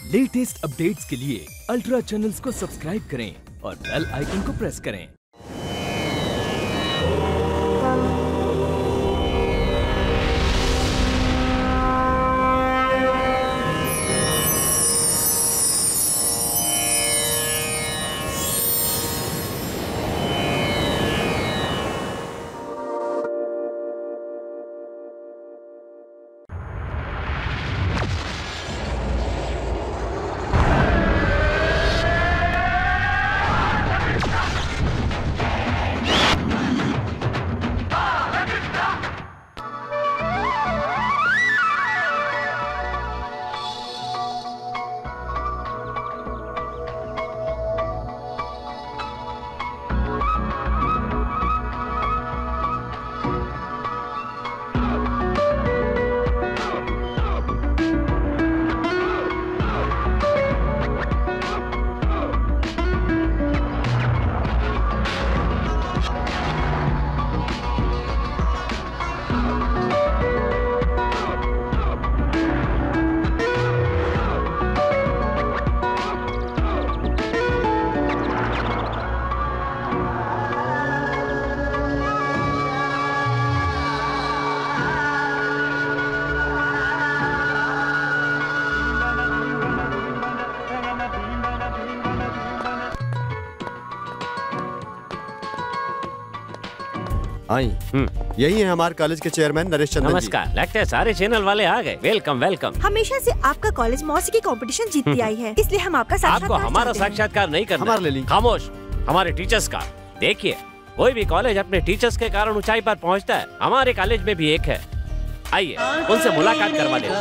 Latest updates के लिए ultra channels को सब्सक्राइब करें और बेल आइकन को प्रेस करें। आई यही है हमारे कॉलेज के चेयरमैन नरेश चंद्र। नमस्कार। लगता है सारे चैनल वाले आ गए। Welcome welcome. हमेशा से आपका कॉलेज मौसीकी कंपटीशन जीतती आई है, इसलिए हम आपका साक्षात्कार आपको हमारा साक्षात्कार नहीं करना। हमारे ले ली। खामोश। हमारे टीचर्स का देखिए, कोई भी कॉलेज अपने टीचर्स के कारण ऊंचाई पर पहुंचता है। हमारे कॉलेज में भी एक है। आइए उनसे मुलाकात करवा दें।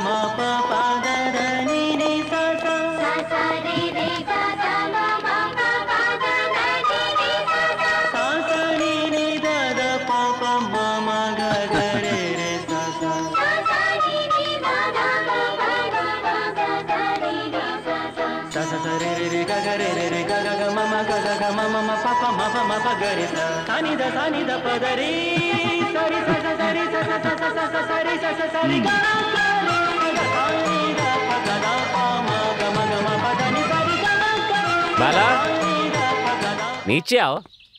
बाला नीचे आओ।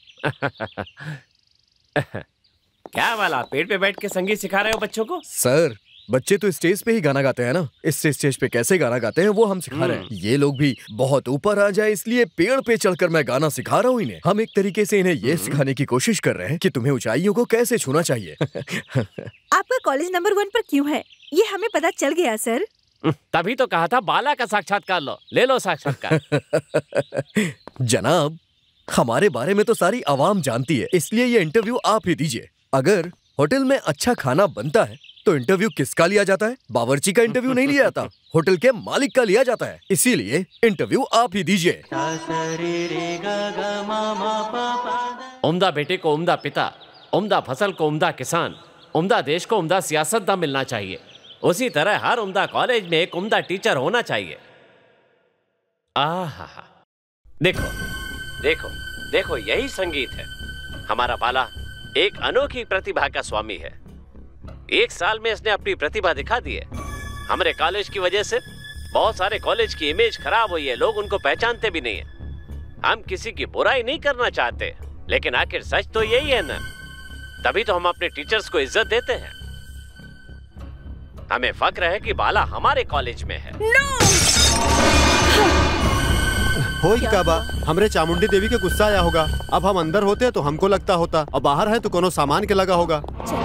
क्या बाला, पेड़ पे बैठ के संगीत सिखा रहे हो बच्चों को? सर, बच्चे तो स्टेज पे ही गाना गाते हैं ना, इससे स्टेज पे कैसे गाना गाते हैं वो हम सिखा रहे हैं। ये लोग भी बहुत ऊपर आ जाए इसलिए पेड़ पे चढ़कर मैं गाना सिखा रहा हूँ इन्हें। हम एक तरीके से इन्हें ये सिखाने की कोशिश कर रहे हैं कि तुम्हें ऊंचाइयों को कैसे छूना चाहिए। आपका कॉलेज नंबर 1 पर क्यों है, ये हमें पता चल गया सर। तभी तो कहा था बाला का साक्षात्कार लो। ले लो साक्षात्कार। जनाब, हमारे बारे में तो सारी आवाम जानती है, इसलिए ये इंटरव्यू आप ही दीजिए। अगर होटल में अच्छा खाना बनता है तो इंटरव्यू किसका लिया जाता है? बावर्ची का इंटरव्यू नहीं लिया जाता, होटल के मालिक का लिया जाता है। इसीलिए इंटरव्यू आप ही दीजिए। उम्दा बेटे को उम्दा पिता, उम्दा फसल को उम्दा किसान, उम्दा देश को उम्दा सियासतदान मिलना चाहिए। उसी तरह हर उम्दा कॉलेज में एक उम्दा टीचर होना चाहिए। आहा, देखो देखो देखो, यही संगीत है। हमारा बाला एक अनोखी प्रतिभा का स्वामी है। 1 साल में इसने अपनी प्रतिभा दिखा दी है। हमारे कॉलेज की वजह से बहुत सारे कॉलेज की इमेज खराब हुई है, लोग उनको पहचानते भी नहीं है। हम किसी की बुराई नहीं करना चाहते, लेकिन आखिर सच तो यही है ना। तभी तो हम अपने टीचर्स को इज्जत देते हैं। हमें फक्र है कि बाला हमारे कॉलेज में है। हो क्या बा, हमरे चामुंडी देवी के गुस्सा आया होगा। अब हम अंदर होते तो हमको लगता होता, और बाहर है तो कोनो सामान के लगा होगा।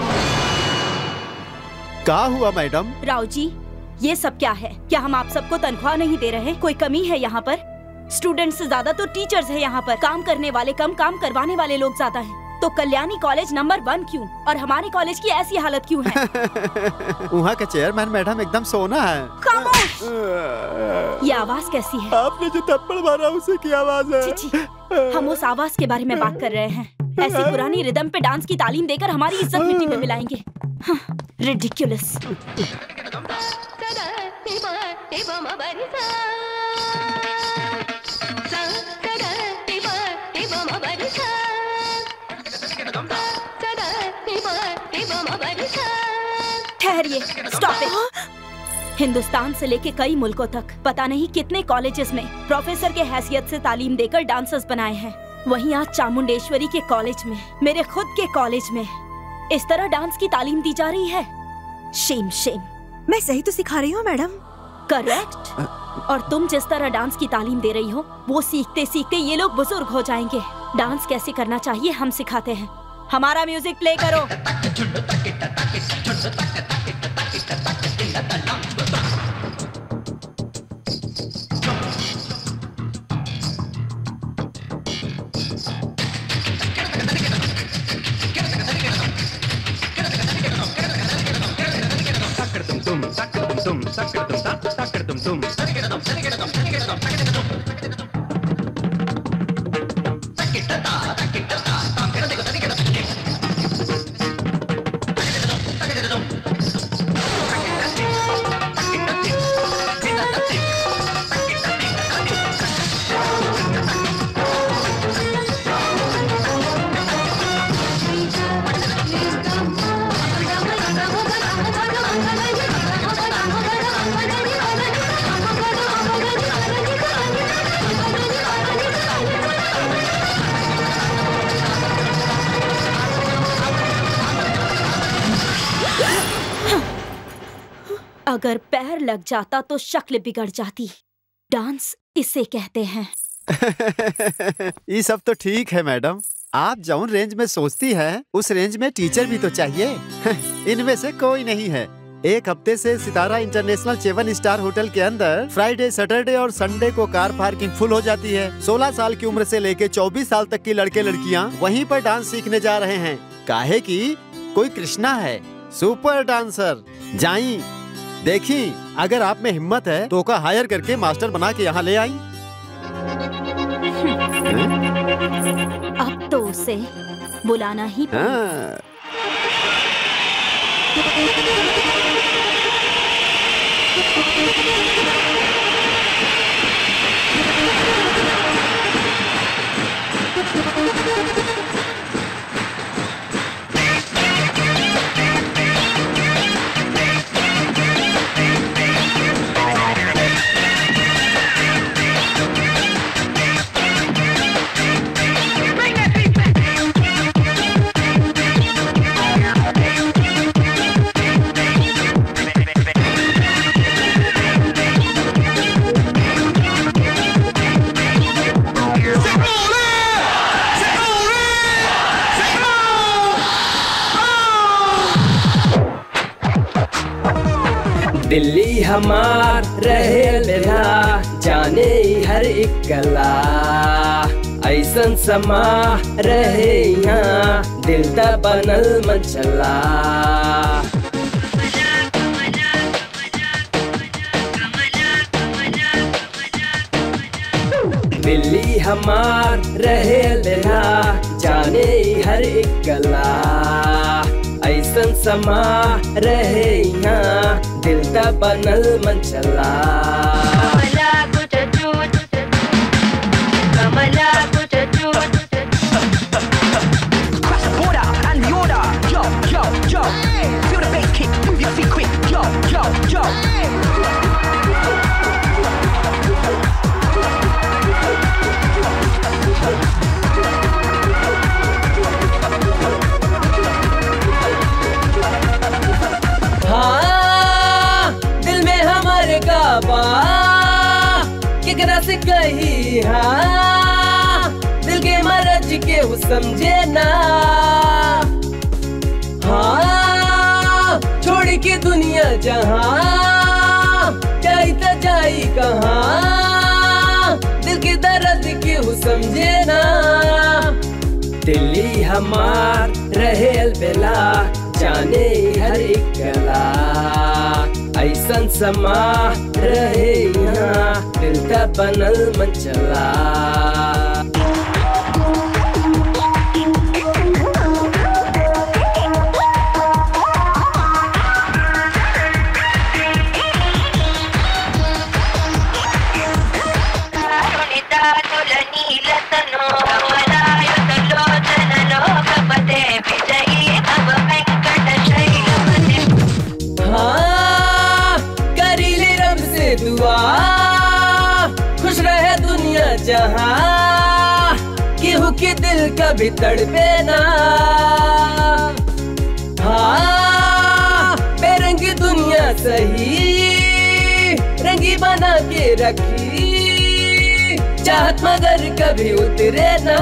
क्या हुआ मैडम? राव जी, ये सब क्या है? क्या हम आप सबको तनख्वाह नहीं दे रहे? कोई कमी है यहाँ पर? स्टूडेंट्स से ज्यादा तो टीचर्स है यहाँ पर। काम करने वाले कम, काम करवाने वाले लोग ज्यादा हैं। तो कल्याणी कॉलेज नंबर 1 क्यों, और हमारे कॉलेज की ऐसी हालत क्यों है? वहाँ के चेयरमैन मैडम एकदम सोना है। खामोश! ये आवाज कैसी है? आपने जो थप्पड़ मारा उसे की आवाज है। हम उस आवाज के बारे में बात कर रहे हैं। ऐसी पुरानी रिदम पे डांस की तालीम देकर हमारी इज्जत मिट्टी में मिलाएंगे। रिडिक्युलस। ठहरिए, स्टॉप इट। हिंदुस्तान से लेके कई मुल्कों तक पता नहीं कितने कॉलेजेस में प्रोफेसर के हैसियत से तालीम देकर डांसर्स बनाए हैं। वहीं आज चामुंडेश्वरी के कॉलेज में, मेरे खुद के कॉलेज में इस तरह डांस की तालीम दी जा रही है। Shame shame. मैं सही तो सिखा रही हूँ मैडम। करेक्ट। और तुम जिस तरह डांस की तालीम दे रही हो, वो सीखते सीखते ये लोग बुजुर्ग हो जाएंगे। डांस कैसे करना चाहिए हम सिखाते हैं। हमारा म्यूजिक प्ले करो। अगर पैर लग जाता तो शक्ल बिगड़ जाती। डांस इसे कहते हैं। ये सब तो ठीक है मैडम, आप जौन रेंज में सोचती है उस रेंज में टीचर भी तो चाहिए। इनमें से कोई नहीं है। एक हफ्ते से सितारा इंटरनेशनल 7 स्टार होटल के अंदर फ्राइडे, सैटरडे और संडे को कार पार्किंग फुल हो जाती है। 16 साल की उम्र से लेके 24 साल तक की लड़के लड़कियां वहीं पर डांस सीखने जा रहे हैं। काहे कि कोई कृष्णा है, सुपर डांसर। जाई देखी, अगर आप में हिम्मत है तो का हायर करके मास्टर बना के यहाँ ले आई। अब तो उसे बुलाना ही हाँ। दिल्ली हमार रहे लेना, जाने हर एक गला। ऐसन समा रहे यहाँ, दिल ता बनल मचला। दिल्ली हमार रहे लेना, जाने हर एक गला। ऐसन समा रहे यहाँ, दिल ता बनल मंचला। कमला कुछ चूत, कमला कुछ चूत। Cross the border and the order, yo, yo, yo. Feel the bass kick, move your feet quick, yo, yo, yo. केकरा से कही हाँ, दिल के मरज के वो समझे ना। हाँ, छोड़ के दुनिया जहाँ, जाई ता जाई कहाँ, दिल के दर्द के वो समझे ना। दिल्ली हमार रहे अलबेला, जाने हर एक गला। ऐसन समा रहे यहाँ, दिल ता बनल मंचला। जहां केहू के दिल कभी तड़पे ना। हाँ बेरंगी दुनिया सही रंगी बना के रखी, चाहत मगर कभी उतरे ना।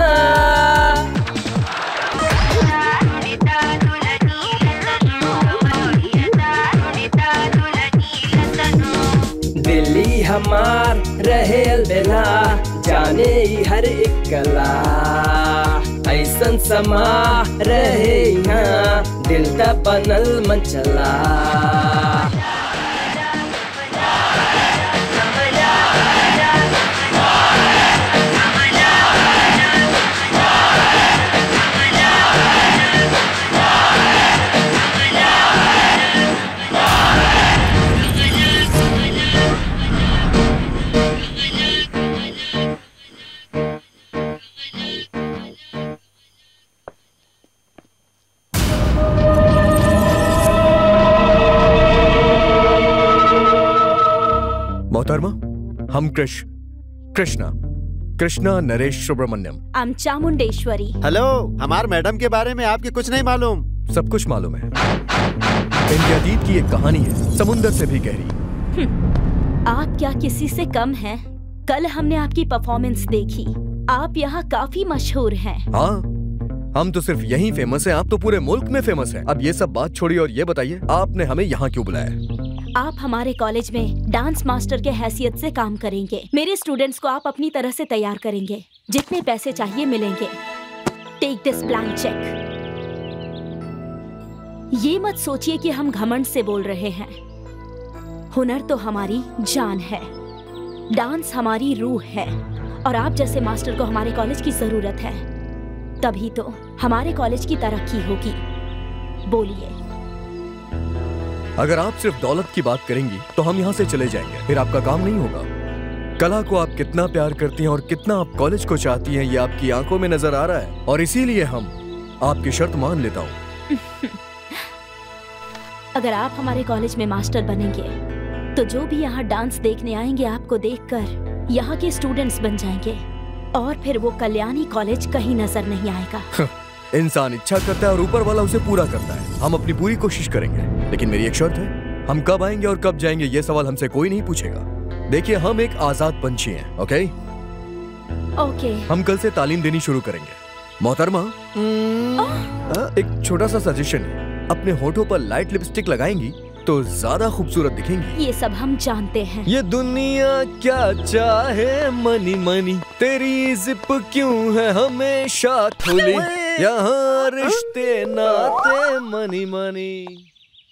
दिल्ली हमार रहे अलबेला, जाने ही हर एक कला। ऐसन समा रहे यहाँ दिल का बनल मन चला। मोहतरमा, हम कृष्णा नरेश सुब्रमण्यम। I'm चामुंडेश्वरी। हेलो, हमार मैडम के बारे में आपके कुछ नहीं मालूम? सब कुछ मालूम है। इनके अतीत की एक कहानी है, समुंदर से भी गहरी। आप क्या किसी से कम हैं? कल हमने आपकी परफॉर्मेंस देखी, आप यहाँ काफी मशहूर हैं। हाँ, हम तो सिर्फ यहीं फेमस हैं, आप तो पूरे मुल्क में फेमस हैं। अब ये सब बात छोड़िए और ये बताइए, आपने हमें यहाँ क्यों बुलाया? आप हमारे कॉलेज में डांस मास्टर के हैसियत से काम करेंगे। मेरे स्टूडेंट्स को आप अपनी तरह से तैयार करेंगे, जितने पैसे चाहिए मिलेंगे। Take this blank cheque. ये मत सोचिए कि हम घमंड से बोल रहे हैं। हुनर तो हमारी जान है, डांस हमारी रूह है, और आप जैसे मास्टर को हमारे कॉलेज की जरूरत है। तभी तो हमारे कॉलेज की तरक्की होगी। बोलिए। अगर आप सिर्फ दौलत की बात करेंगी तो हम यहाँ से चले जाएंगे, फिर आपका काम नहीं होगा। कला को आप कितना प्यार करती हैं और कितना आप कॉलेज को चाहती हैं, ये आपकी आंखों में नजर आ रहा है, और इसीलिए हम आपकी शर्त मान लेता हूँ। अगर आप हमारे कॉलेज में मास्टर बनेंगे तो जो भी यहाँ डांस देखने आएंगे आपको देखकर यहाँ के स्टूडेंट्स बन जाएंगे, और फिर वो कल्याणी कॉलेज कहीं नजर नहीं आएगा। इंसान इच्छा करता है और ऊपर वाला उसे पूरा करता है। हम अपनी पूरी कोशिश करेंगे, लेकिन मेरी एक शर्त है, हम कब आएंगे और कब जाएंगे ये सवाल हमसे कोई नहीं पूछेगा। देखिए, हम एक आजाद पंछी हैं, ओके? हम कल से तालीम देनी शुरू करेंगे। मोहतरमा, एक छोटा सा सजेशन है, अपने होठों पर लाइट लिपस्टिक लगाएंगी तो ज्यादा खूबसूरत दिखेंगी। ये सब हम जानते हैं। ये दुनिया क्या चाहे मनी मनी, तेरी जिप क्यों है हमेशा खुली, यहाँ रिश्ते नाते मनी मनी।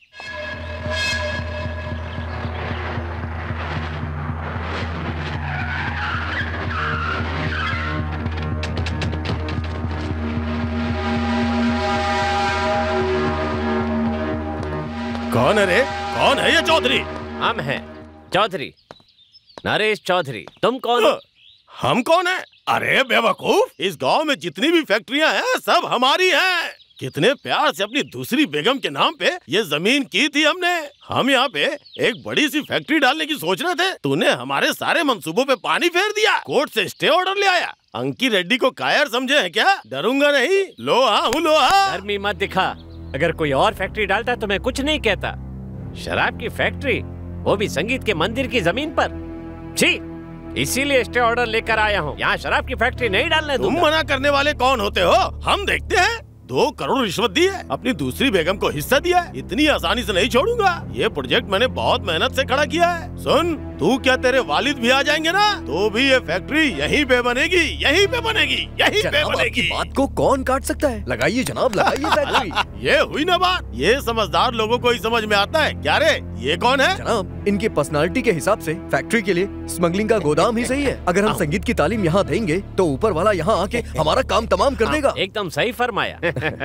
कौन है रे? कौन है ये चौधरी? हम हैं चौधरी, नरेश चौधरी। तुम कौन हो? हम कौन है? अरे बेवकूफ, इस गांव में जितनी भी फैक्ट्रियां हैं सब हमारी हैं। कितने प्यार से अपनी दूसरी बेगम के नाम पे ये जमीन की थी हमने। हम यहाँ पे एक बड़ी सी फैक्ट्री डालने की सोच रहे थे, तूने हमारे सारे मंसूबों पे पानी फेर दिया। कोर्ट से स्टे ऑर्डर ले आया। अंकी रेड्डी को कायर समझे है क्या? डरूंगा नहीं, लोहा हूँ लोहा। गर्मी मत दिखा। अगर कोई और फैक्ट्री डालता तो मैं कुछ नहीं कहता। शराब की फैक्ट्री, वो भी संगीत के मंदिर की जमीन पर, छी। इसीलिए स्टे ऑर्डर लेकर आया हूँ। यहाँ शराब की फैक्ट्री नहीं डालने दूंगा। तुम मना करने वाले कौन होते हो? हम देखते हैं। 2 करोड़ रिश्वत दी है, अपनी दूसरी बेगम को हिस्सा दिया है। इतनी आसानी से नहीं छोड़ूंगा। ये प्रोजेक्ट मैंने बहुत मेहनत से खड़ा किया है। सुन, तू क्या तेरे वालिद भी आ जाएंगे ना, तो भी ये फैक्ट्री यहीं पे बनेगी, यहीं पे बनेगी, यहीं पे बनेगी। बात को कौन काट सकता है? लगाइए जनाब, लगाइए फैक्ट्री। ये हुई ना बात। ये समझदार लोगों को ही समझ में आता है। क्या रे, ये कौन है? जनाब, इनकी पर्सनालिटी के हिसाब से फैक्ट्री के लिए स्मगलिंग का गोदाम ही सही है। अगर हम संगीत की तालीम यहाँ देंगे तो ऊपर वाला यहाँ आके हमारा काम तमाम कर देगा। एकदम सही फरमाया।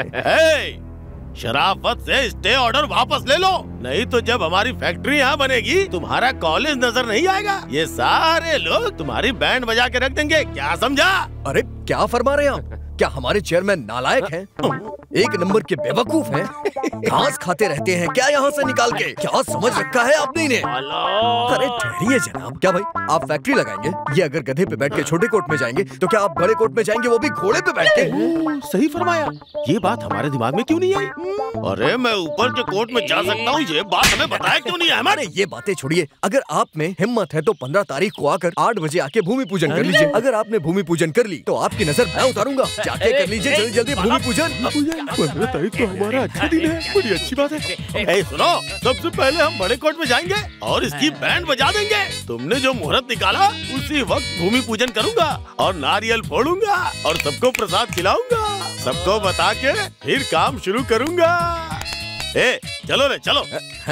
शराफत से स्टे ऑर्डर वापस ले लो, नहीं तो जब हमारी फैक्ट्री यहाँ बनेगी तुम्हारा कॉलेज नजर नहीं आएगा। ये सारे लोग तुम्हारी बैंड बजा के रख देंगे। क्या समझा? अरे क्या फरमा रहे हैं आप? क्या हमारे चेयरमैन नालायक हैं? एक नंबर के बेवकूफ हैं। घास खाते रहते हैं क्या यहाँ से निकाल के? क्या समझ रखा है आपने इन्हें? अरे ठहरिए जनाब। क्या भाई आप फैक्ट्री लगाएंगे? ये अगर गधे पे बैठ के छोटे कोट में जाएंगे तो क्या आप बड़े कोट में जाएंगे, वो भी घोड़े पे बैठ के? सही फरमाया। ये बात हमारे दिमाग में क्यों नहीं आई? अरे मैं ऊपर के कोट में जा सकता हूँ, ये बात हमें बताया क्यों नहीं है? हमारे ये बातें छोड़िए। अगर आप में हिम्मत है तो 15 तारीख को आकर 8 बजे आके भूमि पूजन कर लीजिए। अगर आपने भूमि पूजन कर ली तो आपकी नजर मैं उतारूंगा। जाके कर लीजिए जल्दी जल्दी भूमि पूजन। 15 तारीख तो हमारा अच्छा दिन है, बड़ी अच्छी बात है। ए सुनो, सबसे पहले हम बड़े कोट में जाएंगे और इसकी बैंड बजा देंगे। तुमने जो मुहूर्त निकाला उसी वक्त भूमि पूजन करूंगा और नारियल फोड़ूंगा और सबको प्रसाद खिलाऊंगा। सबको बता के फिर काम शुरू करूंगा। ए चलो रे चलो।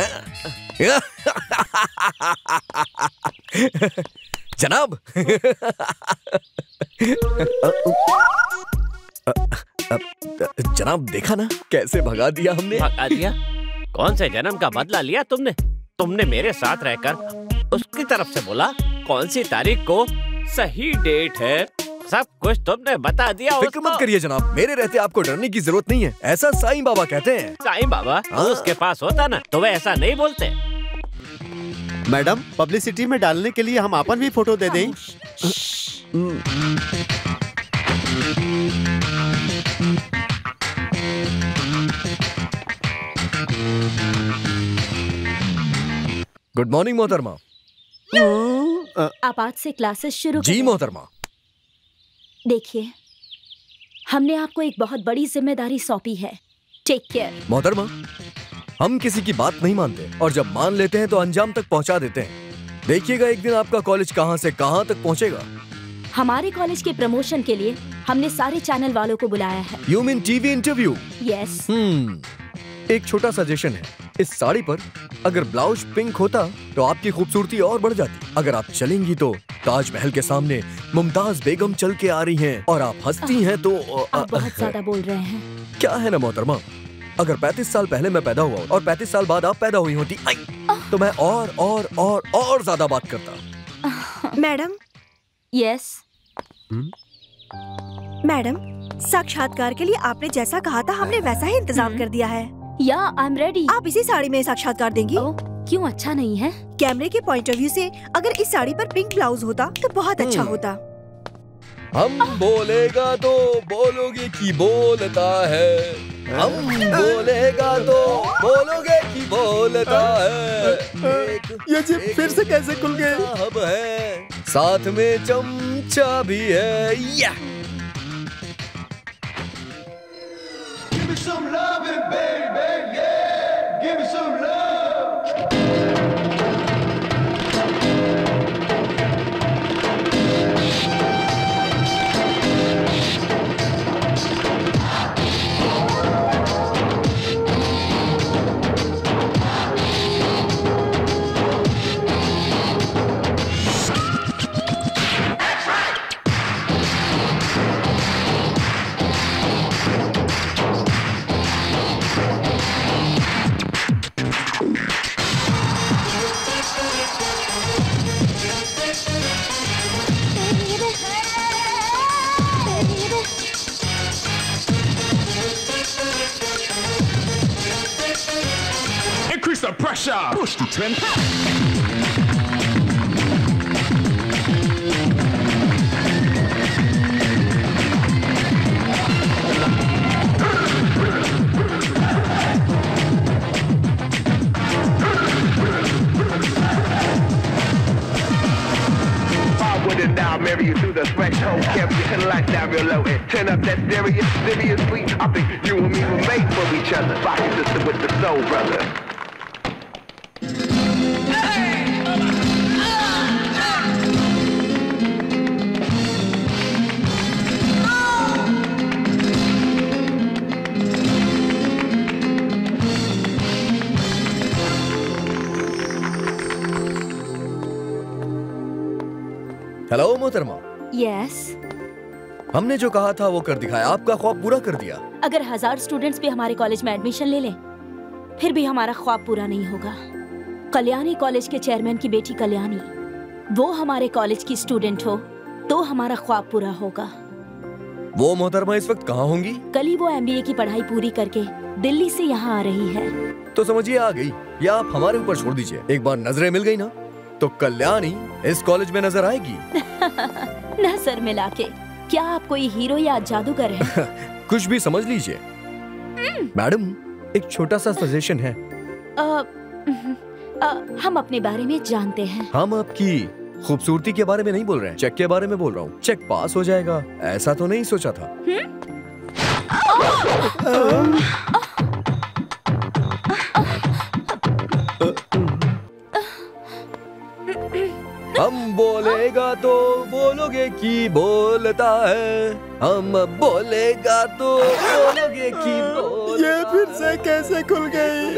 जनाब जनाब देखा ना कैसे भगा दिया हमने। भगा दिया? कौन से जन्म का बदला लिया तुमने? तुमने मेरे साथ रहकर उसकी तरफ से बोला कौन सी तारीख को सही डेट है, सब कुछ तुमने बता दिया। फिक्र मत करिए जनाब, मेरे रहते आपको डरने की जरूरत नहीं है। ऐसा साईं बाबा कहते हैं। साईं बाबा? हाँ? उसके पास होता ना तो वह ऐसा नहीं बोलते। मैडम पब्लिसिटी में डालने के लिए हम अपन भी फोटो दे दें। गुड मॉर्निंग मोहतरमा। आप आज से क्लासेस शुरू जी मोहतरमा। देखिए हमने आपको एक बहुत बड़ी जिम्मेदारी सौंपी है। Take care. मोहतरमा हम किसी की बात नहीं मानते और जब मान लेते हैं तो अंजाम तक पहुंचा देते हैं। देखिएगा एक दिन आपका कॉलेज कहां से कहां तक पहुंचेगा। हमारे कॉलेज के प्रमोशन के लिए हमने सारे चैनल वालों को बुलाया है। You mean TV interview? Yes. एक छोटा सजेशन है, इस साड़ी पर अगर ब्लाउज पिंक होता तो आपकी खूबसूरती और बढ़ जाती। अगर आप चलेंगी तो ताजमहल के सामने मुमताज बेगम चल के आ रही हैं और आप हंसती हैं तो आप बहुत ज्यादा बोल रहे हैं। क्या है ना मोहतरमा, अगर 35 साल पहले मैं पैदा हुआ और 35 साल बाद आप पैदा हुई होती तो मैं और ज्यादा बात करता। मैडम। यस मैडम, साक्षात्कार के लिए आपने जैसा कहा था हमने वैसा ही इंतजाम कर दिया है। या आई एम रेडी। आप इसी साड़ी में साक्षात्कार देंगी? क्यों अच्छा नहीं है? कैमरे के पॉइंट ऑफ व्यू से अगर इस साड़ी पर पिंक ब्लाउज होता तो बहुत अच्छा होता। हम बोलेगा तो बोलोगे कि बोलता है, हम बोलेगा तो बोलोगे कि बोलता है। ये जी फिर से कैसे खुल गए? साहब है साथ में चमचा भी है। या Give me some loving, baby, yeah. Give me some love. Increase the pressure. Push to 10. Now marry you through the threshold, carry your head like down real low and turn up that seriously. I think you and me were made for each other. Body system with the soul, brother. Hello मोहतरमा। Yes. हमने जो कहा था वो कर दिखाया, आपका ख्वाब पूरा कर दिया। अगर 1000 स्टूडेंट्स भी हमारे कॉलेज में एडमिशन ले लें फिर भी हमारा ख्वाब पूरा नहीं होगा। कल्याणी कॉलेज के चेयरमैन की बेटी कल्याणी, वो हमारे कॉलेज की स्टूडेंट हो तो हमारा ख्वाब पूरा होगा। वो मोहतरमा इस वक्त कहाँ होंगी? कल ही वो MBA की पढ़ाई पूरी करके दिल्ली से यहाँ आ रही है। तो समझिए आ गई, या आप हमारे ऊपर छोड़ दीजिए। एक बार नजरें मिल गई ना तो कल्याणी इस कॉलेज में नजर आएगी। नजर मिला के क्या आप कोई हीरो या जादूगर हैं? कुछ भी समझ लीजिए। मैडम एक छोटा सा सजेशन है। हम अपने बारे में जानते हैं। हम आपकी खूबसूरती के बारे में नहीं बोल रहे हैं, चेक के बारे में बोल रहा हूँ। चेक पास हो जाएगा ऐसा तो नहीं सोचा था। हम बोलेगा तो बोलोगे कि बोलता है, हम बोलेगा तो बोलोगे कि बोलता। ये फिर से कैसे खुल गई?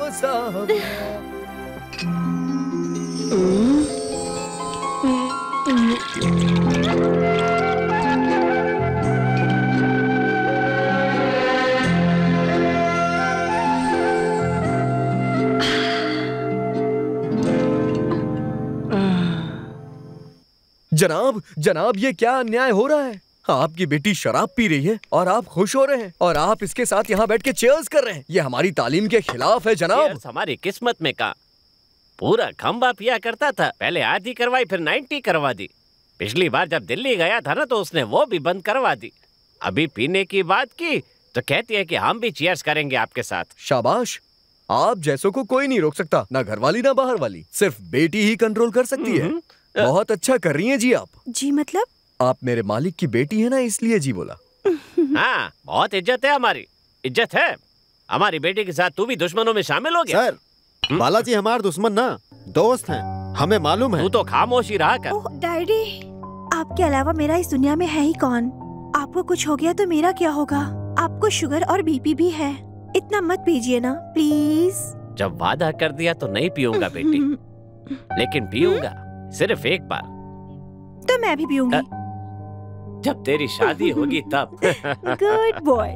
जनाब जनाब ये क्या अन्याय हो रहा है? आपकी बेटी शराब पी रही है और आप खुश हो रहे हैं, और आप इसके साथ यहाँ बैठ के चीयर्स कर रहे हैं। ये हमारी तालीम के खिलाफ है जनाब। हमारी किस्मत में का पूरा खंबा पिया करता था, पहले आधी करवाई फिर 90 करवा दी। पिछली बार जब दिल्ली गया था ना तो उसने वो भी बंद करवा दी। अभी पीने की बात की तो कहती है कि हम भी चीयर्स करेंगे आपके साथ। शाबाश, आप जैसों को कोई नहीं रोक सकता, ना घर वाली ना बाहर वाली, सिर्फ बेटी ही कंट्रोल कर सकती है। बहुत अच्छा कर रही हैं जी आप। जी मतलब? आप मेरे मालिक की बेटी है ना, इसलिए जी बोला। हाँ, बहुत इज्जत है, हमारी इज्जत है। हमारी बेटी के साथ तू भी दुश्मनों में शामिल हो गया। सर बालाजी हमारे दुश्मन ना दोस्त हैं, हमें मालूम है। तू तो खामोश ही रहा कर। ओह डैडी, आपके अलावा मेरा इस दुनिया में है ही कौन? आपको कुछ हो गया तो मेरा क्या होगा? आपको शुगर और BP भी है, इतना मत पीजिए ना प्लीज। जब वादा कर दिया तो नहीं पीऊंगा बेटी, लेकिन पीऊंगा सिर्फ एक बार। तो मैं भी पीऊंगी। जब तेरी शादी होगी तब। Good boy.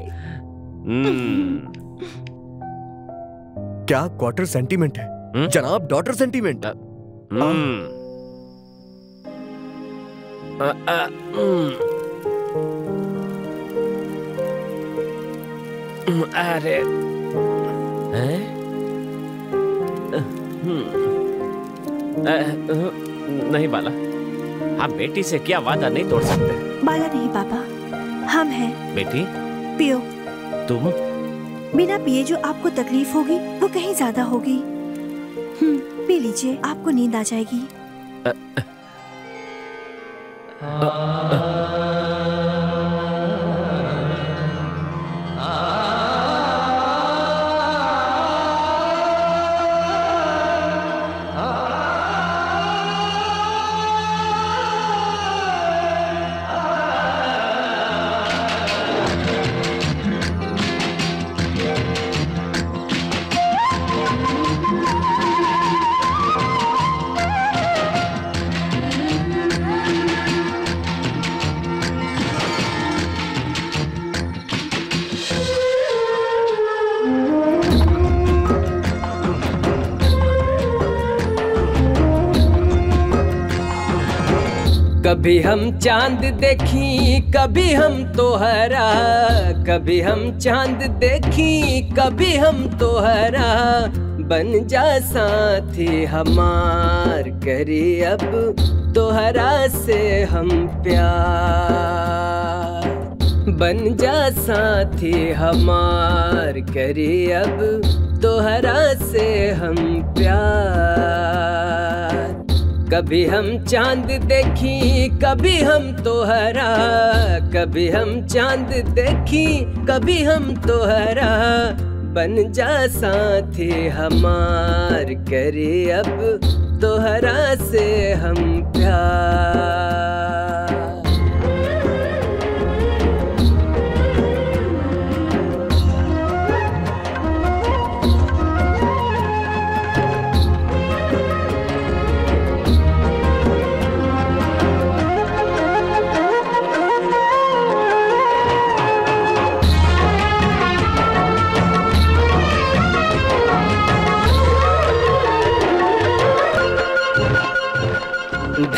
क्या क्वार्टर सेंटीमेंट है जनाब? Daughter sentiment. अरे नहीं बाला, हम बेटी से क्या वादा नहीं तोड़ सकते। बाला नहीं पापा, हम हैं। बेटी पियो। तुम बिना पिए जो आपको तकलीफ होगी वो कहीं ज्यादा होगी। पी लीजिए, आपको नींद आ जाएगी। कभी हम चांद देखी कभी हम तोहरा, कभी हम चांद देखी कभी हम तोहरा, बन जा साथी हमार, करी अब तोहरा से हम प्यार। बन जा साथी हमार, करी अब तोहरा से हम प्यार। कभी हम चांद देखी कभी हम तोहरा, कभी हम चांद देखी कभी हम तोहरा, बन जा साथी हमार, करे अब तोहरा से हम प्यार।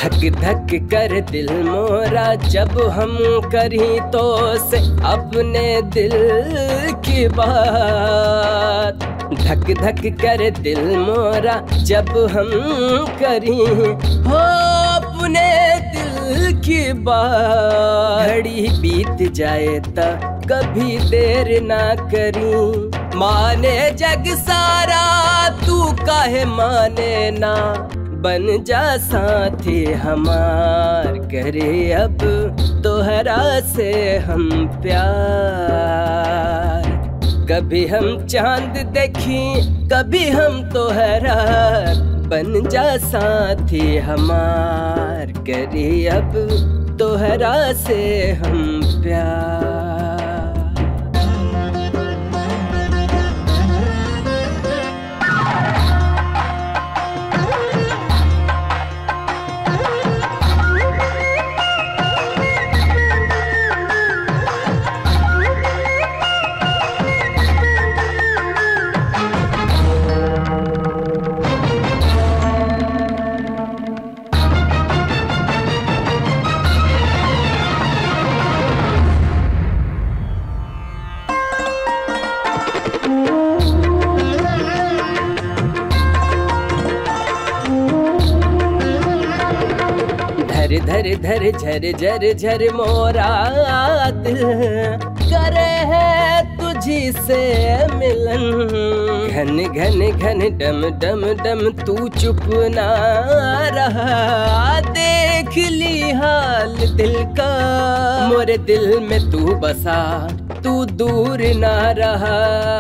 धक धक कर दिल मोरा जब हम करी तो से अपने दिल की बात। धक धक कर दिल मोरा जब हम करी हो अपने दिल की बात। घड़ी बीत जाए ता कभी देर ना करी, माने जग सारा तू काहे माने ना। बन जा साथी हमार करे अब तोहरा से हम प्यार। कभी हम चांद देखी कभी हम तोहरा, बन जा साथी हमार करे अब तोहरा से हम प्यार। धर धर झर झर झर मोरा दिल करे है तुझी से मिलन। घन घन घन डम डम डम तू चुप ना रहा, देख ली हाल दिल का। मोरे दिल में तू बसा तू दूर ना रहा,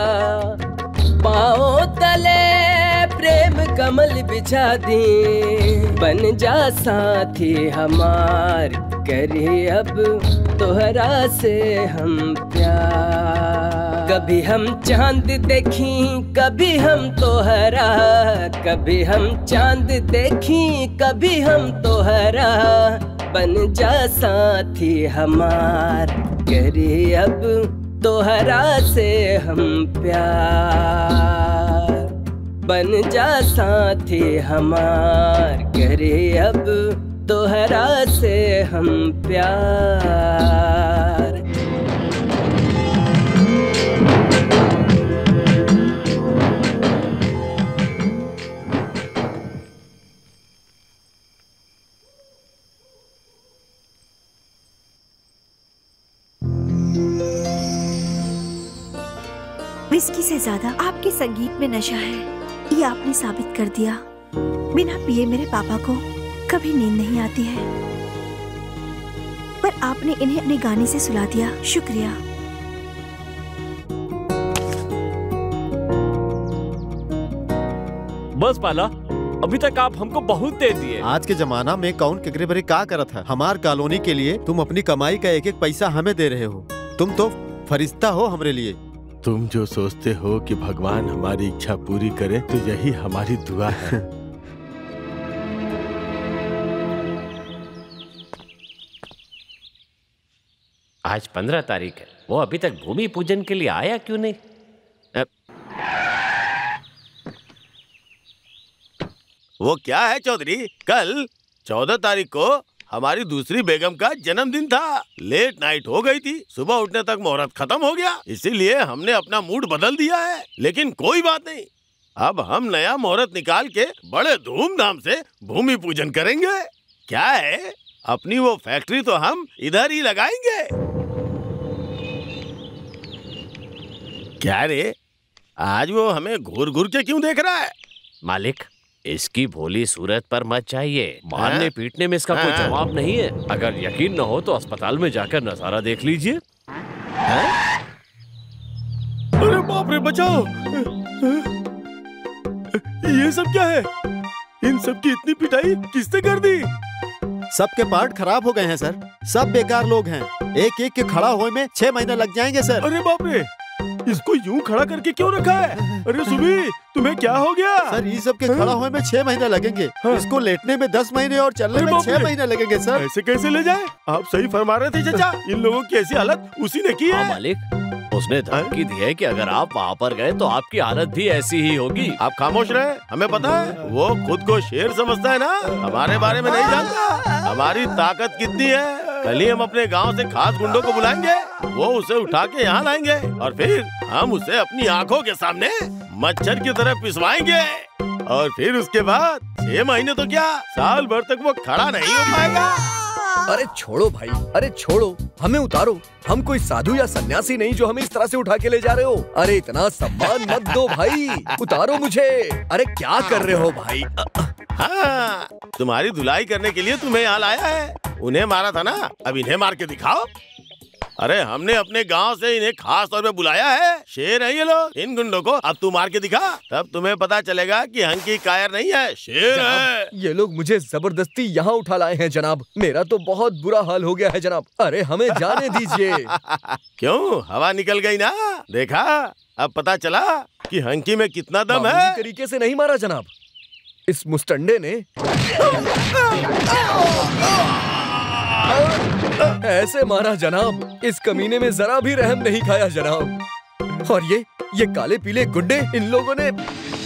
पाँव तले प्रेम कमल बिछा दी। बन जा साथी हमार करे अब तोहरा से हम प्यार। कभी हम चांद देखी कभी हम तोहरा, कभी हम चांद देखी कभी हम तोहरा। बन जा साथी हमार करे अब तोहरा से हम प्यार। बन जा साथी हमार करे अब तोहरा से हम प्यार। विस्की से ज्यादा आपके संगीत में नशा है, ये आपने साबित कर दिया। बिना पिए मेरे पापा को कभी नींद नहीं आती है, पर आपने इन्हें अपने गाने से सुला दिया। शुक्रिया। बस पाला, अभी तक आप हमको बहुत दे दिए। आज के जमाना में कौन केकरे भरे का करत है। हमार कॉलोनी के लिए तुम अपनी कमाई का एक एक पैसा हमें दे रहे हो। तुम तो फरिश्ता हो हमरे लिए। तुम जो सोचते हो कि भगवान हमारी इच्छा पूरी करे तो यही हमारी दुआ है। आज 15 तारीख है, वो अभी तक भूमि पूजन के लिए आया क्यों नहीं? वो क्या है चौधरी, कल 14 तारीख को हमारी दूसरी बेगम का जन्मदिन था। लेट नाइट हो गई थी, सुबह उठने तक मुहूर्त खत्म हो गया, इसीलिए हमने अपना मूड बदल दिया है। लेकिन कोई बात नहीं, अब हम नया मुहूर्त निकाल के बड़े धूमधाम से भूमि पूजन करेंगे। क्या है, अपनी वो फैक्ट्री तो हम इधर ही लगाएंगे। क्या रे, आज वो हमें घूर घूर के क्यों देख रहा है? मालिक, इसकी भोली सूरत पर मत चाहिए। मारने पीटने में इसका कोई जवाब नहीं है। अगर यकीन न हो तो अस्पताल में जाकर नजारा देख लीजिए। अरे बाप रे, बचाओ! ये सब क्या है? इन सब की इतनी पिटाई किसने कर दी? सबके पार्ट खराब हो गए हैं सर, सब बेकार लोग हैं। एक एक के खड़ा होने में 6 महीने लग जाएंगे सर। अरे बाप रे, इसको यूं खड़ा करके क्यों रखा है? अरे सुबी, तुम्हें क्या हो गया? सर ये सब के खड़ा होने में 6 महीने लगेंगे। इसको लेटने में 10 महीने और चलने में 6 महीने लगेंगे सर। ऐसे कैसे ले जाए? आप सही फरमा रहे थे चाचा, इन लोगों की ऐसी हालत उसी ने की है। मालिक, उसने धमकी दी है कि अगर आप वहाँ पर गए तो आपकी हालत भी ऐसी ही होगी। आप खामोश रहे, हमें पता है वो खुद को शेर समझता है ना, हमारे बारे में नहीं जानता हमारी ताकत कितनी है। कल ही हम अपने गांव से खास गुंडों को बुलाएंगे, वो उसे उठा के यहाँ लाएंगे और फिर हम उसे अपनी आंखों के सामने मच्छर की तरह पिसवाएंगे और फिर उसके बाद 6 महीने तो क्या, साल भर तक वो खड़ा नहीं हो पाएगा। अरे छोड़ो भाई, अरे छोड़ो, हमें उतारो। हम कोई साधु या सन्यासी नहीं जो हमें इस तरह से उठा के ले जा रहे हो। अरे इतना सम्मान मत दो भाई, उतारो मुझे। अरे क्या कर रहे हो भाई? हाँ, तुम्हारी धुलाई करने के लिए तुम्हें यहाँ लाया है। उन्हें मारा था ना, अब इन्हें मार के दिखाओ। अरे हमने अपने गांव से इन्हें खास तौर पे बुलाया है, शेर है ये लोग। इन गुंडों को अब तू मार के दिखा, तब तुम्हें पता चलेगा कि हंकी कायर नहीं है, शेर है। ये लोग मुझे जबरदस्ती यहाँ उठा लाए हैं जनाब, मेरा तो बहुत बुरा हाल हो गया है जनाब। अरे हमें जाने दीजिए। क्यों, हवा निकल गई ना? देखा, अब पता चला कि हंकी में कितना दम है। तरीके से नहीं मारा जनाब, इस मुस्टंडे ने ऐसे मारा जनाब, इस कमीने में जरा भी रहम नहीं खाया जनाब। और ये काले पीले गुड्डे, इन लोगों ने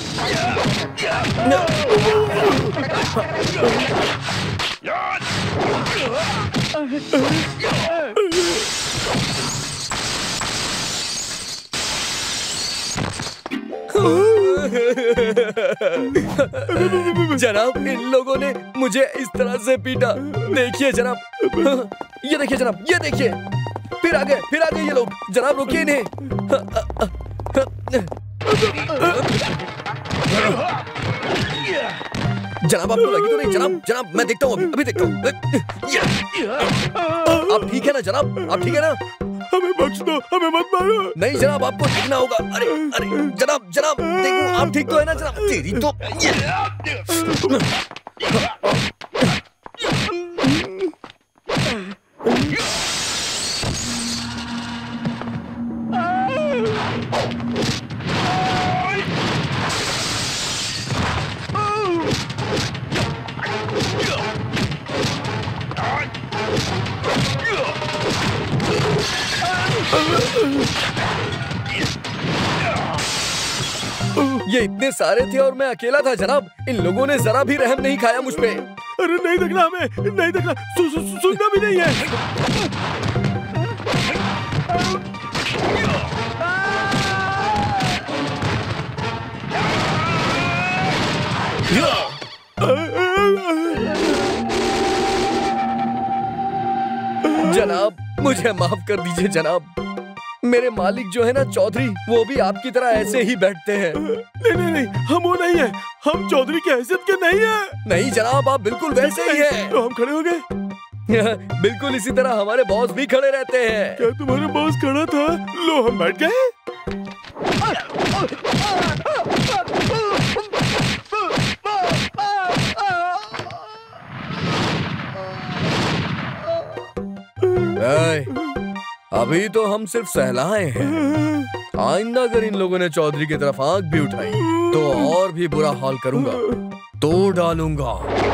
जनाब, इन लोगों ने मुझे इस तरह से पीटा। देखिए जनाब, ये देखिए जनाब, ये देखिए, फिर आ गए ये लोग। जनाब रोकिए इन्हें। जनाब आपको लगी तो नहीं? जनाब मैं देखता हूँ, अभी देखता हूँ। आप ठीक है ना जनाब? आप ठीक है ना? हमें बख्श दो, हमें मत मारो। नहीं जनाब, आपको देखना होगा। अरे जनाब देखो, आप ठीक तो है ना जनाब? तेरी तो ये इतने सारे थे और मैं अकेला था जनाब। इन लोगों ने जरा भी रहम नहीं खाया मुझ पे। अरे नहीं देखना हमें, नहीं देखना, सुनना भी नहीं है। जनाब मुझे माफ कर दीजिए जनाब। मेरे मालिक जो है ना चौधरी, वो भी आपकी तरह ऐसे ही बैठते हैं। नहीं, हम वो नहीं है, हम चौधरी की हैसियत के नहीं है। नहीं जनाब, आप बिल्कुल वैसे ही हैं। तो हम खड़े हो गए। बिल्कुल इसी तरह हमारे बॉस भी खड़े रहते हैं। क्या तुम्हारा बॉस खड़ा था? लो हम बैठ गए। अभी तो हम सिर्फ सहलाए हैं। आइंदा अगर इन लोगों ने चौधरी की तरफ आंख भी उठाई तो और भी बुरा हाल करूंगा, तोड़ डालूंगा।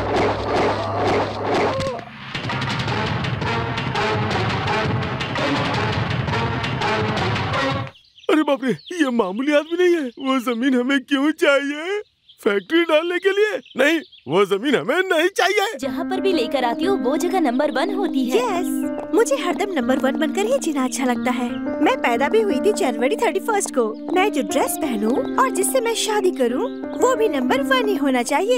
अरे बाप रे, ये मामूली आदमी नहीं है। वो जमीन हमें क्यों चाहिए? फैक्ट्री डालने के लिए नहीं, वो जमीन हमें नहीं चाहिए। जहाँ पर भी लेकर आती हूँ वो जगह नंबर 1 होती है। यस, मुझे हरदम नंबर 1 बनकर ही जीना अच्छा लगता है। मैं पैदा भी हुई थी जनवरी 31 को। मैं जो ड्रेस पहनूं और जिससे मैं शादी करूं, वो भी नंबर 1 ही होना चाहिए।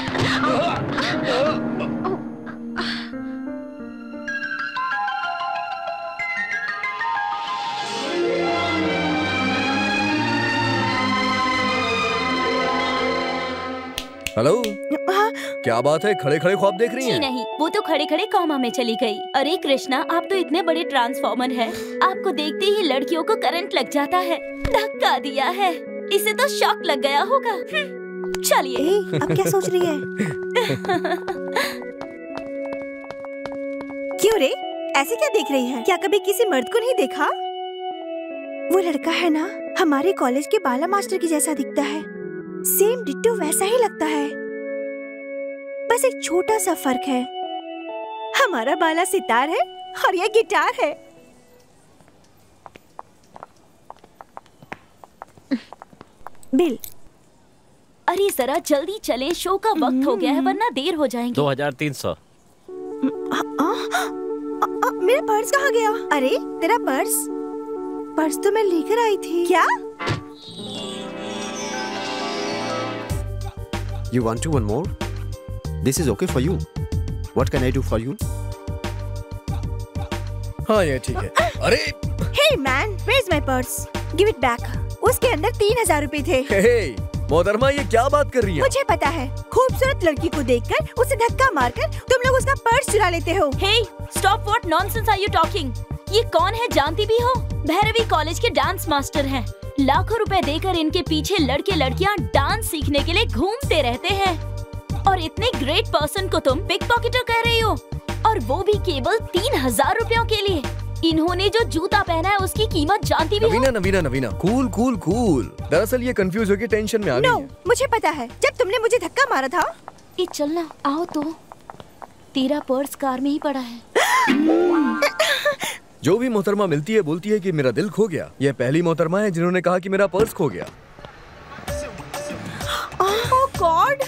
हेलो, क्या बात है? खड़े खड़े ख्वाब देख रही हैं? जी नहीं, वो तो खड़े खड़े कॉमा में चली गई। अरे कृष्णा, आप तो इतने बड़े ट्रांसफॉर्मर हैं। आपको देखते ही लड़कियों को करंट लग जाता है। धक्का दिया है, इसे तो शॉक लग गया होगा। चलिए। अब क्या सोच रही है? क्यों रे, ऐसे क्या देख रही है? क्या कभी किसी मर्द को नहीं देखा? वो लड़का है ना, हमारे कॉलेज के बाला मास्टर की जैसा दिखता है। सेम डिट्टो वैसा ही लगता है, बस एक छोटा सा फर्क है। हमारा बाला सितार है और ये गिटार है। बिल। अरे जरा जल्दी चलें, शो का वक्त हो गया है वरना देर हो जाएंगे। 2300। मेरा पर्स कहाँ गया? अरे तेरा पर्स? पर्स तो मैं लेकर आई थी। क्या? You want one more? This is okay for you. What can I do for you? हाँ ये ठीक है। अरे Hey man, where's my purse? Give it back. उसके अंदर 3000 रुपए थे। हे मोहतरमा, ये क्या बात कर रही है? मुझे पता है, खूबसूरत लड़की को देखकर उसे धक्का मारकर तुम लोग उसका पर्स चुरा लेते हो। Hey, stop! What nonsense are you talking? ये कौन है जानती भी हो? भैरवी कॉलेज के डांस मास्टर हैं। लाखों रुपए देकर इनके पीछे लड़के लड़कियां डांस सीखने के लिए घूमते रहते हैं। और इतने ग्रेट पर्सन को तुम पिक पॉकेटर कह रही हो, और वो भी केवल 3000 रुपयों के लिए। इन्होंने जो जूता पहना है उसकी कीमत जानती भी हो? Navina, cool cool cool. दरअसल ये कंफ्यूज होकर टेंशन में आ गई है। मुझे पता है, जब तुमने मुझे धक्का मारा था। ये चलना, आओ तो। तेरा पर्स कार में ही पड़ा है। जो भी मोहतरमा मिलती है बोलती है कि मेरा दिल खो गया। ये पहली मोहतरमा है जिन्होंने कहा कि मेरा पर्स खो गया। Oh god!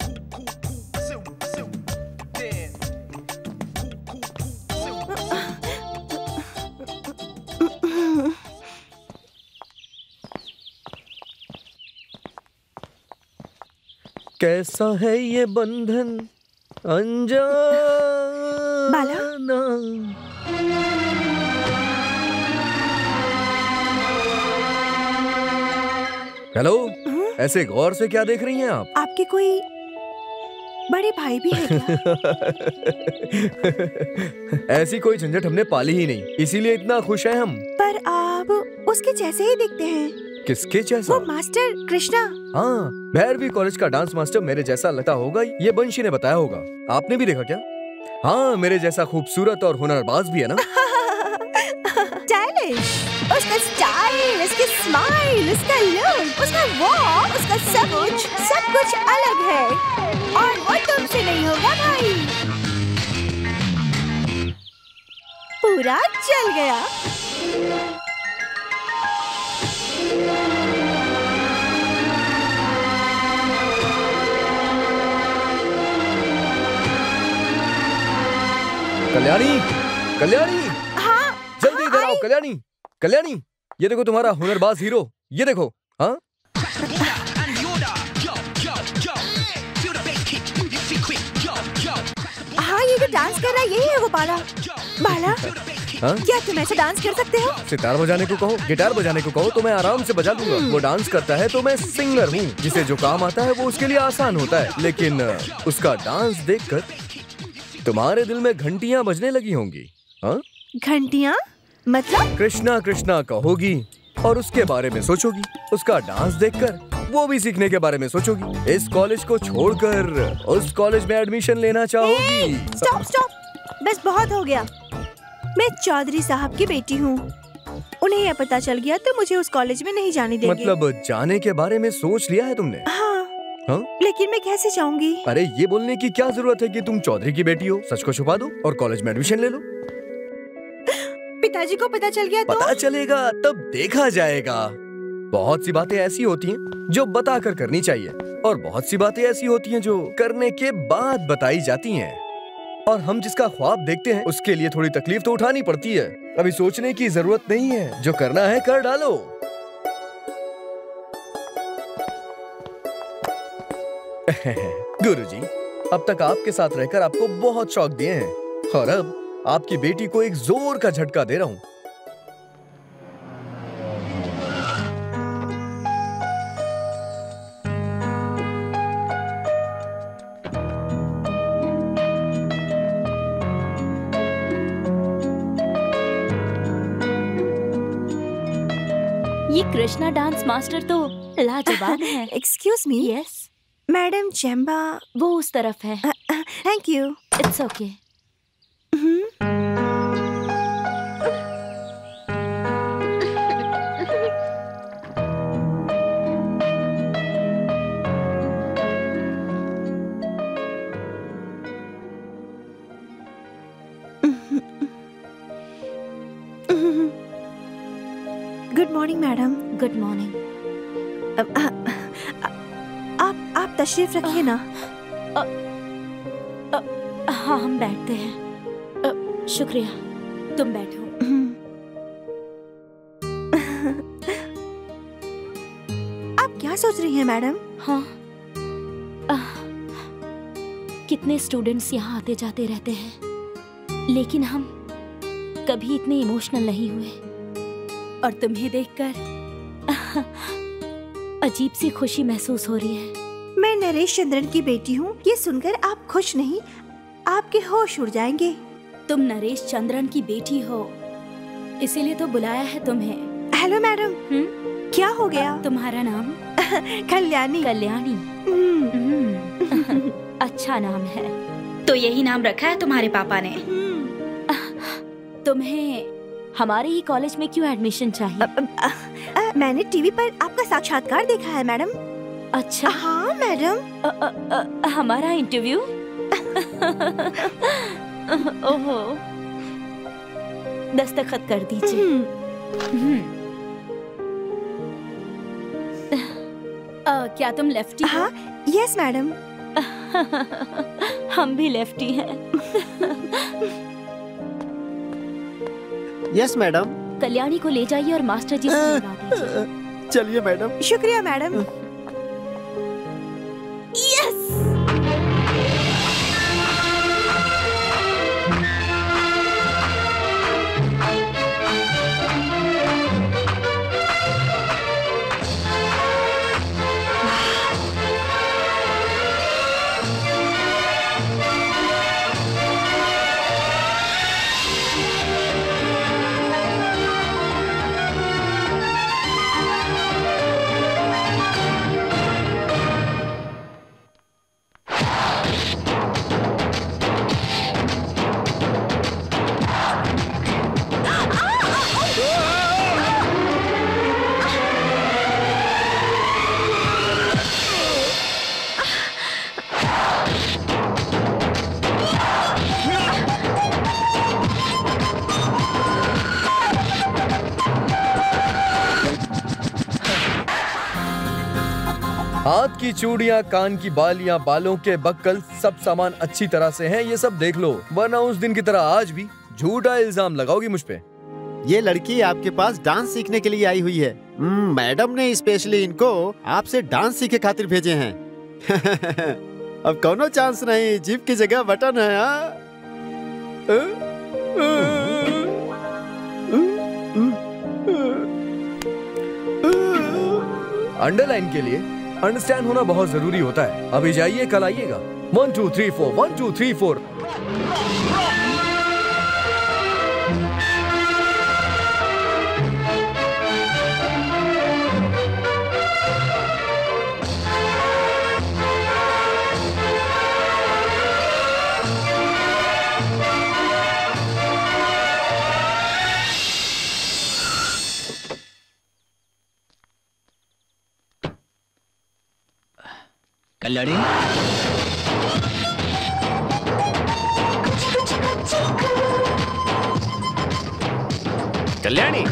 कैसा है ये बंधन अनजाना। बाला? हेलो, ऐसे गौर से क्या देख रही हैं आप? आपके कोई बड़े भाई भी है क्या? ऐसी कोई झंझट हमने पाली ही नहीं, इसीलिए इतना खुश हैं हम। पर आप उसके जैसे ही दिखते हैं। किसके जैसा? वो मास्टर कृष्णा। हाँ, भैरवी कॉलेज का डांस मास्टर मेरे जैसा लगता होगा, ये बंशी ने बताया होगा। आपने भी देखा क्या? हाँ, मेरे जैसा खूबसूरत और हुनरबाज भी है ना। स्टाइलिश, उसका स्टाइल, उसकी स्माइल, उसका लुक, उसका वॉक, उसका सब कुछ अलग है। और वो तुमसे नहीं होगा भाई। पूरा चल गया। कल्याणी, हाँ, जल्दी इधर आओ। कल्याणी, ये देखो तुम्हारा हुनरबाज हीरो, ये देखो। हाँ, ये जो डांस कर रहा है यही है वो बाला। हाँ? क्या तुम ऐसे डांस कर सकते हो? सितार बजाने को कहो, गिटार बजाने को कहो तो मैं आराम से बजा दूंगा। वो डांस करता है तो मैं सिंगर हूँ। जिसे जो काम आता है वो उसके लिए आसान होता है, लेकिन उसका डांस देखकर तुम्हारे दिल में घंटियाँ बजने लगी होंगी। हाँ? घंटियाँ? मतलब? कृष्णा कृष्णा कहोगी और उसके बारे में सोचोगी। उसका डांस देखकर वो भी सीखने के बारे में सोचोगी। इस कॉलेज को छोड़कर उस कॉलेज में एडमिशन लेना चाहोगी। स्टॉप, बस बहुत हो गया। मैं चौधरी साहब की बेटी हूँ। उन्हें यह पता चल गया तो मुझे उस कॉलेज में नहीं जाने देंगे। मतलब जाने के बारे में सोच लिया है तुमने? हाँ, लेकिन मैं कैसे जाऊंगी? अरे ये बोलने की क्या जरूरत है कि तुम चौधरी की बेटी हो। सच को छुपा दो और कॉलेज में एडमिशन ले लो। पिताजी को पता चल गया तो? पता चलेगा तब देखा जाएगा। बहुत सी बातें ऐसी होती हैं जो बता कर करनी चाहिए, और बहुत सी बातें ऐसी होती हैं जो करने के बाद बताई जाती हैं। और हम जिसका ख्वाब देखते हैं उसके लिए थोड़ी तकलीफ तो उठानी पड़ती है। अभी सोचने की जरूरत नहीं है, जो करना है कर डालो। गुरुजी, अब तक आपके साथ रहकर आपको बहुत शौक दिए हैं, और अब आपकी बेटी को एक जोर का झटका दे रहा हूँ। ये कृष्णा डांस मास्टर तो लाजवाब है। Excuse me. यस मैडम चेम्बा वो उस तरफ है। Thank you. It's okay. Good morning madam. Good morning. तशरीफ रखिए ना। हाँ, हम बैठते हैं। शुक्रिया, तुम बैठो। आप क्या सोच रही हैं मैडम? हाँ, कितने स्टूडेंट्स यहाँ आते जाते रहते हैं, लेकिन हम कभी इतने इमोशनल नहीं हुए। और तुम्हें देखकर अजीब सी खुशी महसूस हो रही है। मैं नरेश चंद्रन की बेटी हूँ। ये सुनकर आप खुश नहीं, आपके होश उड़ जाएंगे। तुम नरेश चंद्रन की बेटी हो, इसीलिए तो बुलाया है तुम्हें। Hello madam. क्या हो गया? तुम्हारा नाम? कल्याणी। कल्याणी, अच्छा नाम है। तो यही नाम रखा है तुम्हारे पापा ने? तुम्हें हमारे ही कॉलेज में क्यों एडमिशन चाहिए? मैंने टीवी पर आपका साक्षात्कार देखा है मैडम। अच्छा। हाँ मैडम। हमारा इंटरव्यू? ओहो, दस्तखत कर दीजिए। क्या तुम लेफ्टी? हाँ, यस मैडम। हम भी लेफ्टी हैं। Yes madam. कल्याणी को ले जाइए और मास्टर जी से मिलवा दीजिए। चलिए मैडम। शुक्रिया मैडम। यस। हाथ की चूड़ियां, कान की बालियां, बालों के बक्कल, सब सामान अच्छी तरह से हैं, ये सब देख लो, वरना उस दिन की तरह आज भी झूठा इल्जाम लगाओगी मुझ पे। ये लड़की आपके पास डांस सीखने के लिए आई हुई है। मैडम ने स्पेशली इनको आपसे डांस सीखे खातिर भेजे हैं। अब कोनो चांस नहीं, जीप की जगह बटन है। अंडरलाइन के लिए अंडरस्टैंड होना बहुत जरूरी होता है। अभी जाइए, कल आइएगा। 1 2 3 4 1 2 3 4। कल्याणी, कल्याणी,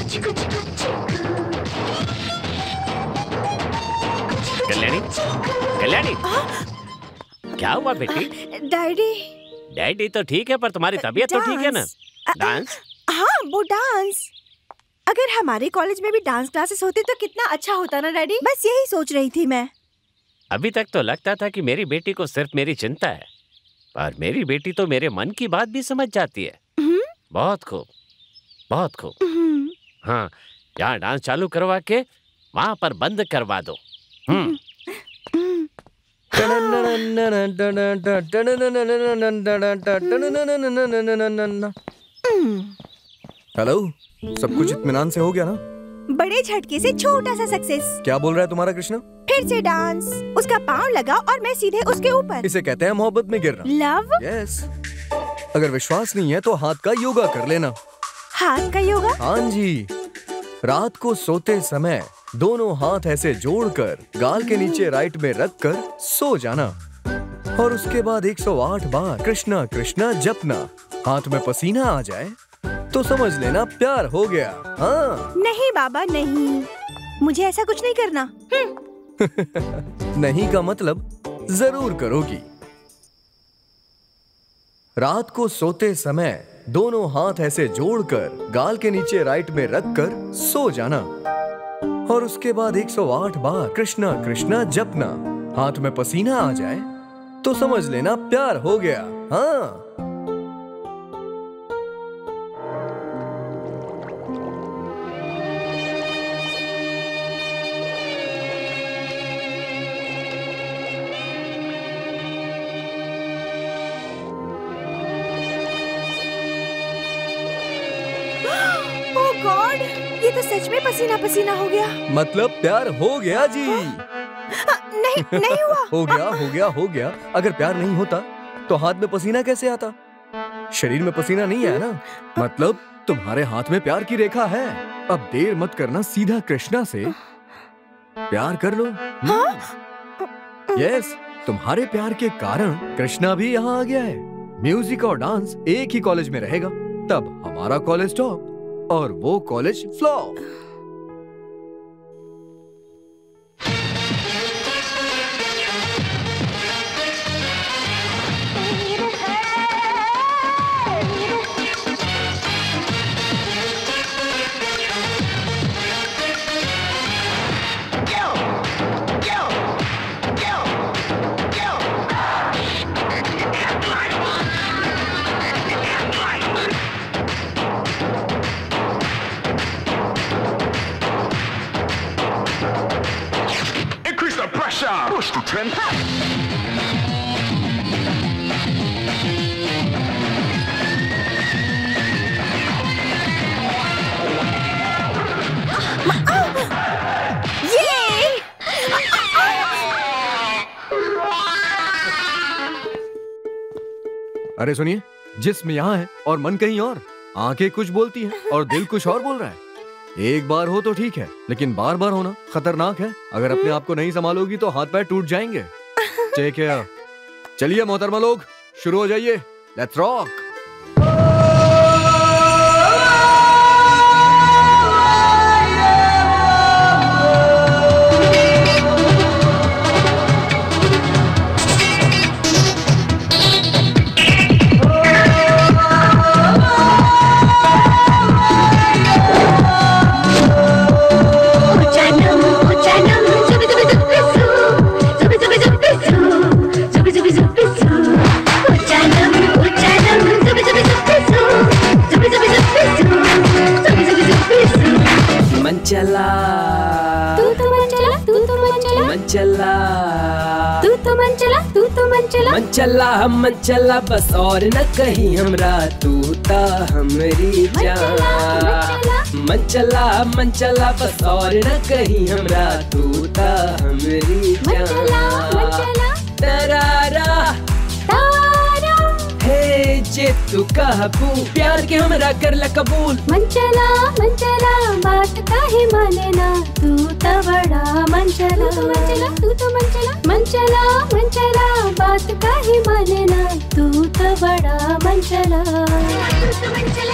कल्याणी, कल्याणी, क्या हुआ बेटी? डैडी। डैडी तो ठीक है, पर तुम्हारी तबीयत तो ठीक है ना? डांस? हाँ, वो डांस। अगर हमारे कॉलेज में भी डांस क्लासेस होती तो कितना अच्छा होता ना डैडी। बस यही सोच रही थी मैं। अभी तक तो लगता था कि मेरी बेटी को सिर्फ मेरी चिंता है, पर मेरी बेटी तो मेरे मन की बात भी समझ जाती है। बहुत खूब, बहुत खूब। हाँ, यहाँ डांस चालू करवा के वहाँ पर बंद करवा दो। हेलो, सब कुछ इत्मीनान से हो गया ना? बड़े झटके से छोटा सा सक्सेस। क्या बोल रहा है तुम्हारा कृष्णा? फिर से डांस। उसका पाँव लगा और मैं सीधे उसके ऊपर। इसे कहते हैं मोहब्बत में गिरना। लव? यस। अगर विश्वास नहीं है तो हाथ का योगा कर लेना। हाथ का योगा? हाँ जी। रात को सोते समय दोनों हाथ ऐसे जोड़कर गाल के नीचे राइट में रखकर सो जाना, और उसके बाद 108 बार कृष्णा कृष्णा जपना। हाथ में पसीना आ जाए तो समझ लेना प्यार हो गया। हाँ। नहीं बाबा नहीं, मुझे ऐसा कुछ नहीं करना। नहीं का मतलब जरूर करोगी। रात को सोते समय दोनों हाथ ऐसे जोड़कर गाल के नीचे राइट में रखकर सो जाना और उसके बाद 108 बार कृष्णा कृष्णा जपना। हाथ में पसीना आ जाए तो समझ लेना प्यार हो गया। हाँ, गॉड, ये तो सच में पसीना पसीना हो गया। मतलब प्यार हो गया जी। नहीं हुआ। हो गया। अगर प्यार नहीं होता तो हाथ में पसीना कैसे आता? शरीर में पसीना नहीं है ना, मतलब तुम्हारे हाथ में प्यार की रेखा है। अब देर मत करना, सीधा कृष्णा से प्यार कर लो। यस, तुम्हारे प्यार के कारण कृष्णा भी यहाँ आ गया है। म्यूजिक और डांस एक ही कॉलेज में रहेगा, तब हमारा कॉलेज टॉप और वो college flop. Push the tempo. अरे सुनिए, जिस्म यहाँ है और मन कहीं और। आंखें कुछ बोलती हैं और दिल कुछ और बोल रहा है। एक बार हो तो ठीक है, लेकिन बार बार होना खतरनाक है। अगर अपने आप को नहीं संभालोगी तो हाथ पैर टूट जाएंगे। Take care. चलिए मोहतरमा लोग, शुरू हो जाइए। Let's rock. चला तू तो मन चला, तू तो मन चला, मन चला तू तो मन चला, तू तो मन चला, मन चला हम मन चला बस और न कहीं हमरा, तू ता हमरी जान। मन चला बस और न कहीं हमरा, तू ता हमरी जान। तरारा जे तू कहबू प्यार के हमरा कर ल कबूल। मन चला बात काहे माने ना, तू तो बड़ा मन चला, तू तो मन चला बात काहे माने ना, तू तो बड़ा मन चला, तू तो मन चला।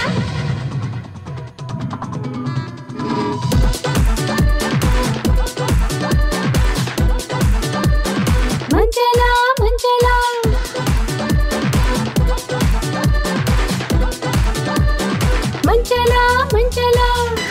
मन चला मन चला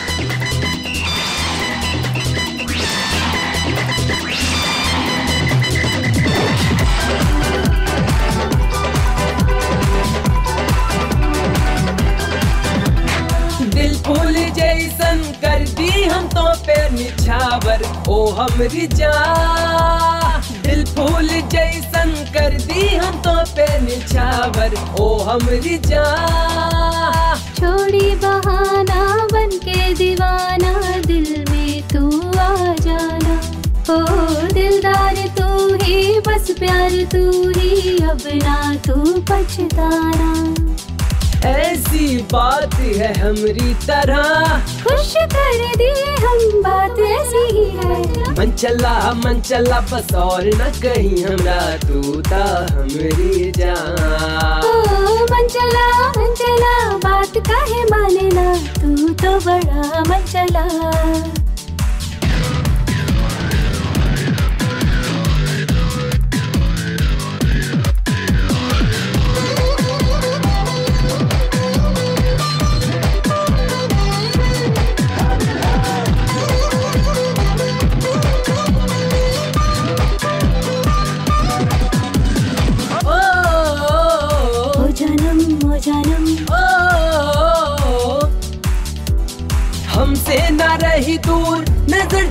दिल फूल जैसन कर दी हम तो पे निछावर, ओ हमरी जान। दिल फूल जैसन कर दी हम तो पे निछावर, ओ हमरी जान। छोड़ी बहाना बन के दीवाना, दिल में तू आ जाना, ओ दिलदार तू ही, बस प्यार तू ही, अब ना तू पछताना। ऐसी बात है हमरी तरह, खुश कर दी हम बात ऐसी ही है। मन चला बस और न कहीं हमरा, तू ता हमरी जान। मन चला बात काहे माने ना, तू तो बड़ा मन चला।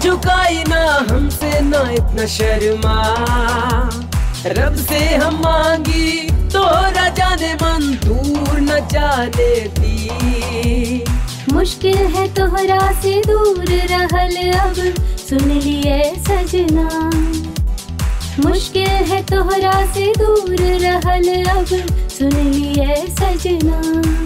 झुकाई ना हमसे ना इतना शर्मा, रब से हम मांगी तोरा जाने मन दूर न जाने दी। मुश्किल है तोहरा से दूर रहल अब सुन लिए सजना, मुश्किल है तोहरा से दूर रहल अब सुन लिए सजना।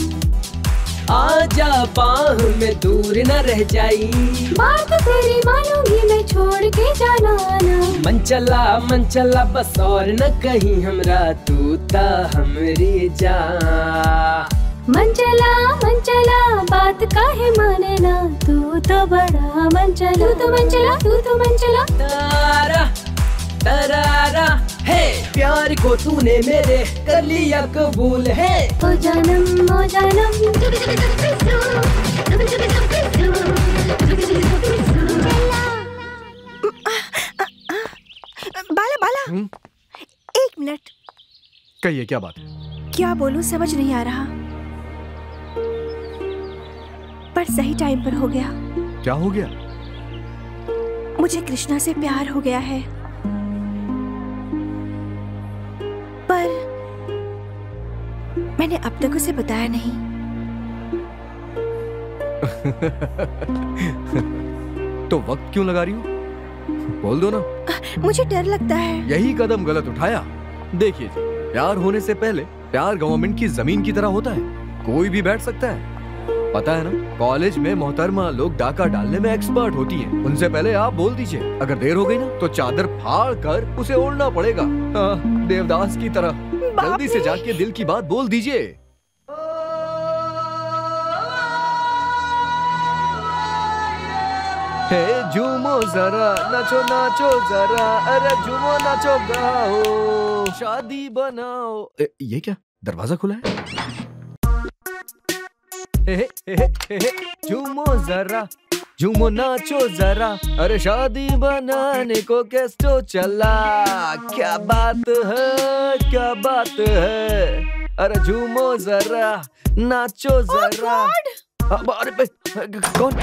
आजा बाह में दूर न रह जाई, बात तेरी मानूंगी मैं छोड़ के जाना ना। मन चला बस और न कहीं हमरा तू ता हमरी जा। मन चला बात काहे माने ना, तू तो बड़ा मन चला, तू तो मन चला। तारा तरारा है प्यार को तूने मेरे कर लिया कबूल है। ओ जानम बाला एक मिनट। कहिए क्या बात है? क्या बोलूं समझ नहीं आ रहा, पर सही टाइम पर हो गया। क्या हो गया? मुझे कृष्णा से प्यार हो गया है, पर मैंने अब तक उसे बताया नहीं। तो वक्त क्यों लगा रही हो? बोल दो ना। मुझे डर लगता है। यही कदम गलत उठाया। देखिए जी, प्यार होने से पहले प्यार गवर्नमेंट की जमीन की तरह होता है, कोई भी बैठ सकता है। पता है ना, कॉलेज में मोहतरमा लोग डाका डालने में एक्सपर्ट होती हैं। उनसे पहले आप बोल दीजिए, अगर देर हो गई ना तो चादर फाड़ कर उसे ओढ़ना पड़ेगा। देवदास की तरह जल्दी से जाके दिल की बात बोल दीजिए। हे झूमो जरा, नाचो नाचो जरा, अरे झूमो नाचो गाओ, शादी बनाओ। ये क्या दरवाजा खुला है? झूमो जरा, झूमो नाचो जरा, अरे शादी बनाने को कैस्टो चला। क्या बात है, क्या बात है, अरे झूमो जरा, नाचो जरा। अरे कौन?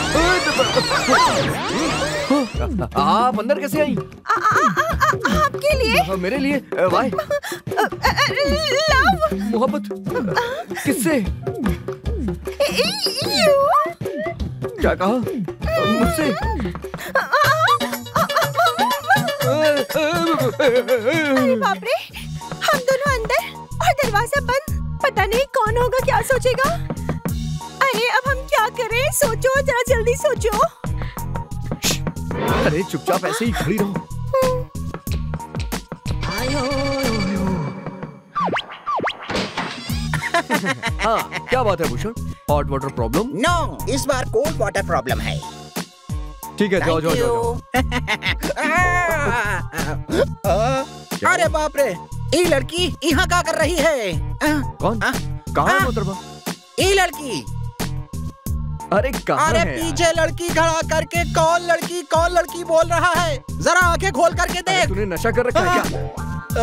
आप अंदर कैसे आई? आपके लिए। मेरे लिए? वाई? लव। मोहब्बत? किससे? क्या कहा मुझसे? अरे बाप रे, हम दोनों अंदर और दरवाजा बंद। पता नहीं कौन होगा, क्या सोचेगा। अरे अब हम क्या करें? सोचो जरा, जल्दी सोचो। अरे चुपचाप ऐसे ही खड़ी रहो। हाँ, क्या बात है Bhushan? Hot water problem? No, इस बार कोल्ड वाटर प्रॉब्लम है। ठीक है, जाओ जाओ जाओ। अरे बाप रे, ये लड़की यहाँ क्या कर रही है? कौन? कहाँ है मोहतरमा? ये लड़की। अरे कहाँ है? अरे पीछे लड़की खड़ा करके कौन लड़की बोल रहा है? जरा आंखें खोल करके देख। तूने नशा कर रखा है क्या?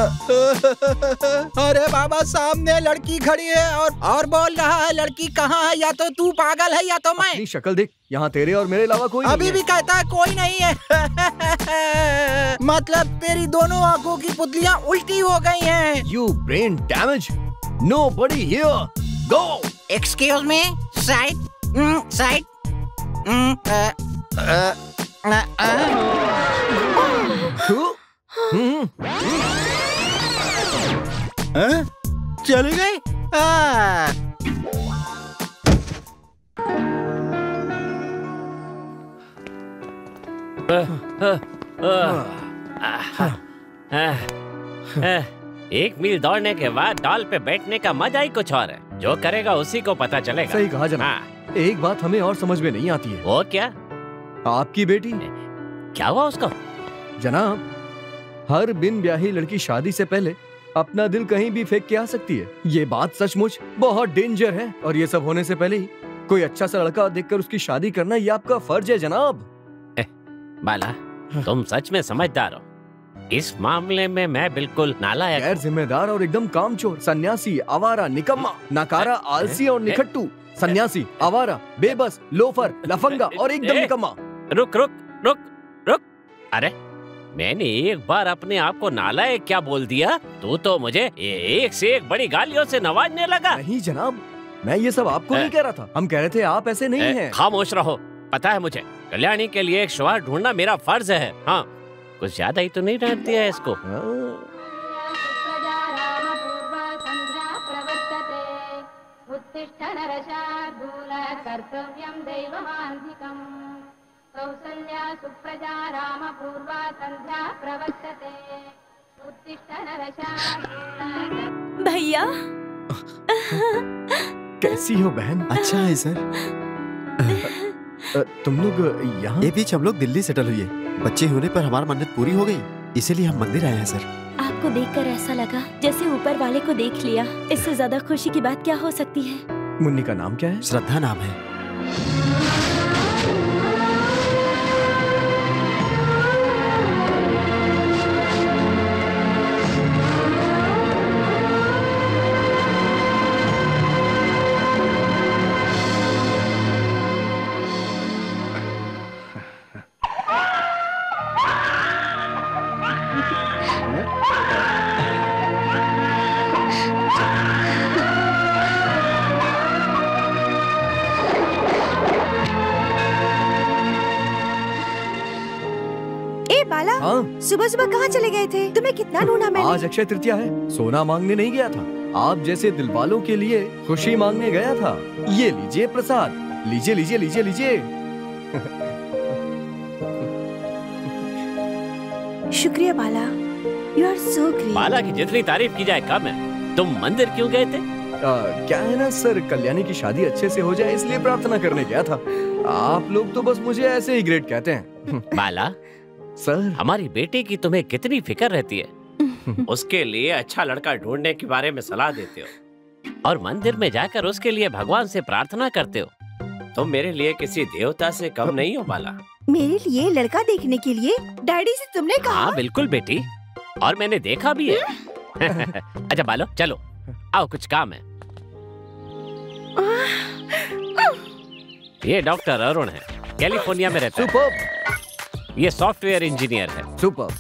अरे बाबा, सामने लड़की खड़ी है और बोल रहा है लड़की कहाँ है? या तो तू पागल है या तो मैं। अपनी शक्ल देख, यहाँ तेरे और मेरे अलावा कोई अभी नहीं भी कहता है कोई नहीं है। मतलब तेरी दोनों आंखों की पुतलियाँ उल्टी हो गई हैं। You brain damage. Nobody here. Go. Excuse me. Side. Side. चली गई। एक मील दौड़ने के बाद डॉल पे बैठने का मजा ही कुछ और है। जो करेगा उसी को पता चलेगा। सही कहा जनाब। एक बात हमें और समझ में नहीं आती है। वो क्या? आपकी बेटी। क्या हुआ उसको? जनाब, हर बिन ब्याही लड़की शादी से पहले अपना दिल कहीं भी फेंक के आ सकती है। ये बात सचमुच बहुत डेंजर है, और ये सब होने से पहले ही कोई अच्छा सा लड़का देखकर उसकी शादी करना ये आपका फर्ज है जनाब। बाला, तुम सच में समझदार हो। इस मामले में मैं बिल्कुल नालायक, गैर जिम्मेदार और एकदम कामचोर, सन्यासी, आवारा, निकम्मा, नाकारा, आलसी और निखट्टू। सन्यासी, आवारा, बेबस, लोफर, लफंगा और एकदम निकम्मा। रुक रुक रुक, अरे मैंने एक बार अपने आप को नालायक क्या बोल दिया? तू तो मुझे एक से एक बड़ी गालियों से नवाजने लगा। नहीं जनाब, मैं ये सब आपको नहीं कह रहा था। हम कह रहे थे आप ऐसे नहीं हैं। खामोश रहो। पता है मुझे, कल्याणी के लिए एक शौहर ढूंढना मेरा फर्ज है। हाँ, कुछ ज्यादा ही तो नहीं डांट दिया है इसको। कौसल्या सुप्रजा राम पूर्वा संध्या प्रवर्तते उत्तिष्ठ नरशार्दूल। भैया कैसी हो बहन? अच्छा है सर। तुम लोग यहाँ? ये बीच हम लोग दिल्ली सेटल हुए। बच्चे होने पर हमारी मन्नत पूरी हो गई, इसीलिए हम मंदिर आए हैं सर। आपको देखकर ऐसा लगा जैसे ऊपर वाले को देख लिया। इससे ज्यादा खुशी की बात क्या हो सकती है? मुन्नी का नाम क्या है? श्रद्धा नाम है। सुबह सुबह कहाँ चले गए थे? तुम्हें कितना ढूंढा मैंने। आज अक्षय तृतीया है, सोना मांगने नहीं गया था। आप जैसे दिलवालों के लिए खुशी मांगने गया था। ये लीजिए प्रसाद, लीजिए लीजिए लीजिए लीजिए। शुक्रिया Bala, you are so great. Bala की जितनी तारीफ की जाए कम है। तुम मंदिर क्यों गए थे? क्या है ना सर, कल्याणी की शादी अच्छे से हो जाए इसलिए प्रार्थना करने गया था। आप लोग तो बस मुझे ऐसे ही ग्रेट कहते हैं। बाला सर, हमारी बेटी की तुम्हें कितनी फिक्र रहती है। उसके लिए अच्छा लड़का ढूंढने के बारे में सलाह देते हो और मंदिर में जाकर उसके लिए भगवान से प्रार्थना करते हो। तुम मेरे लिए किसी देवता से कम नहीं हो बाला। मेरे लिए लड़का देखने के लिए डैडी से तुमने कहा? हाँ बिल्कुल बेटी, और मैंने देखा भी है। अच्छा बालो चलो, आओ कुछ काम है। ये डॉक्टर अरुण है, कैलिफोर्निया में रहता है। ये सॉफ्टवेयर इंजीनियर है। सुपर।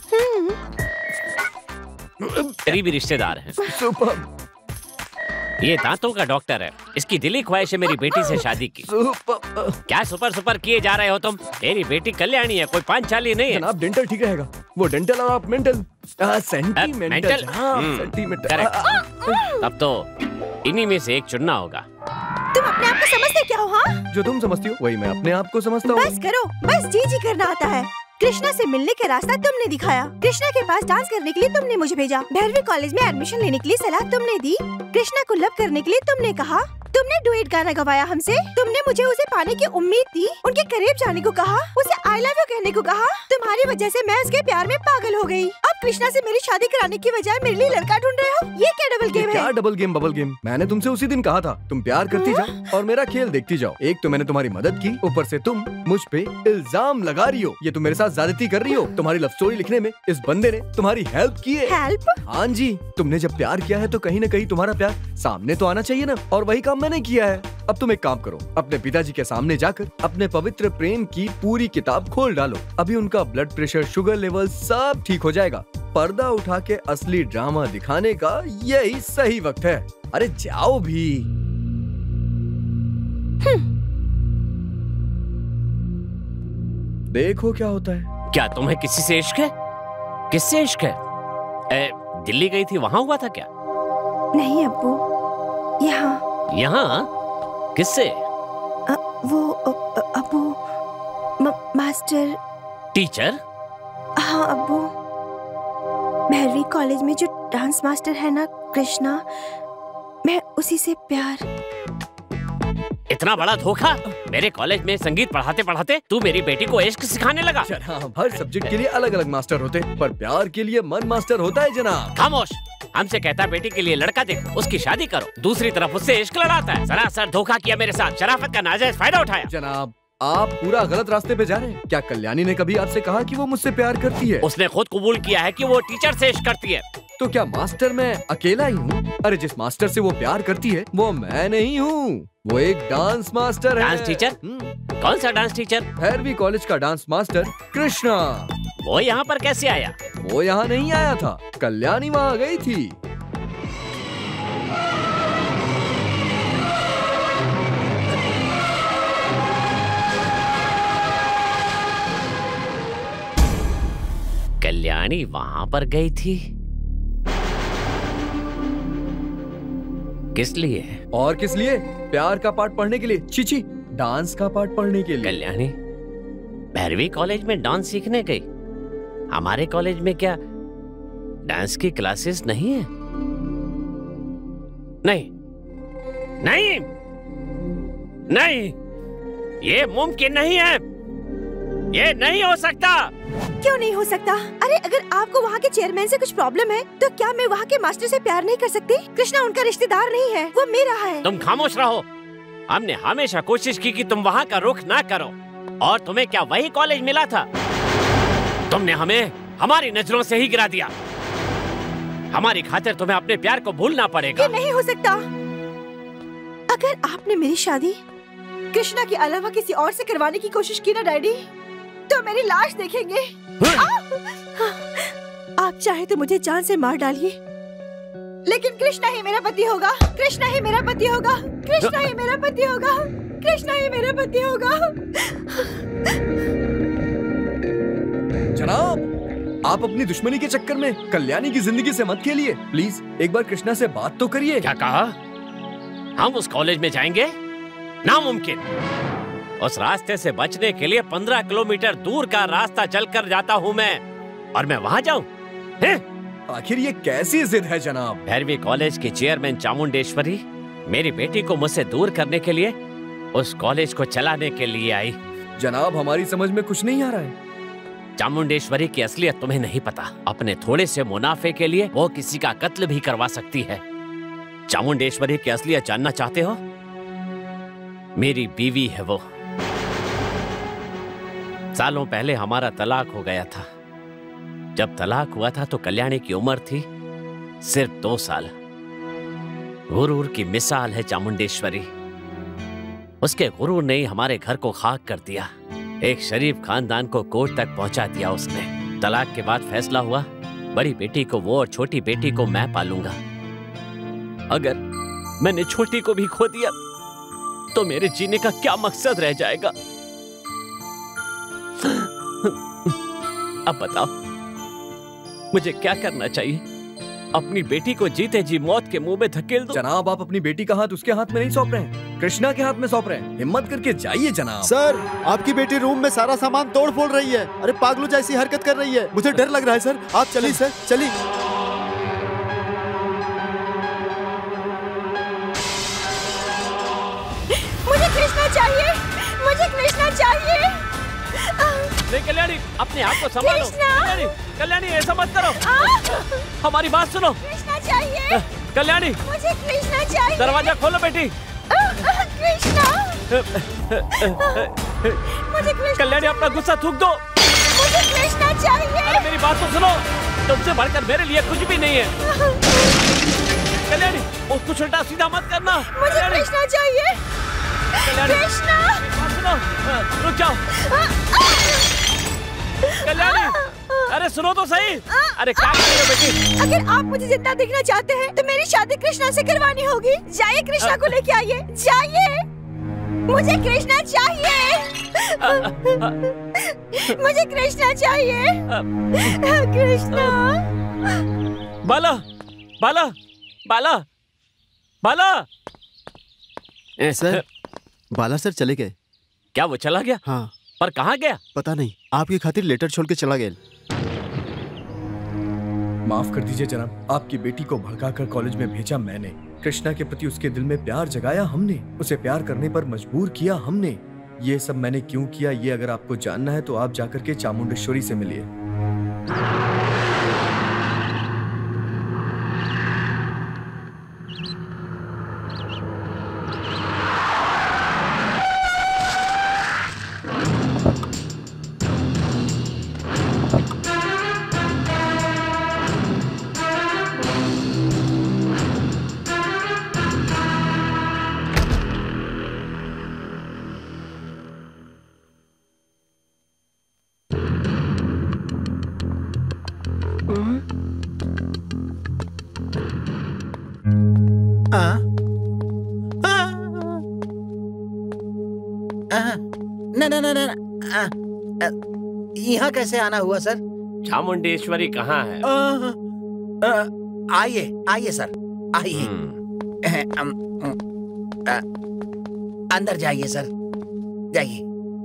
तेरी भी रिश्तेदार है। सुपर। ये दांतों का डॉक्टर है। इसकी दिली ख्वाहिश है मेरी बेटी से शादी की। क्या सुपर सुपर किए जा रहे हो तुम? मेरी बेटी कल्याणी है, कोई पांचाली नहीं है। जनाब डेंटल ठीक रहेगा। वो डेंटल और आप मेंटल। सेंटीमेंटल। सेंटीमेंटल। तब तो इन्हीं में से एक चुनना होगा। तुम अपने आप को समझते क्या हो? हाँ, जो तुम समझती हो वही मैं अपने आप को समझता हूँ। बस करो, बस जी जी करना आता है। कृष्णा से मिलने का रास्ता तुमने दिखाया, कृष्णा के पास डांस करने के लिए तुमने मुझे भेजा, 12वीं कॉलेज में एडमिशन लेने के लिए सलाह तुमने दी, कृष्णा को लव करने के लिए तुमने कहा, तुमने डुएट गाना गवाया हमसे, तुमने मुझे उसे पाने की उम्मीद दी, उनके करीब जाने को कहा, उसे आई लव यू कहने को कहा। तुम्हारी वजह से मैं उसके प्यार में पागल हो गई। अब कृष्णा से मेरी शादी कराने की बजाय मेरे लिए लड़का ढूंढ रहे हो। ये क्या डबल गेम है? क्या डबल गेम बबल गेम? मैंने तुमसे उसी दिन कहा था तुम प्यार करती जाओ और मेरा खेल देखती जाओ। एक तो मैंने तुम्हारी मदद की, ऊपर से तुम मुझ पे इल्जाम लगा रही हो। ये तुम मेरे साथ ज्यादती कर रही हो। तुम्हारी लव स्टोरी लिखने में इस बंदे ने तुम्हारी हेल्प की है। हेल्प? हाँ जी, तुमने जब प्यार किया है तो कहीं न कहीं तुम्हारा प्यार सामने तो आना चाहिए ना, और वही काम मैंने किया है। अब तुम एक काम करो, अपने पिताजी के सामने जाकर अपने पवित्र प्रेम की पूरी किताब खोल डालो। अभी उनका ब्लड प्रेशर, शुगर लेवल सब ठीक हो जाएगा। पर्दा उठा के असली ड्रामा दिखाने का यही सही वक्त है। अरे जाओ भी। देखो क्या होता है। क्या तुम्हें किसी से इश्क है? किससे इश्क है? दिल्ली गई थी, वहाँ हुआ था क्या? नहीं अब्बू, यहाँ। यहाँ? किससे? वो अब्बू, मास्टर। टीचर? हाँ अब्बू, 12वीं कॉलेज में जो डांस मास्टर है ना कृष्णा, मैं उसी से प्यार। इतना बड़ा धोखा? मेरे कॉलेज में संगीत पढ़ाते पढ़ाते तू मेरी बेटी को इश्क सिखाने लगा? जनाब, हर सब्जेक्ट के लिए अलग अलग मास्टर होते, पर प्यार के लिए मन मास्टर होता है जनाब। खामोश। हमसे कहता है बेटी के लिए लड़का देखो, उसकी शादी करो, दूसरी तरफ उससे इश्क लड़ाता है। सरासर धोखा किया मेरे साथ, शराफत का नाजायज फायदा उठाया। जनाब, आप पूरा गलत रास्ते पे जा रहे हैं। क्या कल्याणी ने कभी आपसे कहा कि वो मुझसे प्यार करती है? उसने खुद कबूल किया है कि वो टीचर से इश्क करती है। तो क्या मास्टर मैं अकेला ही हूँ? अरे जिस मास्टर से वो प्यार करती है वो मैं नहीं हूँ, वो एक डांस मास्टर है। Dance teacher? कौन सा डांस टीचर? 12वीं कॉलेज का डांस मास्टर कृष्णा। वो यहाँ पर कैसे आया? वो यहाँ नहीं आया था, कल्याणी वहाँ गई थी। कल्याणी वहाँ पर गई थी? किस लिए? और किस लिए? प्यार का पाठ पढ़ने के लिए। चीची, डांस का पाठ पढ़ने के लिए। कल्याणी 12वीं कॉलेज में डांस सीखने गई? हमारे कॉलेज में क्या डांस की क्लासेस नहीं है? नहीं नहीं नहीं, ये मुमकिन नहीं है, ये नहीं हो सकता। क्यों नहीं हो सकता? अरे अगर आपको वहाँ के चेयरमैन से कुछ प्रॉब्लम है तो क्या मैं वहाँ के मास्टर से प्यार नहीं कर सकती? कृष्णा उनका रिश्तेदार नहीं है, वो मेरा है। तुम खामोश रहो। हमने हमेशा कोशिश की कि तुम वहाँ का रुख ना करो, और तुम्हें क्या वही कॉलेज मिला था? तुमने हमें हमारी नजरों से ही गिरा दिया। हमारी खातिर तुम्हें अपने प्यार को भूलना पड़ेगा। ये नहीं हो सकता। अगर आपने मेरी शादी कृष्णा के अलावा किसी और से करवाने की कोशिश की ना डैडी, तो मेरी लाश देखेंगे। आप चाहे तो मुझे जान से मार डालिए, लेकिन कृष्णा ही मेरा पति होगा। कृष्णा ही मेरा पति होगा। कृष्णा ही मेरा पति होगा। कृष्णा ही मेरा पति होगा। जनाब, आप अपनी दुश्मनी के चक्कर में कल्याणी की जिंदगी से मत खेलिए। प्लीज एक बार कृष्णा से बात तो करिए। क्या कहा? हम उस कॉलेज में जाएंगे? नामुमकिन। उस रास्ते से बचने के लिए 15 किलोमीटर दूर का रास्ता चलकर जाता हूँ मैं, और मैं वहाँ जाऊँ? आखिर ये कैसी जिद है जनाब? 12वीं कॉलेज की चेयरमैन चामुंडेश्वरी मेरी बेटी को मुझसे दूर करने के लिए उस कॉलेज को चलाने के लिए आई। जनाब, हमारी समझ में कुछ नहीं आ रहा है। चामुंडेश्वरी की असलियत तुम्हें नहीं पता। अपने थोड़े से मुनाफे के लिए वो किसी का कत्ल भी करवा सकती है। चामुंडेश्वरी की असलियत जानना चाहते हो? मेरी बीवी है वो। सालों पहले हमारा तलाक हो गया था। जब तलाक हुआ था तो कल्याणी की उम्र थी सिर्फ 2 साल। गुरूर की मिसाल है चामुंडेश्वरी। उसके गुरूर ने ही हमारे घर को खाक कर दिया। एक शरीफ खानदान को कोर्ट तक पहुंचा दिया उसने। तलाक के बाद फैसला हुआ, बड़ी बेटी को वो और छोटी बेटी को मैं पालूंगा। अगर मैंने छोटी को भी खो दिया तो मेरे जीने का क्या मकसद रह जाएगा? अब बताओ मुझे क्या करना चाहिए? अपनी बेटी को जीते जी मौत के मुंह में धकेल दो? जनाब, आप अपनी बेटी का हाथ उसके हाथ में नहीं सौंप रहे हैं, कृष्णा के हाथ में सौंप रहे हैं। हिम्मत करके जाइए जनाब। सर, आपकी बेटी रूम में सारा सामान तोड़ फोड़ रही है। अरे पागलों जैसी हरकत कर रही है। मुझे डर लग रहा है सर। आप चलिए सर, चलिए। मुझे कृष्णा चाहिए, मुझे कृष्णा चाहिए। नहीं कल्याणी, अपने आप को संभालो। कल्याणी, कल्याणी ऐसा मत करो। हमारी बात सुनो। कृष्णा चाहिए। कल्याणी, मुझे कृष्णा चाहिए। दरवाजा खोलो बेटी। कृष्णा, मुझे कृष्णा। कल्याणी, अपना गुस्सा थूक दो। मुझे कृष्णा चाहिए। अरे मेरी बात तो सुनो। तुमसे बढ़कर मेरे लिए कुछ भी नहीं है। कल्याणी, उसको उल्टा सीधा मत करना। मुझे कृष्णा चाहिए। कृष्णा, सुनो, रुक जाओ। कल्याणी, अरे सुनो तो सही। अरे क्या कर रही हो बेटी? अगर आप मुझे जिंदा देखना चाहते हैं तो मेरी शादी कृष्णा से करवानी होगी। जाइए, कृष्णा को लेके आइए। जाइए, मुझे कृष्णा चाहिए। मुझे कृष्णा चाहिए। कृष्णा। बाला, बाला, बाला, बाला। सर, बाला सर चले गए। क्या वो चला गया? हाँ। पर कहाँ गया? पता नहीं, आपकी खातिर लेटर छोड़ के चला गया। माफ कर दीजिए जनाब, आपकी बेटी को भड़काकर कॉलेज में भेजा मैंने। कृष्णा के प्रति उसके दिल में प्यार जगाया हमने, उसे प्यार करने पर मजबूर किया हमने। ये सब मैंने क्यों किया, ये अगर आपको जानना है तो आप जाकर के चामुंडेश्वरी से मिलिए। यहाँ कैसे आना हुआ सर? चामुंडेश्वरी कहाँ है? आइए आइए सर, आइए। अंदर जाइए सर, जाइए।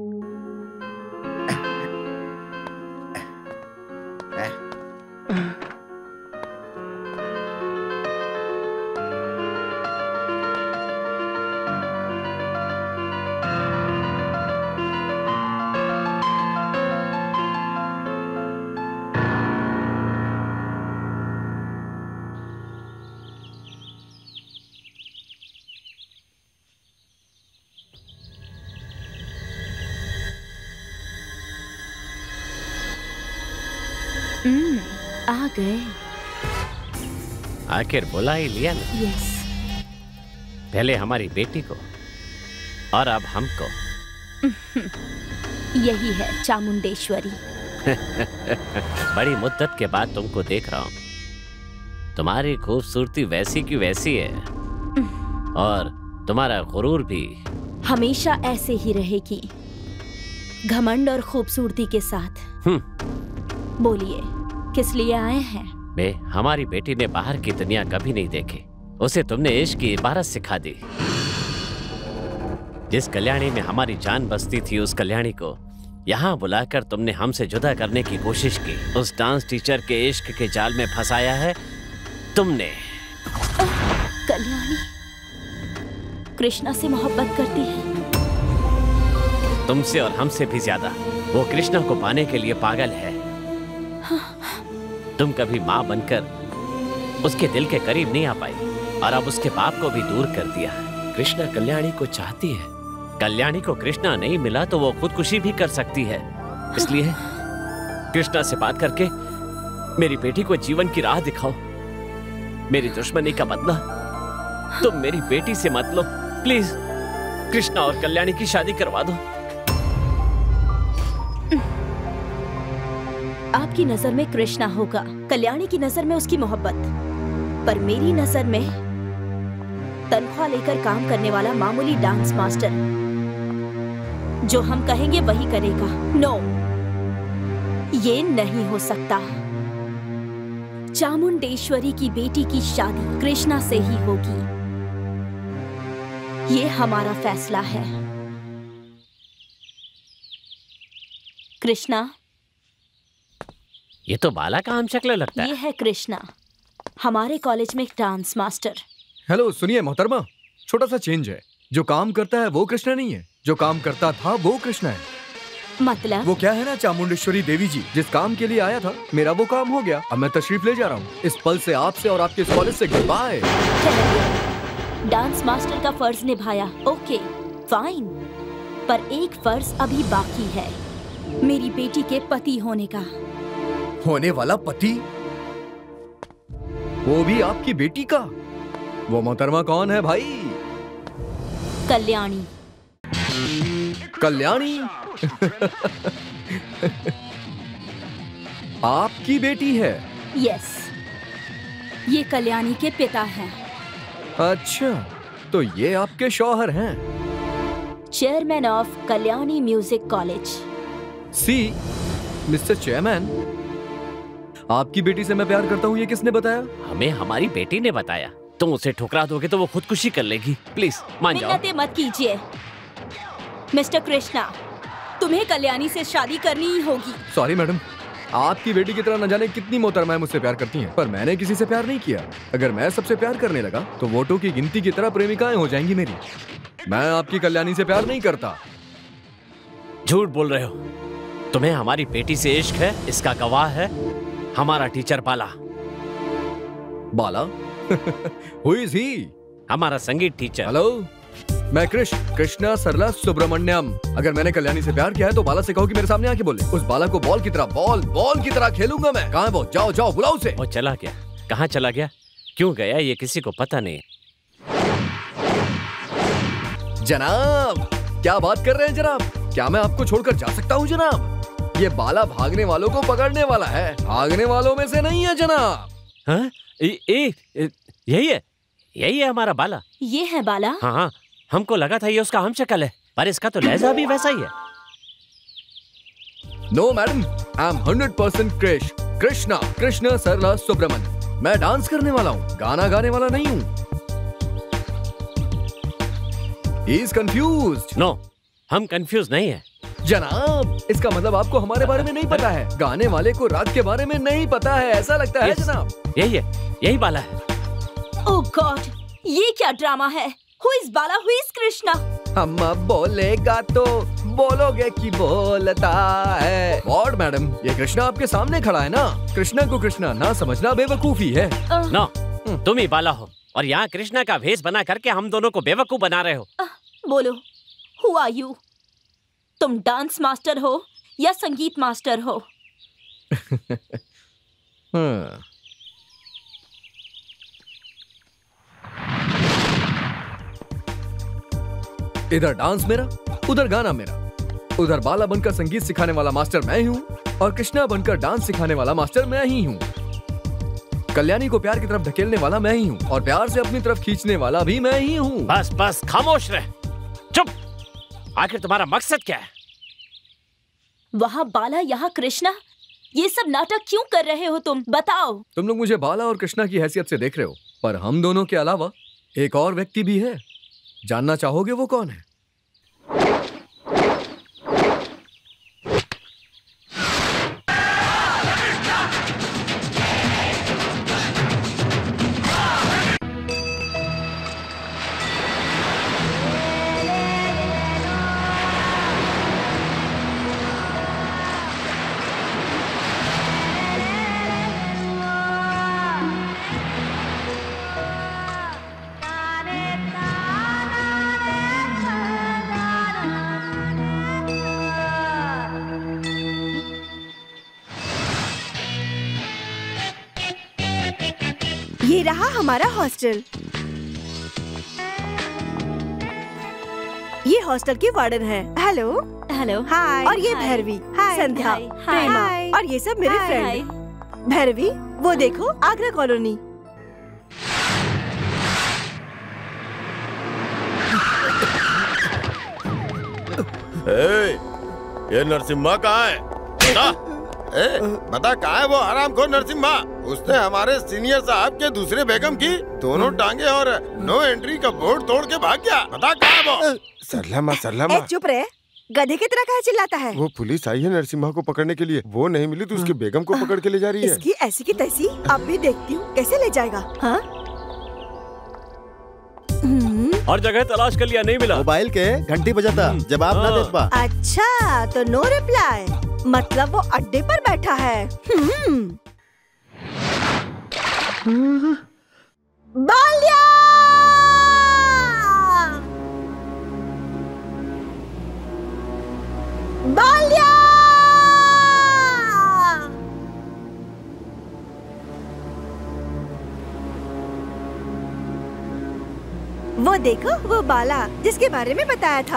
आ गए। आखिर बुला ही लिया ना। यस। पहले हमारी बेटी को और अब हमको। यही है चामुंडेश्वरी। बड़ी मुद्दत के बाद तुमको देख रहा हूँ। तुम्हारी खूबसूरती वैसी की वैसी है और तुम्हारा गुरूर भी हमेशा ऐसे ही रहेगी, घमंड और खूबसूरती के साथ। बोलिए, किस लिए आए हैं? बे, हमारी बेटी ने बाहर की दुनिया कभी नहीं देखी। उसे तुमने इश्क की इबारत सिखा दी। जिस कल्याणी में हमारी जान बसती थी, उस कल्याणी को यहाँ बुलाकर तुमने हमसे जुदा करने की कोशिश की। उस डांस टीचर के इश्क के जाल में फंसाया है तुमने। कल्याणी कृष्णा से मोहब्बत करती है। तुमसे और हमसे भी ज्यादा वो कृष्णा को पाने के लिए पागल है। तुम कभी माँ बनकर उसके दिल के करीब नहीं आ पाई और अब उसके बाप को भी दूर कर दिया। कृष्णा कल्याणी को चाहती है। कल्याणी को कृष्णा नहीं मिला तो वो खुदकुशी भी कर सकती है। इसलिए कृष्णा से बात करके मेरी बेटी को जीवन की राह दिखाओ। मेरी दुश्मनी का बदला तुम मेरी बेटी से मत लो। प्लीज कृष्णा और कल्याणी की शादी करवा दो। आपकी नजर में कृष्णा होगा, कल्याणी की नजर में उसकी मोहब्बत, पर मेरी नजर में तनख्वाह लेकर काम करने वाला मामूली डांस मास्टर। जो हम कहेंगे वही करेगा। नो, ये नहीं हो सकता। चामुंडेश्वरी की बेटी की शादी कृष्णा से ही होगी। ये हमारा फैसला है। कृष्णा, ये तो बाला का हम शक्ल लगता है। ये है कृष्णा, हमारे कॉलेज में डांस मास्टर। हेलो, सुनिए मोहतरमा, छोटा सा चेंज है। जो काम करता है वो कृष्णा नहीं है, जो काम करता था वो कृष्णा है। मतलब? वो क्या है ना, चामुंडेश्वरी देवी जी, जिस काम के लिए आया था मेरा वो काम हो गया। अब मैं तशरीफ ले जा रहा हूँ। इस पल से आपसे और आपके इस कॉलेज से गुड बाय। डांस मास्टर का फर्ज निभाया, ओके फाइन, पर एक फर्ज अभी बाकी है, मेरी बेटी के पति होने का। होने वाला पति? वो भी आपकी बेटी का? वो मोहतरमा कौन है भाई? कल्याणी। कल्याणी? आपकी बेटी है? यस, ये कल्याणी के पिता हैं। अच्छा, तो ये आपके शौहर हैं? Chairman of Kalyani music college. See mister chairman, आपकी बेटी से मैं प्यार करता हूँ, ये किसने बताया? हमें हमारी बेटी ने बताया। तुम उसे ठुकरा दोगे तो वो खुदकुशी कर लेगी। प्लीज मान जाओ। मिन्नतें मत कीजिए मिस्टर कृष्णा, तुम्हें कल्याणी से शादी करनी ही होगी। सॉरी मैडम, आपकी बेटी की तरह न जाने कितनी मोहतरमाएं मुझसे प्यार करती हैं, पर मैंने किसी से प्यार नहीं किया। अगर मैं सबसे प्यार करने लगा तो वोटों की गिनती की तरह प्रेमिकाएं हो जाएंगी मेरी। मैं आपकी कल्याणी से प्यार नहीं करता। झूठ बोल रहे हो। तुम्हें हमारी बेटी से इश्क है, इसका गवाह है हमारा teacher Bala. Bala? Who is he? हमारा संगीत टीचर। हेलो, मैं कृष्णा सरला सुब्रमण्यम। अगर मैंने कल्याणी से प्यार किया है तो बाला से कहो कि मेरे सामने आके बोले। उस बाला को बॉल की तरह बॉल की तरह खेलूंगा मैं। कहाँ है वो? जाओ जाओ बुलाओ उसे। वो चला गया। कहाँ चला गया, क्यों गया, ये किसी को पता नहीं। जनाब, क्या बात कर रहे हैं जनाब? क्या मैं आपको छोड़कर जा सकता हूँ जनाब? ये बाला भागने वालों को पकड़ने वाला है, भागने वालों में से नहीं है जनाब। हाँ? यही है हमारा बाला। ये है बाला? हाँ, हमको लगा था ये उसका हमशक्ल है, पर इसका तो लहजा भी वैसा ही है। No madam, I am 100% Krishna Sarla Subramanya. मैं डांस करने वाला हूँ, गाना गाने वाला नहीं हूँ। He is confused. नो, हम कंफ्यूज नहीं है जनाब। इसका मतलब आपको हमारे बारे में नहीं पता है, गाने वाले को राग के बारे में नहीं पता है, ऐसा लगता है जनाब। यही है, यही बाला है। ओह गॉड, ये क्या ड्रामा है? Who is Bala, who is Krishna? हम बोलेगा तो बोलोगे कि बोलता है। वॉर्ड मैडम, ये कृष्णा आपके सामने खड़ा है ना। कृष्णा को कृष्णा ना समझना बेवकूफी है। नो, तुम ही बाला हो और यहाँ कृष्णा का भेष बना करके हम दोनों को बेवकूफ बना रहे हो। बोलो, who are you? तुम डांस मास्टर हो या संगीत मास्टर हो? इधर डांस मेरा, उधर गाना मेरा। उधर बाला बनकर संगीत सिखाने वाला मास्टर मैं ही हूँ और कृष्णा बनकर डांस सिखाने वाला मास्टर मैं ही हूँ। कल्याणी को प्यार की तरफ धकेलने वाला मैं ही हूँ और प्यार से अपनी तरफ खींचने वाला भी मैं ही हूँ। बस बस खामोश रह, चुप। आखिर तुम्हारा मकसद क्या है? वहाँ बाला, यहाँ कृष्णा, ये सब नाटक क्यों कर रहे हो तुम? बताओ। तुम लोग मुझे बाला और कृष्णा की हैसियत से देख रहे हो, पर हम दोनों के अलावा एक और व्यक्ति भी है। जानना चाहोगे वो कौन है? ये रहा हमारा हॉस्टल। ये हॉस्टल की वार्डन है। Hello hello, hi. और ये हाय, भैरवी, हाय, संध्या, हाय, प्रेमा हाय। और ये सब मेरे हाय, फ्रेंड। भैरवी, वो देखो आगरा कॉलोनी। ये नरसिम्हा कहाँ है? बता कहाँ है वो हरामखोर नरसिम्हा? उसने हमारे सीनियर साहब के दूसरे बेगम की दोनों टांगे और नो एंट्री का बोर्ड तोड़ के भाग गया। बता कहाँ है वो? सरला चुप रहे, गधे की तरह कहाँ चिल्लाता है? वो पुलिस आई है नरसिम्हा को पकड़ने के लिए। वो नहीं मिली तो उसके बेगम को पकड़ के ले जा रही है। इसकी ऐसी की तैसी, अब भी देखती हूँ कैसे ले जाएगा। हाँ? हर जगह तलाश कर लिया, नहीं मिला। मोबाइल के घंटी बजाता, जवाब ना दे पा। अच्छा, तो नो रिप्लाई, मतलब वो अड्डे पर बैठा है। बाल्या! बाल्या! वो देखो, वो बाला जिसके बारे में बताया था।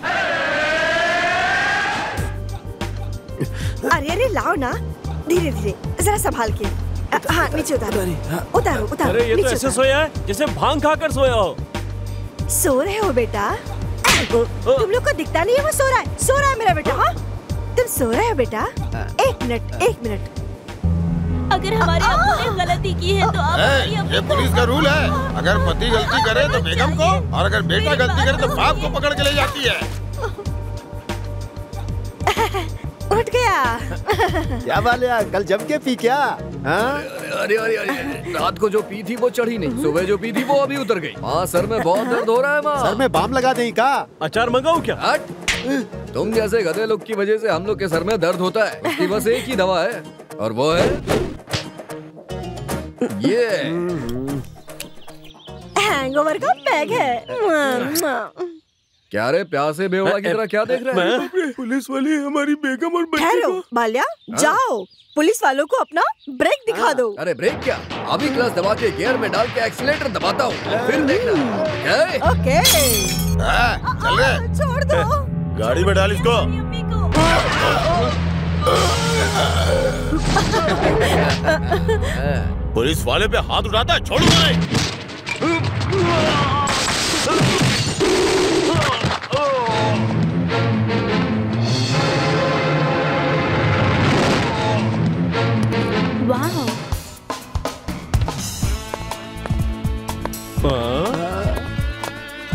अरे अरे लाओ ना, धीरे धीरे, जरा संभाल के। हाँ, नीचे उतारो, उतारो उतारो। अरे ये तो ऐसे सोया है जैसे भांग खाकर सोया हो। सो रहे हो बेटा? तुम लोग को दिखता नहीं है वो सो रहा है मेरा बेटा। हाँ, तुम सो रहे हो बेटा? एक मिनट। अगर हमारे अब्बू ने गलती की है तो आप हमारी अब्बू ये पुलिस का रूल है। अगर पति गलती करे तो बेगम को, और अगर बेटा गलती करे तो बाप को पकड़ के ले जाती है। उठ गया। क्या बाल्या, कल जम के पी क्या? अरे रात को जो पी थी वो चढ़ी नहीं, सुबह जो पी थी वो अभी उतर गई। माँ, सर में बहुत दर्द हो रहा है माँ। सर में बाम लगा दें का? अचार मंगाऊं क्या? तुम जैसे गधे लोग की वजह से हम लोग के सर में दर्द होता है। उसकी बस एक ही दवा है और वो है ये हैंगओवर का पैक है। क्या रे, प्यासे बेवड़ा की तरह क्या देख रहा है? पुलिस वाली हमारी बेगम और बच्चे ठहरो को। बाल्या, जाओ पुलिस वालों को अपना ब्रेक दिखा दो। अरे ब्रेक क्या, अभी क्लच दबा के गियर में डाल के एक्सीलेटर दबाता हूँ, फिर देखना। ओके, चल रहे, छोड़ दो। गाड़ी में डाल इसको। पुलिस वाले पे हाथ उठाता है, छोड़ो नहीं।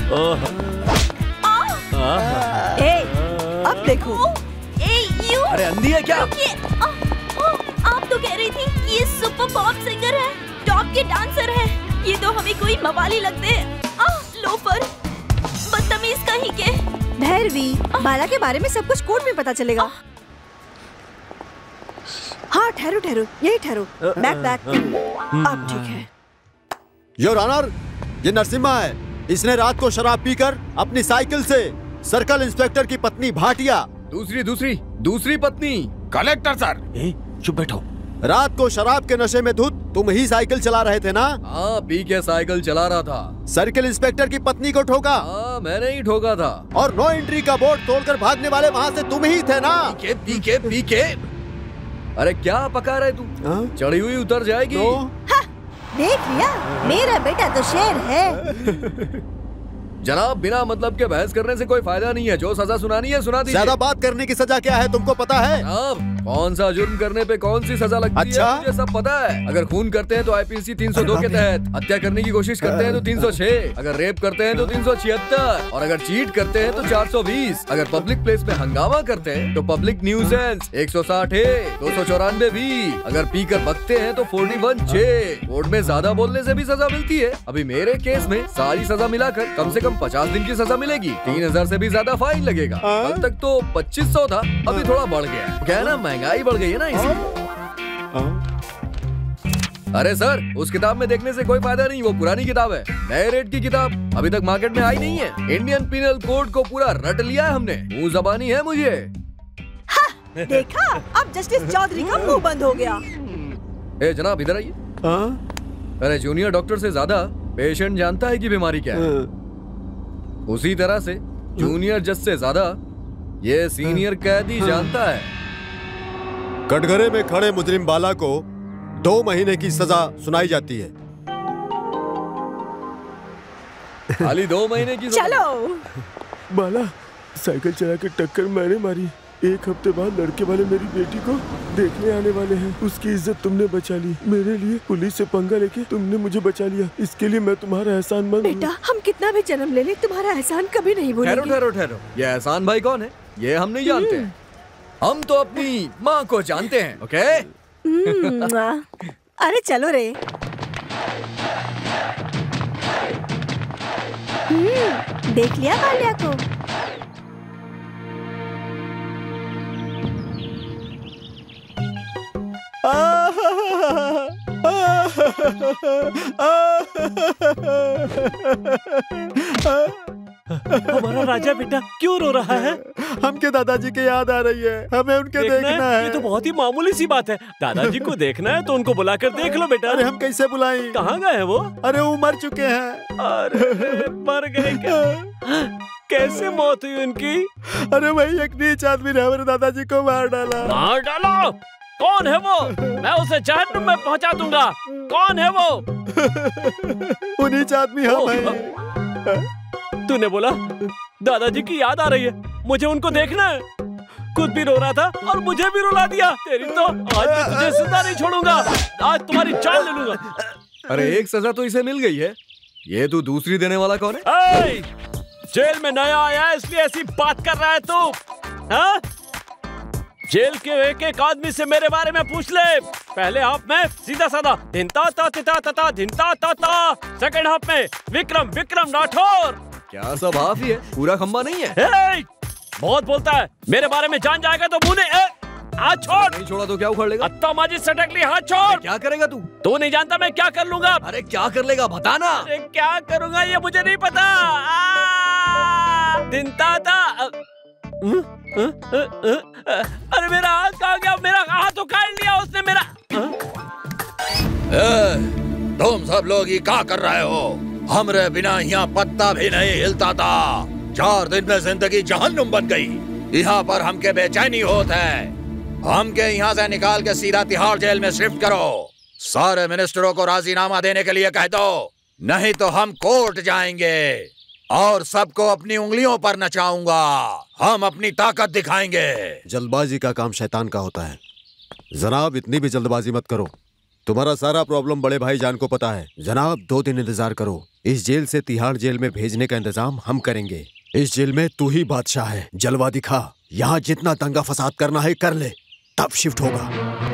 अब देखो। अरे अंधी है क्या? आप तो कह रही थी कि ये सुपर पॉप सिंगर है, टॉप के डांसर है। ये तो हमें कोई मवाली लगते हैं। लोफर, बदतमीज कहीं के। भैरवी, बाला के बारे में सब कुछ कोर्ट में पता चलेगा। हाँ ठहरो ठहरो, यही ठहरो। बैक अब ठीक है। योर ऑनर, ये नरसिम्हा है। इसने रात को शराब पीकर अपनी साइकिल से सर्कल इंस्पेक्टर की पत्नी भाटिया, दूसरी पत्नी। कलेक्टर सर, चुप बैठो। रात को शराब के नशे में धुत तुम ही साइकिल चला रहे थे ना? हाँ, पी के साइकिल चला रहा था। सर्कल इंस्पेक्टर की पत्नी को ठोका? हाँ, मैंने ही ठोका था। और नो एंट्री का बोर्ड तोड़कर भागने वाले वहाँ से तुम ही थे ना? पी के। अरे क्या पका रहे तू? चढ़ी हुई उतर जाएगी। देख लिया, मेरा बेटा तो शेर है। जनाब, बिना मतलब के बहस करने से कोई फायदा नहीं है। जो सजा सुनानी है सुना दीजिए। ज्यादा बात करने की सजा क्या है तुमको पता है? कौन सा जुर्म करने पे कौन सी सजा लगती है मुझे सब पता है। अगर खून करते हैं तो आईपीसी 302 के तहत, हत्या करने की कोशिश करते हैं तो 306, अगर रेप करते हैं तो 376, और अगर चीट करते हैं तो 420, अगर पब्लिक प्लेस में हंगामा करते हैं तो पब्लिक न्यूसेंस 160A, 294 भी, अगर पीकर बकते हैं तो 41(j). कोर्ट में ज्यादा बोलने से भी सजा मिलती है। अभी मेरे केस में सारी सजा मिलाकर कम से कम 50 दिन की सजा मिलेगी। 3000 से भी ज्यादा फाइन लगेगा। कल तक तो 2500 था, अभी थोड़ा बढ़ गया है। क्या है ना, महंगाई बढ़ गई है ना इसलिए। अरे सर, उस किताब में देखने से कोई फायदा नहीं, वो पुरानी किताब है। नए रेट की किताब अभी तक मार्केट में आई नहीं है। इंडियन पिनल कोड को पूरा रट लिया है हमने। मुंह जबानी है मुझे। देखा, अब जस्टिस चौधरी का मुंह बंद हो गया। ए जनाब, इधर आइए। अरे जूनियर डॉक्टर से ज्यादा पेशेंट जानता है कि बीमारी क्या है। उसी तरह से जूनियर जज से ज्यादा ये सीनियर कैदी जानता है। कटघरे में खड़े मुजरिम बाला को 2 महीने की सजा सुनाई जाती है। खाली 2 महीने की सजा। चलो। बाला, साइकिल चला के टक्कर मैंने मारी। 1 हफ्ते बाद लड़के वाले मेरी बेटी को देखने आने वाले हैं। उसकी इज्जत तुमने बचा ली। मेरे लिए पुलिस से पंगा लेके तुमने मुझे बचा लिया। इसके लिए मैं तुम्हारा एहसानमंद हूँ। बेटा, हम कितना भी जन्म ले ले, तुम्हारा एहसान कभी नहीं भूलेंगे। ठहरो। ये एहसान भाई कौन है? ये हम नहीं जानते हैं। हम तो अपनी माँ को जानते हैं। ओके? अरे चलो रे। देख लिया बाल्या को? हमारा राजा बेटा क्यों रो रहा है? हमके दादाजी की याद आ रही है। हमें उनके देखना है। ये तो बहुत ही मामूली सी बात है। दादाजी को देखना है तो उनको बुलाकर देख लो बेटा। अरे हम कैसे बुलाएं? कहाँ गए वो? अरे वो मर चुके हैं। अरे मर गए क्या? कैसे मौत हुई उनकी? अरे वही एक नीच आदमी ने हमारे दादाजी को मार डाला। मार डाला? कौन है वो? मैं उसे जहन्नुम में पहुंचा दूंगा। कौन है वो? वो नीच आदमी हम हैं। तूने बोला दादाजी की याद आ रही है, मुझे उनको देखना है। खुद भी रो रहा था और मुझे भी रुला दिया। तेरी तो आज मैं तुझे जिंदा नहीं छोड़ूंगा। आज तुम्हारी जान ले लूंगा। अरे एक सजा तो इसे मिल गई है। ये तू दूसरी देने वाला कौन है? जेल में नया आया है इसलिए ऐसी बात कर रहा है तू? हाँ? जेल के एक आदमी से मेरे बारे में पूछ ले। पहले हाफ में सीधा साधा धिनता ता तिता तता धिनता ता ता। सेकंड हाफ में विक्रम राठौर। क्या सब हाफ ही है? पूरा खंबा नहीं है? बहुत बोलता है। मेरे बारे में जान जाएगा तो मुंह हाथ छोड़। नहीं छोड़ा तो क्या उखड़ लेगा? अत्ता माजी सटक ली, हाथ छोड़। क्या करेगा तू? तू नहीं जानता मैं क्या कर लूंगा। अरे क्या कर लेगा बताना। अरे क्या करूंगा ये मुझे नहीं पता। धिनता था। अरे मेरा हाथ कहाँ गया? मेरा हाथ तो काट लिया उसने मेरा। तुम सब लोग ये क्या कर रहे हो? हमरे बिना यहाँ पत्ता भी नहीं हिलता था। 4 दिन में जिंदगी जहन्नुम बन गई। यहाँ पर हमके बेचैनी होत है। हमके यहाँ से निकाल के सीधा तिहाड़ जेल में शिफ्ट करो। सारे मिनिस्टरों को राजीनामा देने के लिए कह दो, नहीं तो हम कोर्ट जाएंगे और सबको अपनी उंगलियों पर नचाऊंगा। हम अपनी ताकत दिखाएंगे। जल्दबाजी का काम शैतान का होता है। जनाब, इतनी भी जल्दबाजी मत करो। तुम्हारा सारा प्रॉब्लम बड़े भाई जान को पता है। जनाब 2 दिन इंतजार करो, इस जेल से तिहाड़ जेल में भेजने का इंतजाम हम करेंगे। इस जेल में तू ही बादशाह है, जलवा दिखा। यहाँ जितना दंगा फसाद करना है कर ले, तब शिफ्ट होगा।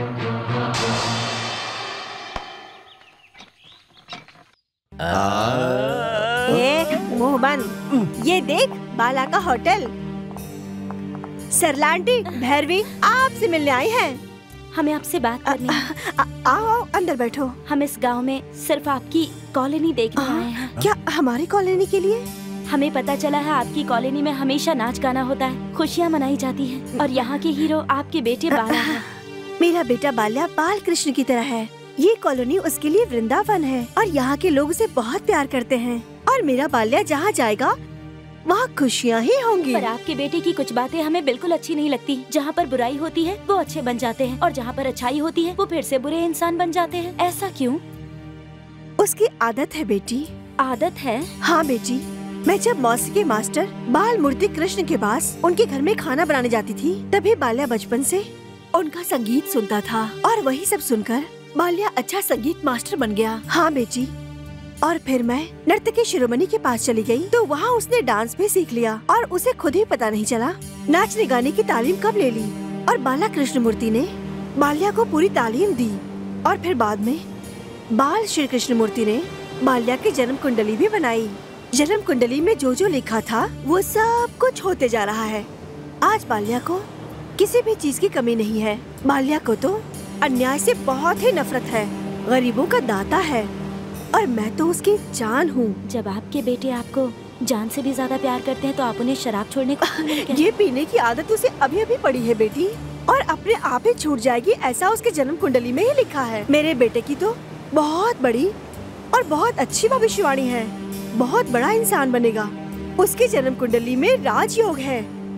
मुंह बंद। ये देख बाला का होटल। सरलांटी, भैरवी आपसे मिलने आई हैं। हमें आपसे बात करनी है। आओ अंदर बैठो। हम इस गांव में सिर्फ आपकी कॉलोनी देखने आए हैं। क्या हमारी कॉलोनी के लिए? हमें पता चला है आपकी कॉलोनी में हमेशा नाच गाना होता है, खुशियाँ मनाई जाती हैं और यहाँ के हीरो आपके बेटे बाला हैं। मेरा बेटा बाल्या बालकृष्ण की तरह है। ये कॉलोनी उसके लिए वृंदावन है और यहाँ के लोग उसे बहुत प्यार करते हैं। और मेरा बाल्या जहाँ जाएगा वहाँ खुशियाँ ही होंगी। पर आपके बेटे की कुछ बातें हमें बिल्कुल अच्छी नहीं लगती। जहाँ पर बुराई होती है वो अच्छे बन जाते हैं और जहाँ पर अच्छाई होती है वो फिर से बुरे इंसान बन जाते हैं। ऐसा क्यों? उसकी आदत है बेटी। आदत है? हाँ बेटी, मैं जब मौसीकी मास्टर बाल मूर्ति कृष्ण के पास उनके घर में खाना बनाने जाती थी, तभी बाल्या बचपन से उनका संगीत सुनता था और वही सब सुनकर बाल्या अच्छा संगीत मास्टर बन गया। हाँ बेटी, और फिर मैं नर्तकी शिरोमणि के पास चली गई तो वहाँ उसने डांस भी सीख लिया और उसे खुद ही पता नहीं चला नाचने गाने की तालीम कब ले ली। और बाला कृष्ण मूर्ति ने बाल्या को पूरी तालीम दी और फिर बाद में बाल श्री कृष्ण मूर्ति ने बाल्या की जन्म कुंडली भी बनाई। जन्म कुंडली में जो जो लिखा था वो सब कुछ होते जा रहा है। आज बाल्या को किसी भी चीज की कमी नहीं है। बाल्या को तो अन्याय से बहुत ही नफरत है, गरीबों का दाता है और मैं तो उसकी जान हूँ। जब आपके बेटे आपको जान से भी ज्यादा प्यार करते हैं तो आप उन्हें शराब छोड़ने को क्यों नहीं कहते? ये पीने की आदत उसे अभी अभी पड़ी है बेटी और अपने आप ही छूट जाएगी, ऐसा उसके जन्म कुंडली में ही लिखा है। मेरे बेटे की तो बहुत बड़ी और बहुत अच्छी भविष्यवाणी है, बहुत बड़ा इंसान बनेगा। उसकी जन्म कुंडली में राजयोग है।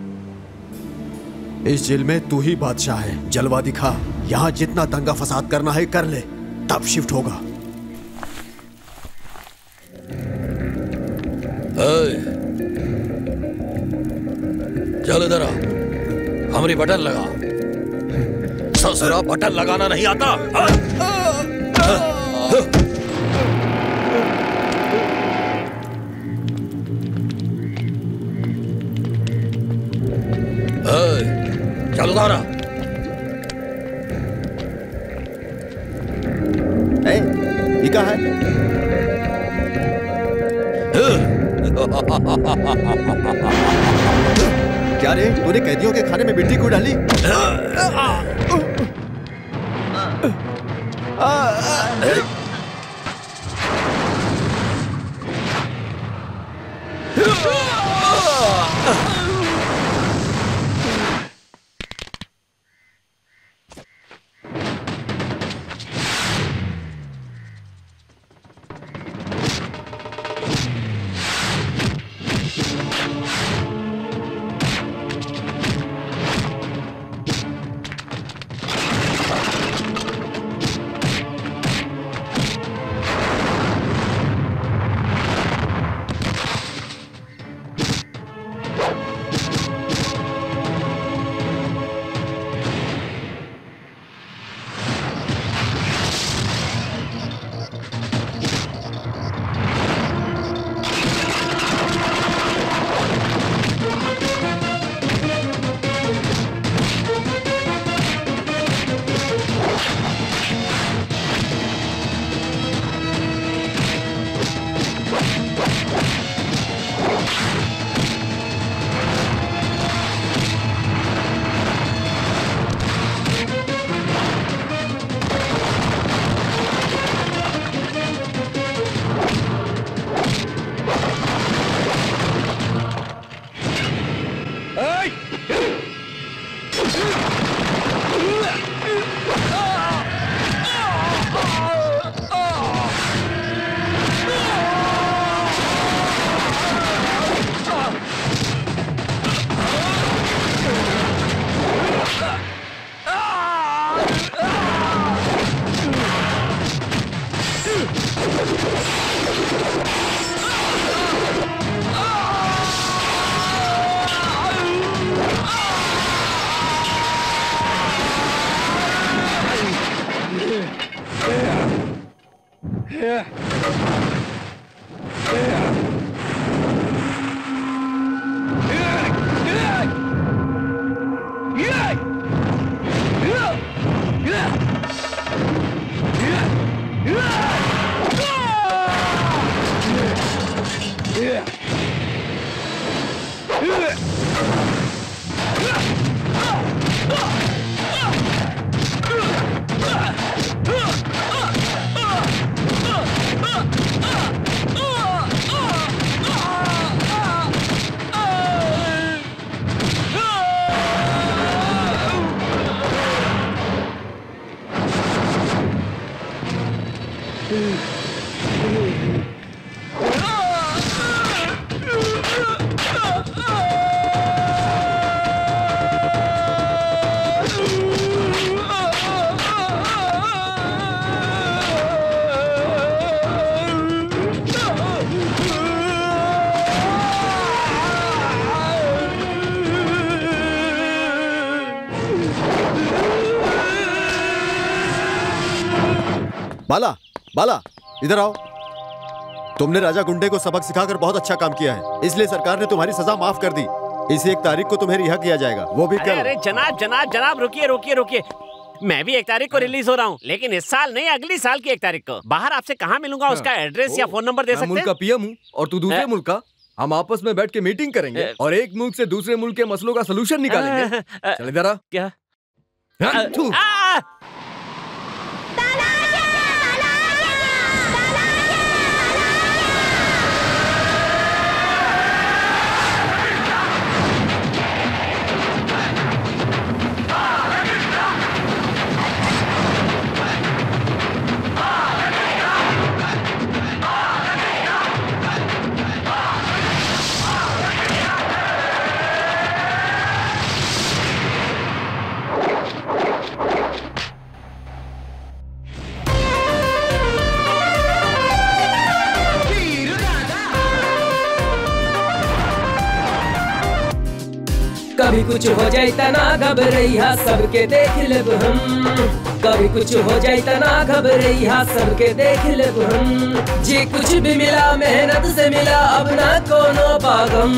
इस जेल में तू ही बादशाह है, जलवा दिखा। यहाँ जितना दंगा फसाद करना है कर ले, तब शिफ्ट होगा। चल इधर आ, हमारी बटन लगा। ससुरा बटन लगाना नहीं आता? चल उधर आ। ये क्या है? क्या रे, तूने कैदियों के खाने में मिट्टी क्यों डाली? बाला, बाला, इधर आओ। तुमने राजा गुंडे को सबक सिखाकर बहुत अच्छा काम किया है, इसलिए सरकार ने तुम्हारी सजा माफ कर दी। इसी 1 तारीख को तुम्हें रिहा किया जाएगा, वो भी कल। अरे जनाब जनाब जनाब, रुकिए रुकिए रुकिए। मैं भी 1 तारीख को रिलीज हो रहा हूँ, लेकिन इस साल नहीं, अगली साल की 1 तारीख को। बाहर आपसे कहाँ मिलूंगा, उसका एड्रेस या फोन नंबर दे सकते हैं? मुल्क का पीएम हूँ और तू दूसरे मुल्क का। हम आपस में बैठ के मीटिंग करेंगे और एक मुल्क से दूसरे मुल्क के मसलों का सलूशन निकालेंगे। चल इधर आ। क्या? कभी कुछ हो जाए तना घबरैया सबके देख लेब हम। कभी कुछ हो जाए तना घबरैया सबके देख लेब हम। जे कुछ भी मिला मेहनत से मिला, अब ना कोनो पागम।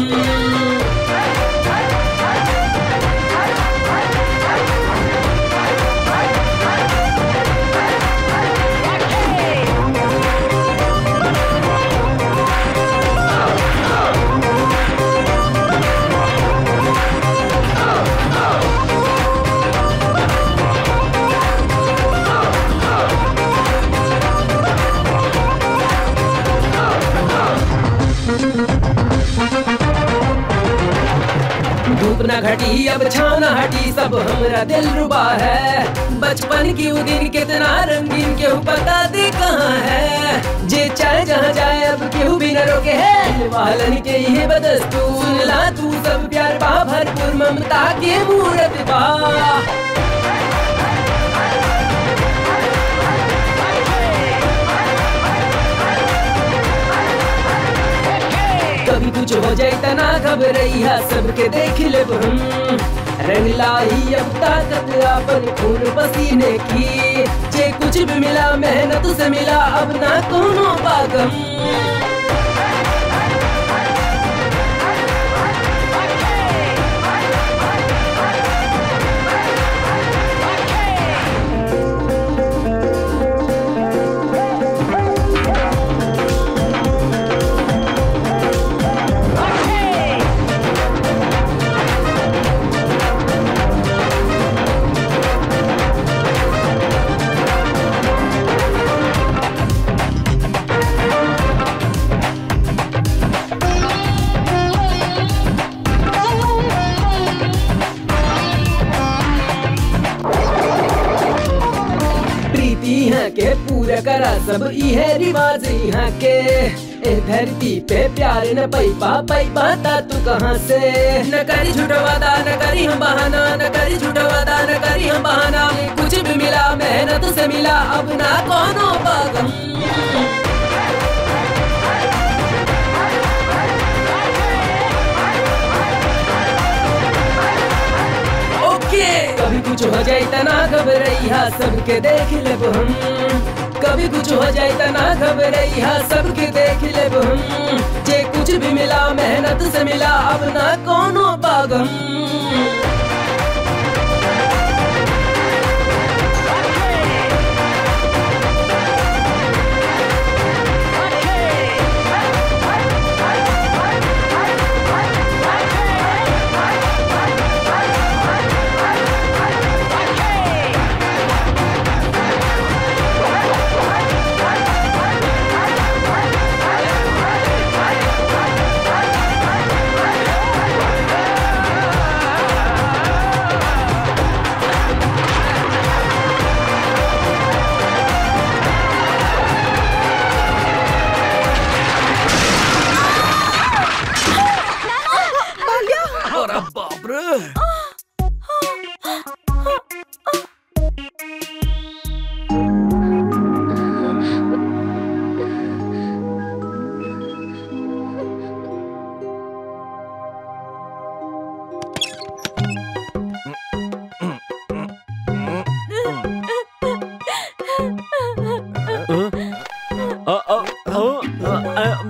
धूप न घटी अब छाव न हटी, सब हमरा दिल रुबा है। बचपन की वो दिन कितना रंगीन, केहू पता दे कहाँ है। जे चाहे जहाँ जाए अब केहू भी न रोके है। वालन के ये बदस्तूर, सुन ला तू सब प्यार बा भरपूर, ममता के मूरत बा। कभी कुछ हो जाए तना घबरैया सबके देख लेब हम। रंग लाई अब ताकत अपन खून पसीने की। जे कुछ भी मिला मेहनत से मिला, अब ना कोनो पागम। के पूरा करा सब इहे रिवाज यहाँ के। ए धरती पे प्यार न पैपा ता तू कहाँ से। न करी झूठा वादा न करी हम बहाना, न करी झूठा वादा न करी हम बहाना। कुछ भी मिला मेहनत से मिला, अब ना कोनो पागम। कभी कुछ हो जाए तना घबरैया सबके देख लेब हम। कभी कुछ हो जाए तना घबरैया सबके देख लेब हम। जे कुछ भी मिला मेहनत से मिला, अब ना कोनो पागम।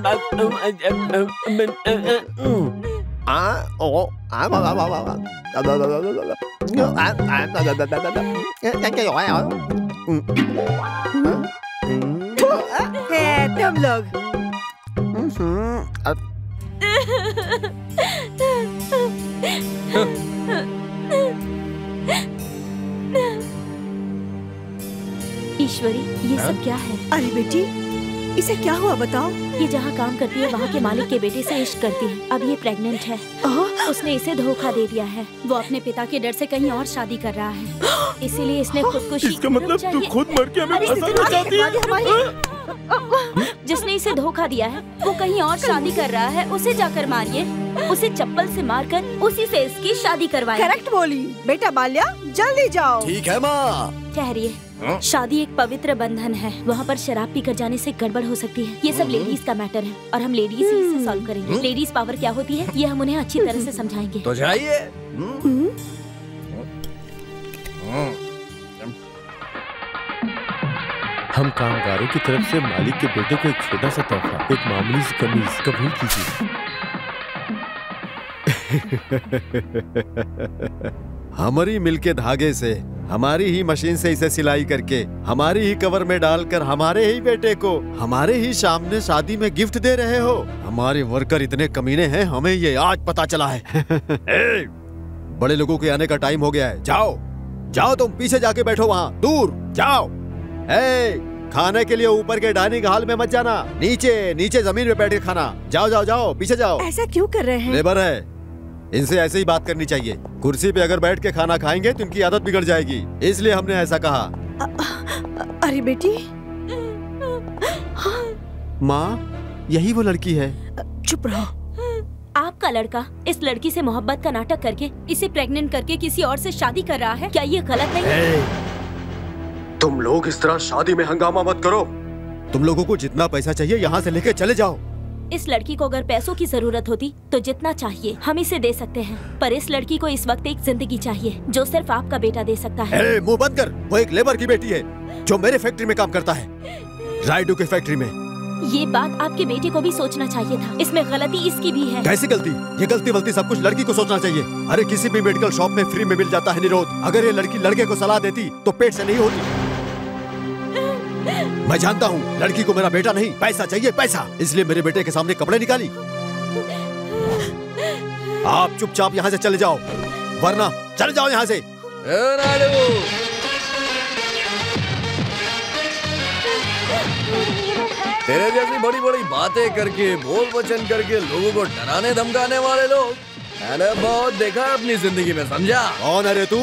तुम लोग ईश्वरी, ये सब क्या है? अरे बेटी, इसे क्या हुआ बताओ? ये जहाँ काम करती है वहाँ के मालिक के बेटे से इश्क करती है। अब ये प्रेग्नेंट है। उसने इसे धोखा दे दिया है। वो अपने पिता के डर से कहीं और शादी कर रहा है, इसीलिए इसने खुदकुशी। इसका मतलब तू खुद मर के हमें फंसाना चाहती है? जिसने इसे धोखा दिया है वो कहीं और शादी कर रहा है, उसे जाकर मारिए। उसे चप्पल से मारकर उसी से इसकी शादी करवाएं। करेक्ट बोली बेटा। बाल्या, जल्दी जाओ। ठीक है माँ। ठहरिए, शादी एक पवित्र बंधन है। वहाँ पर शराब पीकर जाने से गड़बड़ हो सकती है। ये सब लेडीज का मैटर है और हम लेडीज ही इसे सॉल्व करेंगे। लेडीज पावर क्या होती है ये हम उन्हें अच्छी तरह से समझाएंगे। तो जाइए। हम कामगारों की तरफ से मालिक के बेटे को एक छोटा सा तोहफा, एक मामूली सी कमीज कबूल कीजिए। हमारी मिल के धागे से, हमारी ही मशीन से इसे सिलाई करके, हमारी ही कवर में डालकर हमारे ही बेटे को हमारे ही सामने शादी में गिफ्ट दे रहे हो। हमारे वर्कर इतने कमीने हैं, हमें ये आज पता चला है। बड़े लोगों के आने का टाइम हो गया है। जाओ जाओ, तुम पीछे जाके बैठो, वहाँ दूर जाओ। खाने के लिए ऊपर के डाइनिंग हॉल में मत जाना, नीचे नीचे जमीन पे बैठ के खाना। जाओ जाओ जाओ, पीछे जाओ। ऐसा क्यों कर रहे हैं? लेबर है, इनसे ऐसे ही बात करनी चाहिए। कुर्सी पे अगर बैठ के खाना खाएंगे तो इनकी आदत बिगड़ जाएगी, इसलिए हमने ऐसा कहा। अरे बेटी। माँ, यही वो लड़की है। चुप रहो। आपका लड़का इस लड़की से मोहब्बत का नाटक करके इसे प्रेग्नेंट करके किसी और से शादी कर रहा है। क्या ये गलत नहीं है? तुम लोग इस तरह शादी में हंगामा मत करो। तुम लोगों को जितना पैसा चाहिए यहाँ से लेके चले जाओ। इस लड़की को अगर पैसों की जरूरत होती तो जितना चाहिए हम इसे दे सकते हैं, पर इस लड़की को इस वक्त एक जिंदगी चाहिए जो सिर्फ आपका बेटा दे सकता है। मुंह बंद कर। वो एक लेबर की बेटी है जो मेरे फैक्ट्री में काम करता है, राइडू की फैक्ट्री में। ये बात आपके बेटे को भी सोचना चाहिए था। इसमें गलती इसकी भी है। कैसी गलती? ये गलती वलती सब कुछ लड़की को सोचना चाहिए। अरे किसी भी मेडिकल शॉप में फ्री में मिल जाता है निरोध। अगर ये लड़की लड़के को सलाह देती तो पेट से नहीं होती। मैं जानता हूँ लड़की को मेरा बेटा नहीं, पैसा चाहिए, पैसा। इसलिए मेरे बेटे के सामने कपड़े निकाली। आप चुपचाप यहाँ से चले जाओ, वरना चले जाओ यहाँ से। तेरे जैसी बड़ी बड़ी बातें करके, बोल वचन करके लोगों को डराने धमकाने वाले लोग मैंने बहुत देखा है अपनी जिंदगी में, समझा? कौन है रे तू?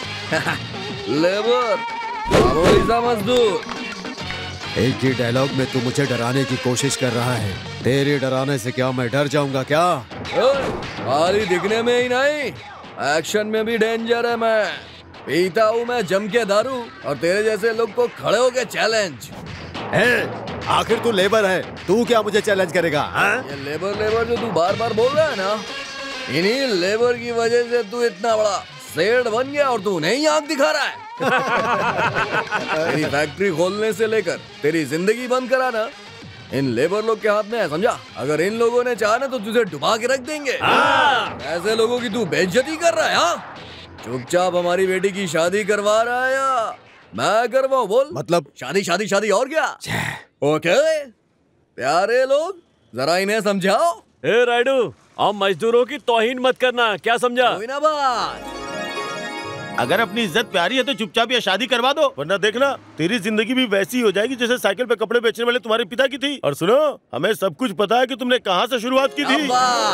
लेबर, मामूली सा मजदूर। एक ही डायलॉग में तू मुझे डराने की कोशिश कर रहा है। तेरे डराने से क्या मैं डर जाऊंगा क्या? खाली दिखने में ही नहीं, एक्शन में भी डेंजर है। मैं पीता हूँ मैं जम के दारू, और तेरे जैसे लोग को खड़े होके चैलेंज। आखिर तू लेबर है, तू क्या मुझे चैलेंज करेगा? ये लेबर लेबर जो तू बार बार बोल रहा है ना, इन्हीं लेबर की वजह से तू इतना बड़ा सेठ बन गया और तू नहीं आंख दिखा रहा है। तेरी फैक्ट्री खोलने से लेकर तेरी जिंदगी बंद कराना इन लेबर लोग के हाथ में है, समझा? अगर इन लोगों ने चाहा ना तो तुझे डुबा के रख देंगे। ऐसे लोगों की तू बेइज्जती कर रहा है। हाँ, चुपचाप हमारी बेटी की शादी करवा रहा है या मैं करवाऊं? बोल। मतलब शादी शादी शादी और क्या? ओके प्यारे लोग, जरा इन्हें समझाओ। ए राइडू, हम मजदूरों की तौहीन मत करना, क्या समझा? कोई ना बात। अगर अपनी इज्जत प्यारी है तो चुपचाप ये शादी करवा दो, वरना देखना तेरी जिंदगी भी वैसी हो जाएगी जैसे साइकिल पे कपड़े बेचने वाले तुम्हारे पिता की थी। और सुनो, हमें सब कुछ पता है कि तुमने कहाँ से शुरुआत की थी।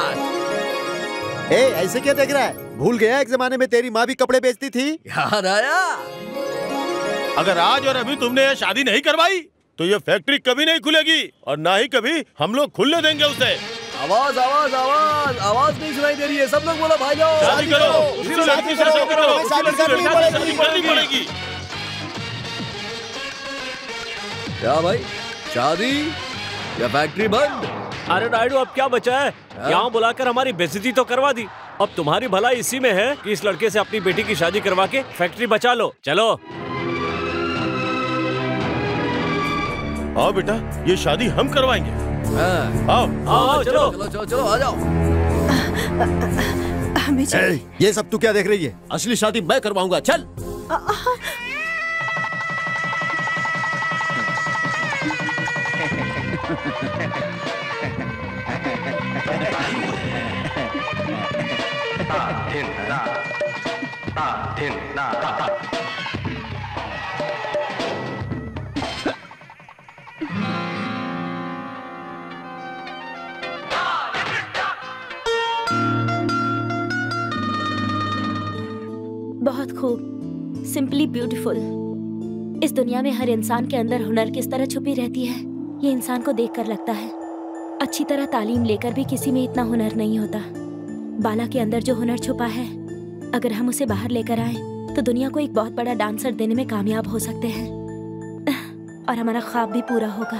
ऐसे क्या देख रहा है? भूल गया एक जमाने में तेरी माँ भी कपड़े बेचती थी? याद आया? अगर आज और अभी तुमने ये शादी नहीं करवाई तो ये फैक्ट्री कभी नहीं खुलेगी और ना ही कभी हम लोग खुलने देंगे उसे। आवाज आवाज आवाज आवाज नहीं सुनाई दे रही है। सब लोग बोलो भाई जाओ शादी करो, उसी लड़की से शादी करो, शादी करनी पड़ेगी। क्या भाई, शादी या फैक्ट्री बंद? अरे राइडू, अब क्या बचा है? यहाँ बुलाकर हमारी बेइज्जती तो करवा दी। अब तुम्हारी भलाई इसी में है कि इस लड़के से अपनी बेटी की शादी करवा के फैक्ट्री बचा लो। चलो। हाँ बेटा, ये शादी हम करवाएंगे। आओ चलो चलो चलो चलो आ जाओ। ये सब तू क्या देख रही है? असली शादी मैं करवाऊंगा, चल। बहुत खूब, सिंपली ब्यूटीफुल। इस दुनिया में हर इंसान के अंदर हुनर किस तरह छुपी रहती है, ये इंसान को देखकर लगता है। अच्छी तरह तालीम लेकर भी किसी में इतना हुनर नहीं होता। बाला के अंदर जो हुनर छुपा है, अगर हम उसे बाहर लेकर आए तो दुनिया को एक बहुत बड़ा डांसर देने में कामयाब हो सकते हैं और हमारा ख्वाब भी पूरा होगा।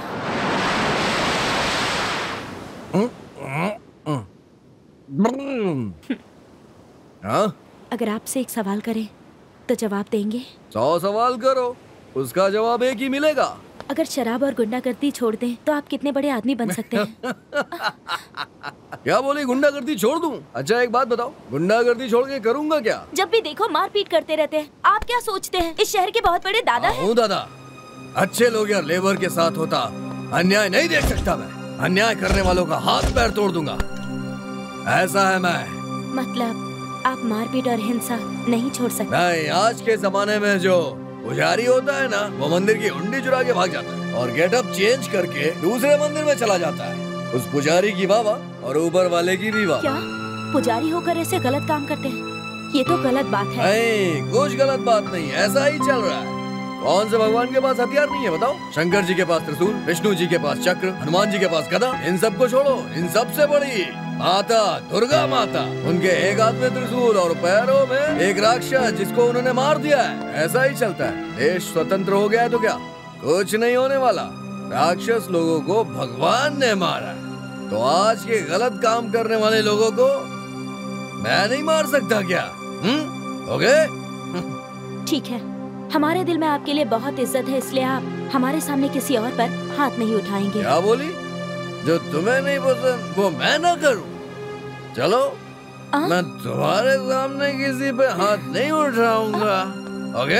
अगर आपसे एक सवाल करें तो जवाब देंगे? 100 सवाल करो, उसका जवाब एक ही मिलेगा। अगर शराब और गुंडागर्दी छोड़ दें तो आप कितने बड़े आदमी बन सकते हैं? क्या बोली, गुंडागर्दी छोड़ दूं? अच्छा एक बात बताओ, गुंडागर्दी छोड़ के करूंगा क्या? जब भी देखो मारपीट करते रहते हैं। आप क्या सोचते हैं इस शहर के बहुत बड़े दादा हैं? हूँ दादा। अच्छे लोग या लेबर के साथ होता अन्याय नहीं देख सकता मैं। अन्याय करने वालों का हाथ पैर तोड़ दूंगा, ऐसा है मैं। मतलब आप मारपीट और हिंसा नहीं छोड़ सकते? नहीं, आज के जमाने में जो पुजारी होता है ना, वो मंदिर की हुंडी चुरा के भाग जाता है और गेटअप चेंज करके दूसरे मंदिर में चला जाता है। उस पुजारी की वाह और ऊपर वाले की भी वाह। क्या पुजारी होकर ऐसे गलत काम करते हैं? ये तो गलत बात है। नहीं, कुछ गलत बात नहीं, ऐसा ही चल रहा है। कौन से भगवान के पास हथियार नहीं है बताओ? शंकर जी के पास त्रिशूल, विष्णु जी के पास चक्र, हनुमान जी के पास गदा। इन सब को छोड़ो, इन सबसे बड़ी माता दुर्गा माता, उनके एक हाथ में त्रिशूल और पैरों में एक राक्षस जिसको उन्होंने मार दिया है। ऐसा ही चलता है। देश स्वतंत्र हो गया तो क्या, कुछ नहीं होने वाला। राक्षस लोगों को भगवान ने मारा, तो आज के गलत काम करने वाले लोगों को मैं नहीं मार सकता क्या? ओके? ठीक है, हमारे दिल में आपके लिए बहुत इज्जत है, इसलिए आप हमारे सामने किसी और पर हाथ नहीं उठाएंगे। क्या बोली? जो तुम्हें नहीं पसंद वो मैं ना करूं? चलो, मैं तुम्हारे सामने किसी पे हाथ नहीं उठाऊंगा। ओके?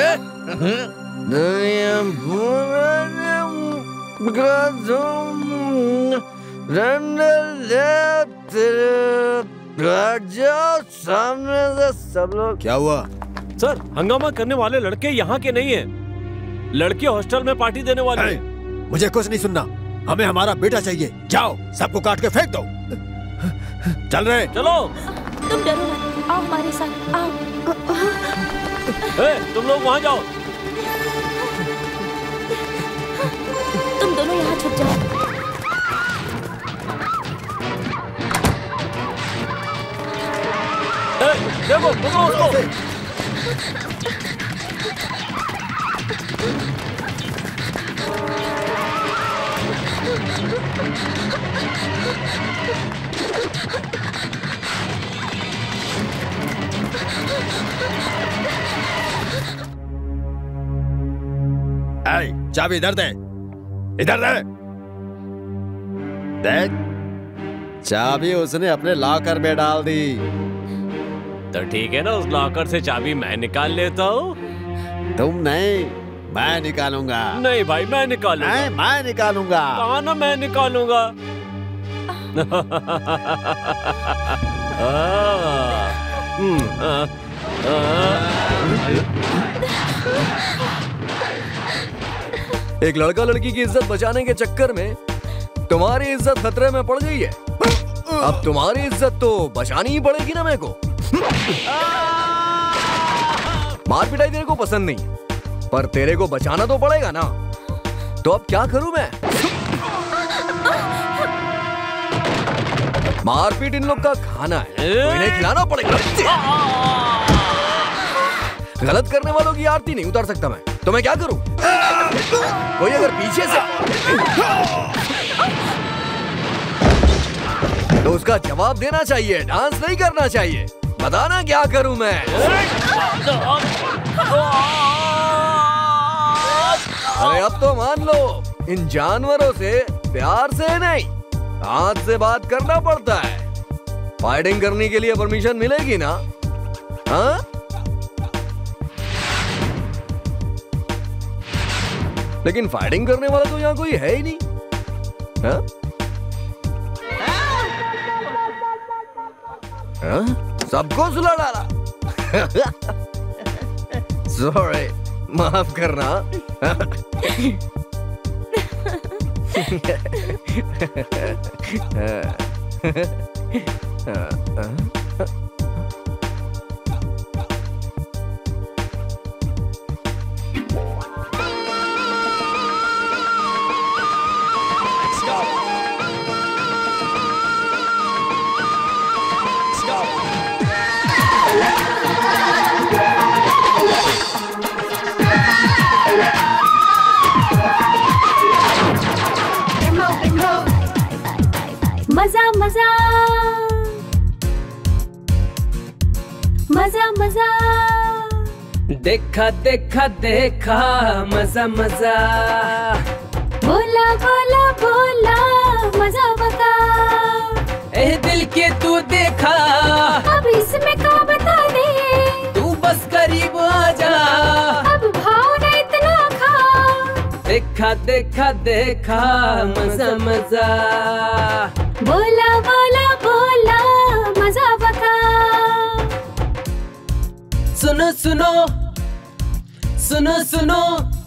सामने से सब लोग। क्या हुआ सर? हंगामा करने वाले लड़के यहाँ के नहीं हैं। लड़के हॉस्टल में पार्टी देने वाले हैं। मुझे कुछ नहीं सुनना, हमें हमारा बेटा चाहिए। जाओ, सबको काट के फेंक दो। चल रहे? चलो। तुम डरो मत, आओ हमारे साथ, आओ। तुम लोग वहाँ जाओ। तुम दोनों यहाँ छुप जाओ। देखो, देखो उसको। चाबी इधर दे, इधर दे। देख, चाबी उसने अपने लॉकर में डाल दी। तो ठीक है ना, उस लॉकर से चाबी मैं निकाल लेता हूँ। तुम नहीं, मैं निकालूंगा। नहीं भाई, मैं निकालूंगा। नहीं, मैं निकालूंगा। कहा ना मैं निकालूंगा। एक लड़का लड़की की इज्जत बचाने के चक्कर में तुम्हारी इज्जत खतरे में पड़ गई है। अब तुम्हारी इज्जत तो बचानी ही पड़ेगी ना मेरे को। मार पिटाई तेरे को पसंद नहीं, पर तेरे को बचाना तो पड़ेगा ना। तो अब क्या करूं मैं? मारपीट इन लोग का खाना है, तो इन्हें खिलाना पड़ेगा। गलत करने वालों की आरती नहीं उतार सकता मैं, तो मैं क्या करूं? कोई अगर पीछे से तो उसका जवाब देना चाहिए, डांस नहीं करना चाहिए। बताना क्या करूं मैं? अरे अब तो मान लो, इन जानवरों से प्यार से नहीं, हाथ से बात करना पड़ता है। फाइटिंग करने के लिए परमिशन मिलेगी ना? हाँ? लेकिन फाइटिंग करने वाला तो यहाँ कोई है ही नहीं। हाँ? हाँ? सबको सुला डाला। सॉरी, माफ करना। मजा मजा मजा मजा, देखा देखा देखा मजा मजा, बोला बोला बोला मजा बता, ए दिल के तू देखा, अब इसमें क्या बता दे, तू बस करीब आ जा, अब भाव न इतना खा, देखा देखा देखा मजा मजा, बोला बोला बोला मजा बता, सुनो सुनो सुनो सुनो,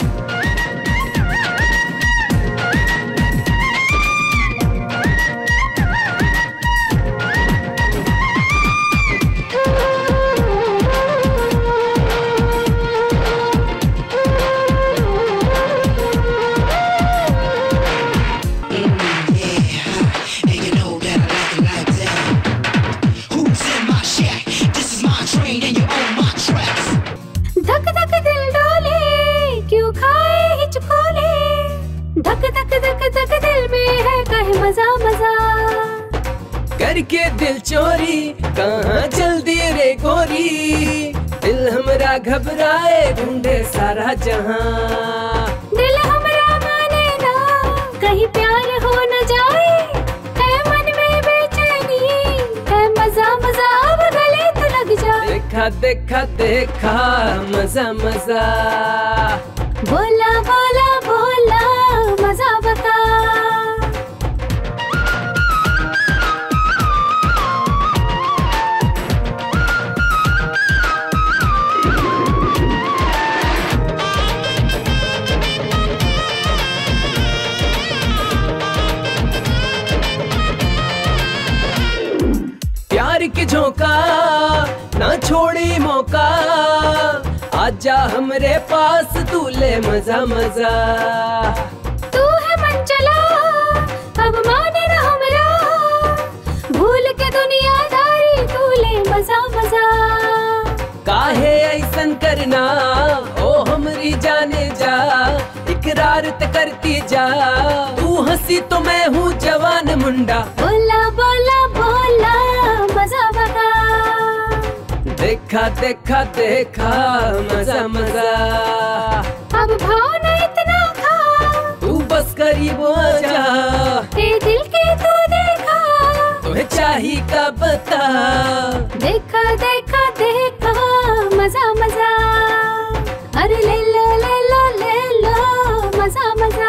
धक धक धक धक दिल में है कहे मजा मजा, करके दिल चोरी कहाँ जल्दी रे गोरी, दिल हमरा घबराए ढूंढे सारा जहां, दिल हमरा माने ना कहीं प्यार हो न जाए, है मन में बेचैनी है मजा मजा, अब गले तो लग जाए, देखा देखा देखा मजा मजा, बोला बोला बोला मजा बता, प्यार के झोंका ना छोड़ी मौका, आजा हमरे पास तू ले मजा मजा, तू है मन चला अब माने ना हमरा, भूल के दुनियादारी तू ले मजा मजा, काहे ऐसन करना ओ हमरी जाने जा, इकरार त करती जा, तू हंसी तो मैं हूँ जवान मुंडा, बोला बोला बोला मजा बता, देखा देखा देखा मजा मजा, अब भाव न इतना खा, तू बस करीब आ जा, ए दिल के तू देखा, तुम्हें चाहिए का बता, देखा देखा देखा मजा मजा, अरे ले लो ले लो ले लो मजा मजा,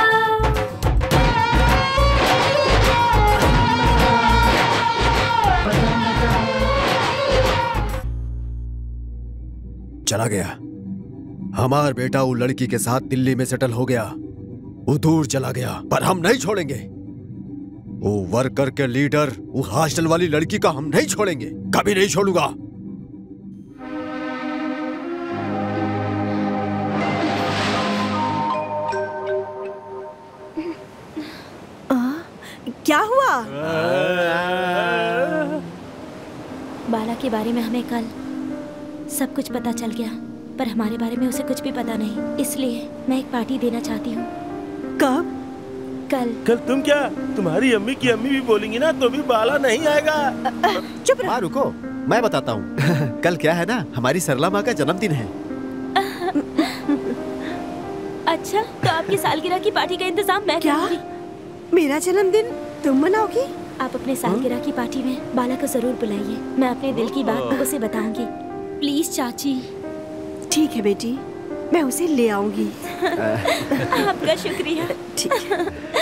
चला गया हमार बेटा वो लड़की के साथ दिल्ली में सेटल हो गया, वो दूर चला गया, पर हम नहीं छोड़ेंगे, वो वर्कर के लीडर वो हॉस्टल वाली लड़की का हम नहीं छोड़ेंगे, कभी नहीं छोड़ूंगा। क्या हुआ? बाला के बारे में हमें कल सब कुछ पता चल गया, पर हमारे बारे में उसे कुछ भी पता नहीं, इसलिए मैं एक पार्टी देना चाहती हूँ। कब? कल। कल तुम क्या, तुम्हारी अम्मी की अम्मी भी बोलेंगी ना तो भी बाला नहीं आएगा। चुप रहो। रुको मैं बताता हूँ। कल क्या है ना, हमारी सरला माँ का जन्मदिन है। अच्छा, तो आपकी सालगिरह की पार्टी का इंतजाम मैं क्या? करूंगी। मेरा जन्मदिन तुम मनाओगी? आप अपने सालगिरह की पार्टी में बाला को जरूर बुलाइए। मैं अपने दिल की बात उसे बताऊंगी। प्लीज चाची। ठीक है बेटी, मैं उसे ले आऊंगी। आपका शुक्रिया। ठीक है।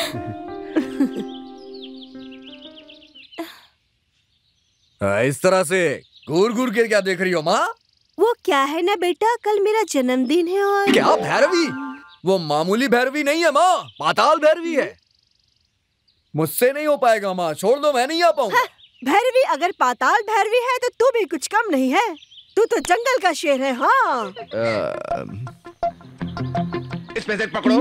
इस तरह से घूर घूर के क्या देख रही हो माँ? वो क्या है ना बेटा, कल मेरा जन्मदिन है और क्या भैरवी? वो मामूली भैरवी नहीं है माँ, पाताल भैरवी है। मुझसे नहीं हो पाएगा माँ, छोड़ दो, मैं नहीं आ पाऊंगा। भैरवी अगर पाताल भैरवी है तो तू भी कुछ कम नहीं है। तू तो जंगल का शेर है। हाँ इसमें से पकड़ो।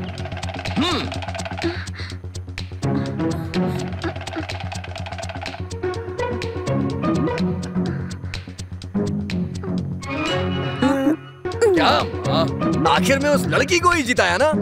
क्या आखिर में उस लड़की को ही जिताया ना?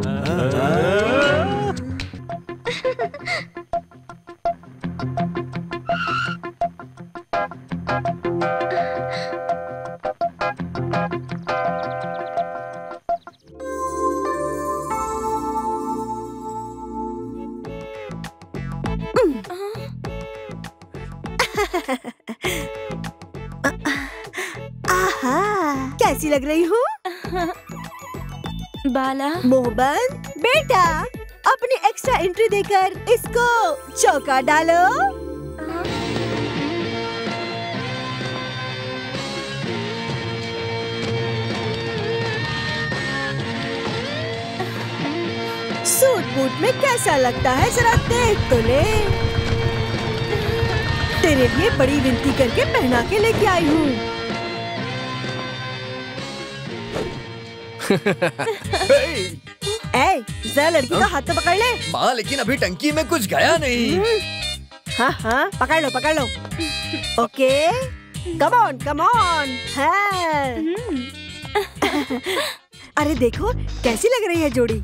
कैसी लग रही हूँ? बाला मोहब्बत बेटा, अपनी एक्स्ट्रा एंट्री देकर इसको चौका डालो। सूट बूट में कैसा लगता है जरा देख तो ले। तेरे लिए बड़ी विनती करके पहना के लेके आई हूँ। जरा लड़की का हाथ तो पकड़ ले। माँ लेकिन अभी टंकी में कुछ गया नहीं। हाँ हाँ पकड़ लो पकड़ लो। Okay come on come on. अरे देखो कैसी लग रही है जोड़ी।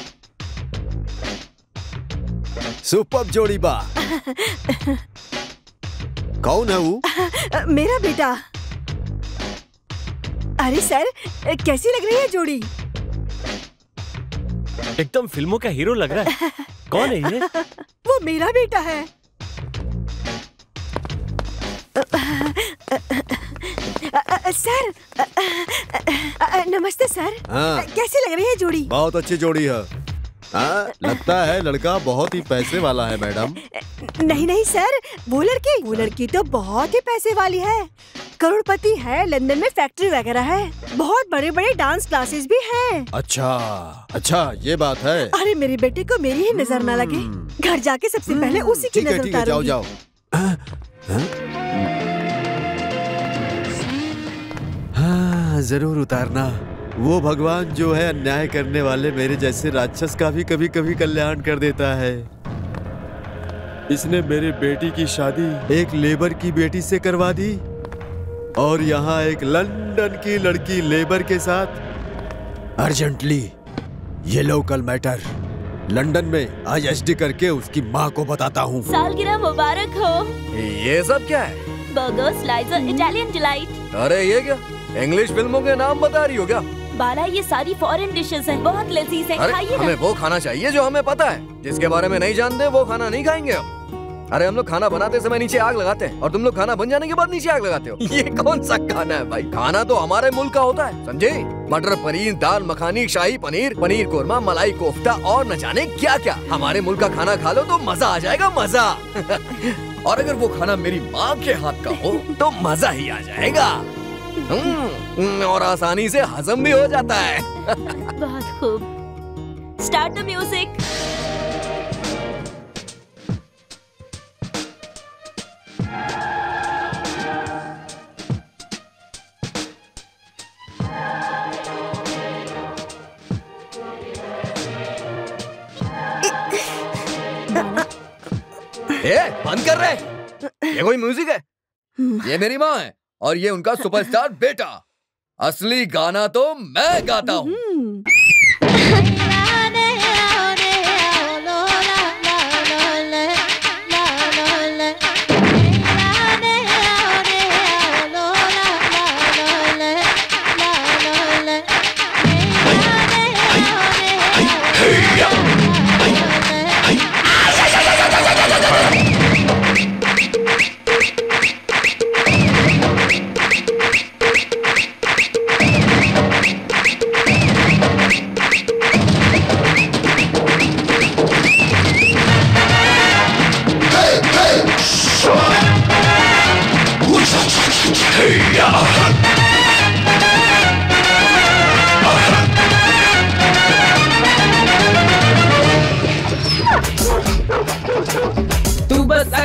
सुपर्ब जोड़ी बा। कौन है वो? मेरा बेटा। अरे सर कैसी लग रही है जोड़ी? एकदम फिल्मों का हीरो लग रहा है। कौन है ये? वो मेरा बेटा है। सर नमस्ते सर। कैसी लग रही है जोड़ी? बहुत अच्छी जोड़ी है। लगता है लड़का बहुत ही पैसे वाला है मैडम। नहीं नहीं सर, वो लड़की तो बहुत ही पैसे वाली है। करोड़पति है, लंदन में फैक्ट्री वगैरह है, बहुत बड़े बड़े डांस क्लासेस भी हैं। अच्छा ये बात है। अरे मेरे बेटे को मेरी ही नजर ना लगे। घर जाके सबसे पहले उसी की नजर उतारूंगी। जाओ हाँ जरूर उतारना। वो भगवान जो है अन्याय करने वाले मेरे जैसे राक्षस का भी कभी कभी कल्याण कर देता है। इसने मेरे बेटी की शादी एक लेबर की बेटी से करवा दी और यहाँ एक लंदन की लड़की लेबर के साथ। अर्जेंटली ये लोकल मैटर लंदन में ISD करके उसकी माँ को बताता हूँ। सालगिरह मुबारक हो। ये सब क्या है? बर्गर, स्लाइस और इटालियन डिलाइट। अरे ये क्या, इंग्लिश फिल्मों के नाम बता रही हो क्या? बाला ये सारी फॉरेन डिशेस हैं, बहुत लजीज हैं, खाइए ना। हमें वो खाना चाहिए जो हमें पता है, जिसके बारे में नहीं जानते वो खाना नहीं खाएंगे हम। अरे हम लोग खाना बनाते समय नीचे आग लगाते हैं और तुम लोग खाना बन जाने के बाद नीचे आग लगाते हो। ये कौन सा खाना है भाई? खाना तो हमारे मुल्क का होता है, समझे? मटर पनीर, दाल मखानी, शाही पनीर, पनीर कोरमा, मलाई कोफ्ता और न जाने क्या क्या। हमारे मुल्क का खाना खा लो तो मजा आ जाएगा, मजा। और अगर वो खाना मेरी माँ के हाथ का हो तो मजा ही आ जाएगा। और आसानी से हजम भी हो जाता है। बहुत खूब। Start the music. बंद कर रहे। ये कोई म्यूजिक है? ये मेरी माँ है और ये उनका सुपरस्टार बेटा। असली गाना तो मैं गाता हूँ।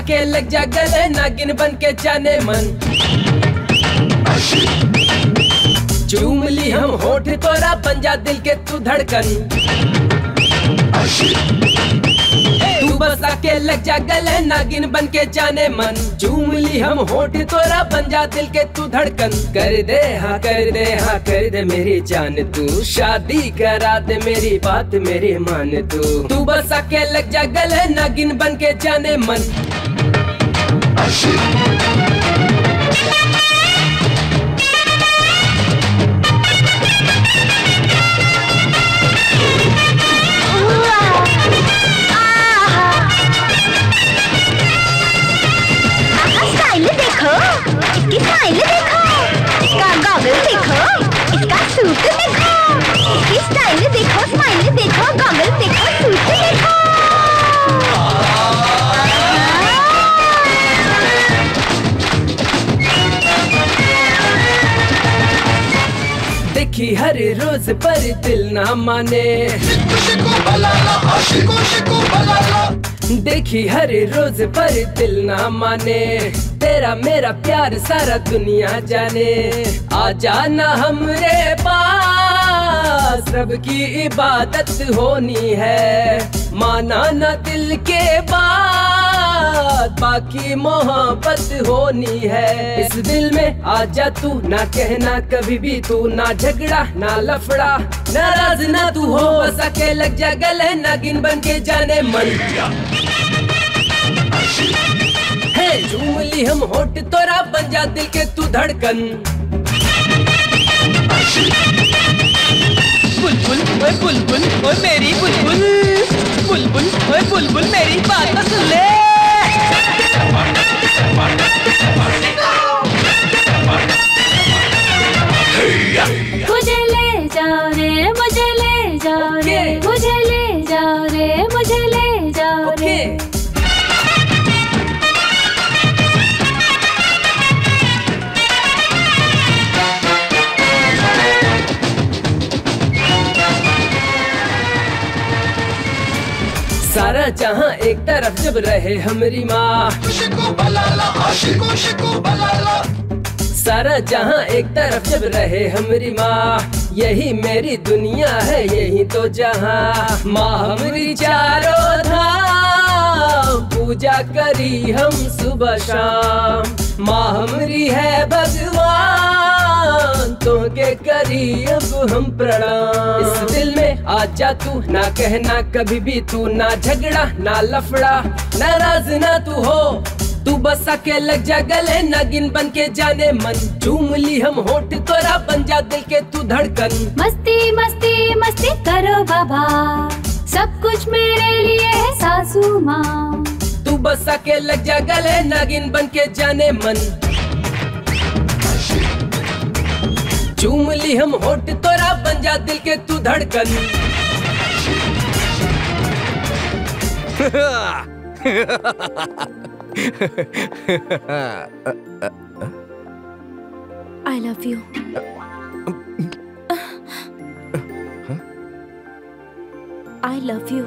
के लग जा गले नागिन बन के जाने मन। चूम ली हम होठ तोरा बन जा दिल के तू धड़कन। तू बस आके लग जा गले नागिन बन के जाने मन। चूम ली हम होठ तोरा बन जा दिल के तू धड़कन। कर दे हाँ कर दे हाँ कर दे मेरी जान तू। शादी करा दे मेरी बात मेरी मान तू बस आके लग जा गले नागिन बन के जाने मन। स्टाइल देखो, इसकी स्टाइल देखो, इसका गॉगल देखो, इसका सूट देखो, इसकी स्टाइल देखो, स्माइल देखो, गॉगल देखो, सूट देखो। देखी हर रोज पर दिल ना माने। देखी हर रोज पर दिल ना माने। तेरा मेरा प्यार सारा दुनिया जाने। आ जाना हमरे पास, सबकी इबादत होनी है। माना ना दिल के बात, बाकी मोहब्बत होनी है। इस दिल में आजा तू, ना कहना कभी भी तू, ना झगड़ा ना लफड़ा, नाराज ना तू हो। बस आके लग जा गले नागिन बन के जाने मन। हे झूम ली हम होठ तोरा बन जा दिल के तू धड़कन। बुलबुल ओए बुलबुल ओए मेरी बुलबुल, बुलबुल ओए बुलबुल मेरी बात तो सुन ले। मुझे ले जाओ रे, मुझे ले जाओ रे, मुझे ले जाओ रे, मुझे ले जाओ रे। सारा जहां एक तरफ जब रहे हमरी माँ। सारा जहां एक तरफ जब रहे हमरी माँ। यही मेरी दुनिया है यही तो जहां। माँ हमरी चारों धाम, पूजा करी हम सुबह शाम। माँ हमरी है भगवान, तो के करी अब हम प्रणाम। इस दिल में आजा तू, ना कहना कभी भी तू, ना झगड़ा ना लफड़ा, नाराज ना तू हो। तू बस आके लग जा गले नागिन बन के जाने मन। चूम ली हम होठ तोरा बन जा दिल के तू धड़कन। मस्ती मस्ती मस्ती करो बाबा, सब कुछ मेरे लिए है सासू माँ। तू बस आके लग जा गले नागिन बन के जाने मन। चूम ली हम होठ तोरा बन जा दिल के तू धड़कन। I love you. I love you.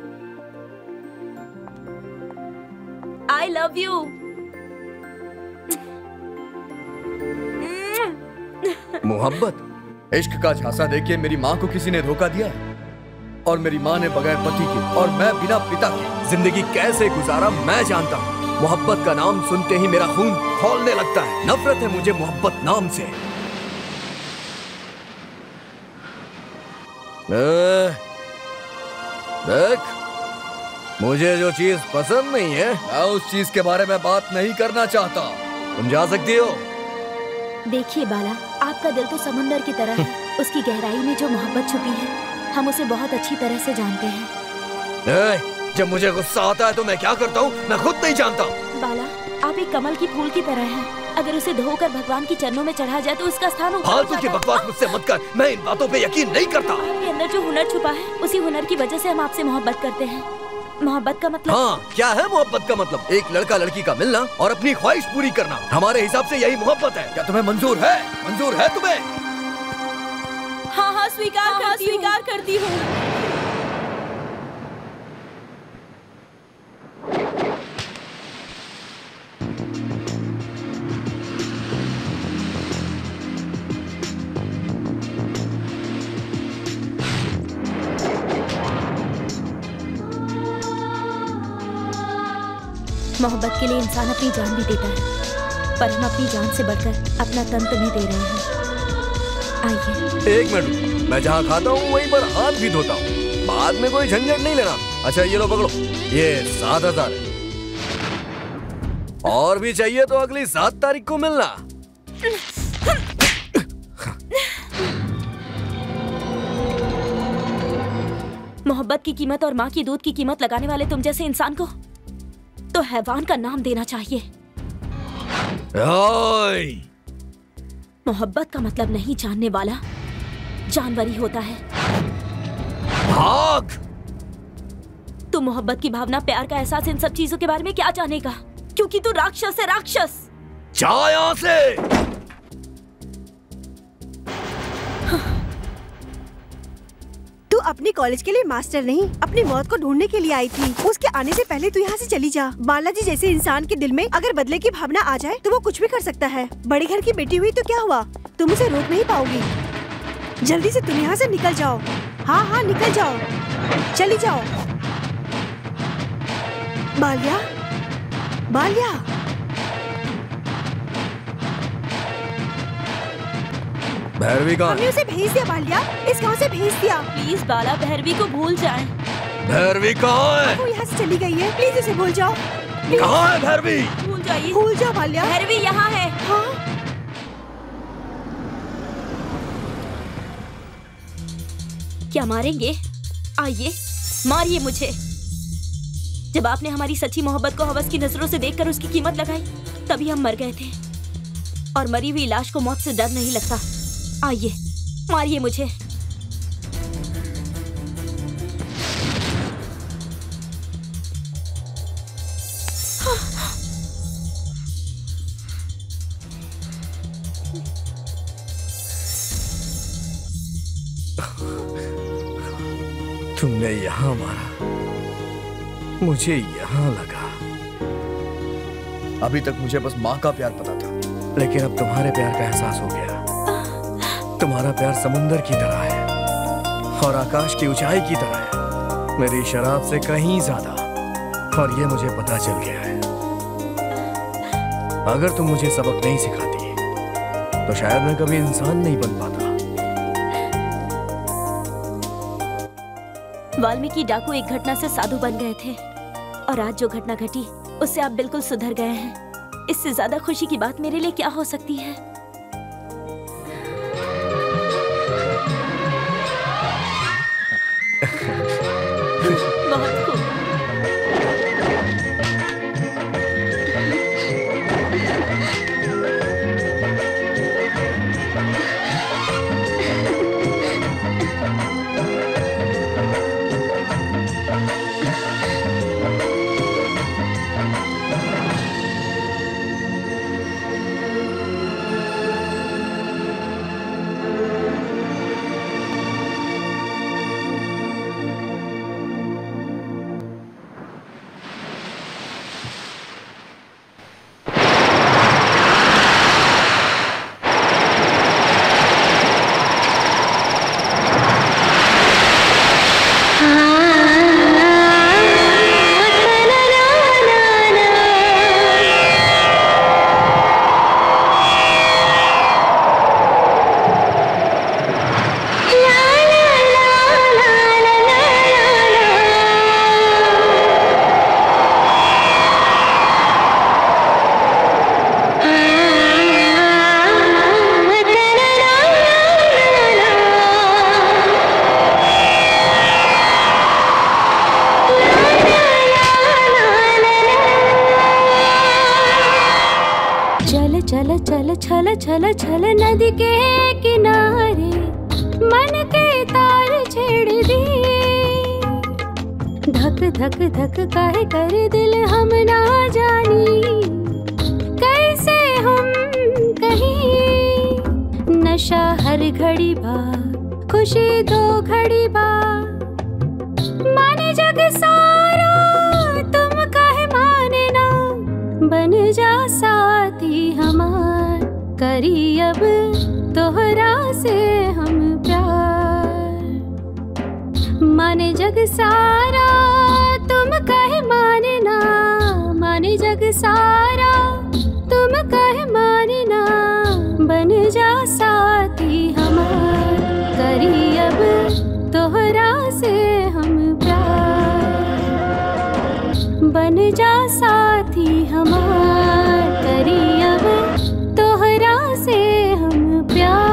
I love you. मोहब्बत, इश्क का झांसा देके मेरी माँ को किसी ने धोखा दिया है, और मेरी माँ ने बगैर पति के और मैं बिना पिता के जिंदगी कैसे गुजारा मैं जानता हूँ। मोहब्बत का नाम सुनते ही मेरा खून खौलने लगता है। नफरत है मुझे मोहब्बत नाम से। देख, मुझे जो चीज पसंद नहीं है, मैं उस चीज के बारे में बात नहीं करना चाहता। तुम जा सकती हो। देखिए बाला, आपका दिल तो समंदर की तरह है। उसकी गहराई में जो मोहब्बत छुपी है, हम उसे बहुत अच्छी तरह से जानते हैं। जब मुझे गुस्सा आता है तो मैं क्या करता हूँ मैं खुद नहीं जानता। बाला, आप एक कमल की फूल की तरह हैं। अगर उसे धोकर भगवान की चरणों में चढ़ा जाए तो उसका स्थान ऊपर फालतू की बकवास मुझसे मत कर। मैं इन बातों पे यकीन नहीं करता। आपके अंदर जो हुनर छुपा है, उसी हुनर की वजह से हम आपसे मोहब्बत करते हैं। मोहब्बत का मतलब? हाँ, क्या है मोहब्बत का मतलब? एक लड़का लड़की का मिलना और अपनी ख्वाहिश पूरी करना। हमारे हिसाब से यही मोहब्बत है। क्या तुम्हें मंजूर है? मंजूर है तुम्हें? हाँ हाँ, स्वीकार करती हूँ। मोहब्बत के लिए इंसान अपनी जान भी देता है, पर हम अपनी जान से बढ़कर अपना तन तुम्हें दे रहे हैं। आइए। एक मिनट, मैं जहाँ खाता हूँ वहीं पर हाथ भी धोता हूँ, बाद में कोई झंझट नहीं लेना। अच्छा ये लो पकड़ो, ये 7,000 है। और भी चाहिए तो अगली 7 तारीख को मिलना। मोहब्बत की कीमत और माँ की दूध की कीमत लगाने वाले तुम जैसे इंसान को तो हैवान का नाम देना चाहिए। मोहब्बत का मतलब नहीं जानने वाला जानवर ही होता है। भाग! तू मोहब्बत की भावना, प्यार का एहसास, इन सब चीजों के बारे में क्या जानेगा? क्योंकि तू राक्षस है, राक्षस। जा यहाँ से। तू अपने कॉलेज के लिए मास्टर नहीं, अपनी मौत को ढूंढने के लिए आई थी। उसके आने से पहले तू यहाँ से चली जा। बालाजी जैसे इंसान के दिल में अगर बदले की भावना आ जाए तो वो कुछ भी कर सकता है। बड़े घर की बेटी हुई तो क्या हुआ, तुम उसे रोक नहीं पाओगी। जल्दी से तुम यहाँ से निकल जाओ। हाँ हाँ निकल जाओ, चली जाओ। बालिया, बालिया। भैरवी कहाँ? हमने उसे भेज दिया बालिया, इस गांव से भेज दिया। प्लीज बाला, भैरवी को भूल जाएं। भैरवी कहाँ है? वो यहाँ से चली गई है, प्लीज उसे भूल जाओ। कहाँ है भैरवी? भूल जाइए। भूल जाओ बालिया। भैरवी यहाँ है। हाँ? क्या मारेंगे? आइए मारिए मुझे। जब आपने हमारी सच्ची मोहब्बत को हवस की नजरों से देखकर उसकी कीमत लगाई, तभी हम मर गए थे। और मरी हुई लाश को मौत से डर नहीं लगता। आइए मारिए मुझे। तुमने यहाँ मारा, मुझे यहाँ लगा। अभी तक मुझे बस माँ का प्यार पता था, लेकिन अब तुम्हारे प्यार का एहसास हो गया। तुम्हारा प्यार समुंदर की तरह है और आकाश की ऊंचाई की तरह है, मेरी शराब से कहीं ज्यादा। और ये मुझे पता चल गया है। अगर तुम मुझे सबक नहीं सिखाती तो शायद मैं कभी इंसान नहीं बन पाता। वाल्मीकि डाकू एक घटना से साधु बन गए थे, और आज जो घटना घटी उससे आप बिल्कुल सुधर गए हैं। इससे ज्यादा खुशी की बात मेरे लिए क्या हो सकती है? बहुत खूब। छल छल नदी के किनारे मन के तार छेड़ दिए। धक धक धक काहे करे दिल हम ना जानी, कैसे हम कहीं। नशा हर घड़ी बा, खुशी दो घड़ी बा। माने जग सारा तुम काहे माने ना, बन जा साथी हमार। करी अब तोहरा से हम प्यार। माने जग सारा तुम काहे माने ना, माने जग सारा तुम कहे मानना, बन जा साथी हमार, करी अब तोहरा से हम प्यार। बन जा साथी हमार, करी अब तोहरा से हम प्यार।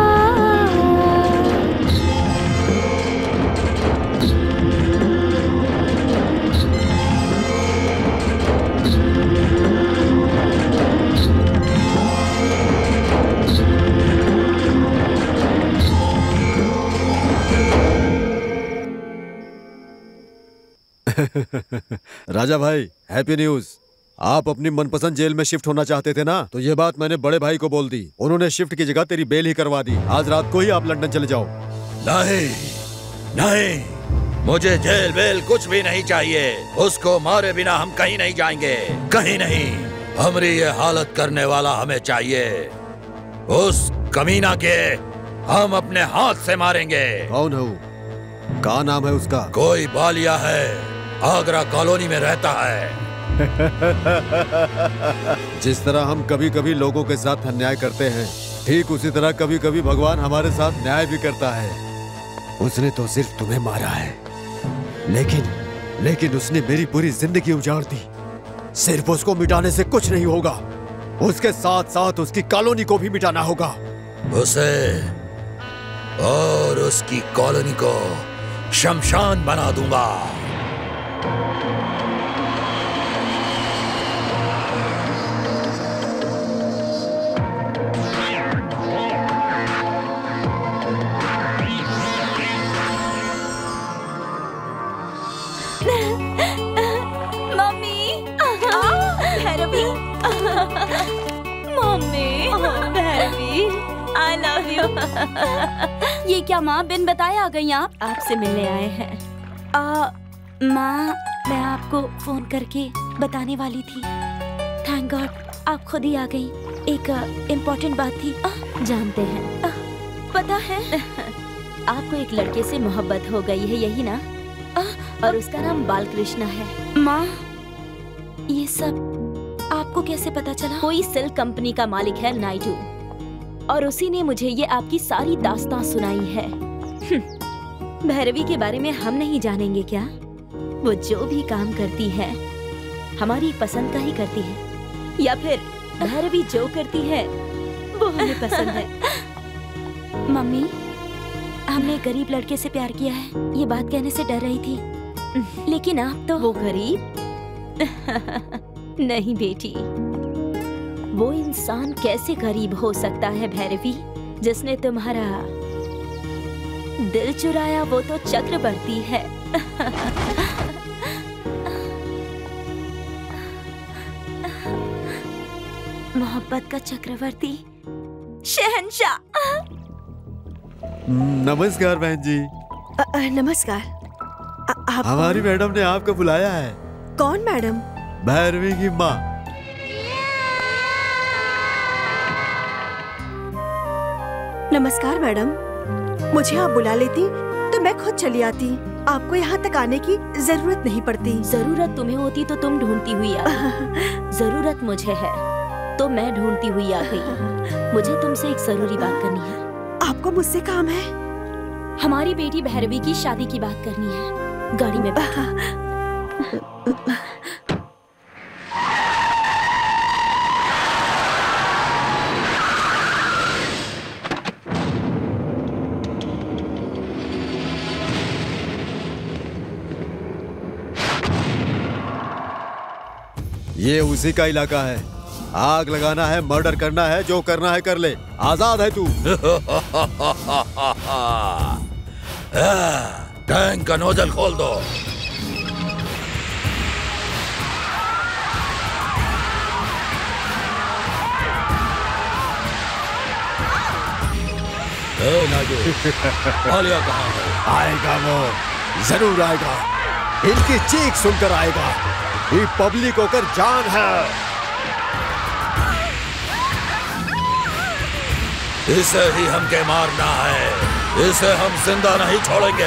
राजा भाई, हैप्पी न्यूज। आप अपनी मनपसंद जेल में शिफ्ट होना चाहते थे ना, तो ये बात मैंने बड़े भाई को बोल दी। उन्होंने शिफ्ट की जगह तेरी बेल ही करवा दी। आज रात को ही आप लंदन चले जाओ। नहीं नहीं, मुझे जेल बेल कुछ भी नहीं चाहिए। उसको मारे बिना हम कहीं नहीं जाएंगे, कहीं नहीं। हमारी ये हालत करने वाला हमें चाहिए। उस कमीना के हम अपने हाथ से मारेंगे। कौन है वो? क्या नाम है उसका? कोई बालिया है, आगरा कॉलोनी में रहता है। जिस तरह हम कभी कभी लोगों के साथ अन्याय करते हैं, ठीक उसी तरह कभी कभी भगवान हमारे साथ न्याय भी करता है। उसने तो सिर्फ तुम्हें मारा है, लेकिन उसने मेरी पूरी जिंदगी उजाड़ दी। सिर्फ उसको मिटाने से कुछ नहीं होगा, उसके साथ साथ उसकी कॉलोनी को भी मिटाना होगा। उसे और उसकी कॉलोनी को शमशान बना दूंगा। Mummy, Bhairavi, mummy, Bhairavi, I love you। ये क्या माँ, बिन बताए आ गई आप? आपसे मिलने आए हैं। माँ, मैं आपको फोन करके बताने वाली थी। थैंक गॉड आप खुद ही आ गई। एक इम्पोर्टेंट बात थी। जानते हैं, पता है आपको एक लड़के से मोहब्बत हो गई है, यही ना? और उसका नाम बालकृष्ण है। माँ, ये सब आपको कैसे पता चला? कोई सिल्क कंपनी का मालिक है नायडू, और उसी ने मुझे ये आपकी सारी दास्तां सुनाई है। भैरवी के बारे में हम नहीं जानेंगे क्या? वो जो भी काम करती है हमारी पसंद का ही करती है, या फिर भैरवी जो करती है वो हमें पसंद है। मम्मी, हमने गरीब लड़के से प्यार किया है, ये बात कहने से डर रही थी, लेकिन आप तो। वो गरीब नहीं बेटी, वो इंसान कैसे गरीब हो सकता है भैरवी, जिसने तुम्हारा दिल चुराया? वो तो चक्रवर्ती है। मोहब्बत का चक्रवर्ती, शहंशाह। नमस्कार बहन जी। नमस्कार। आप हमारी मैडम ने आपको बुलाया है। कौन मैडम? भैरवी की माँ। नमस्कार मैडम, मुझे आप बुला लेती तो मैं खुद चली आती। आपको यहाँ तक आने की जरूरत नहीं पड़ती। जरूरत तुम्हें होती तो तुम ढूंढती हुई आ गई। जरूरत मुझे है तो मैं ढूंढती हुई आ गई। मुझे तुमसे एक जरूरी बात करनी है। आपको मुझसे काम है? हमारी बेटी भैरवी की शादी की बात करनी है। गाड़ी में बैठो। ये उसी का इलाका है। आग लगाना है, मर्डर करना है, जो करना है कर ले। आजाद है तू। टैंक का नोजल खोल दो। आलिया कहाँ है? आएगा वो, जरूर आएगा। इनकी चीख सुनकर आएगा। ये पब्लिक होकर जान है। इसे ही हमके मारना है, इसे हम जिंदा नहीं छोड़ेंगे।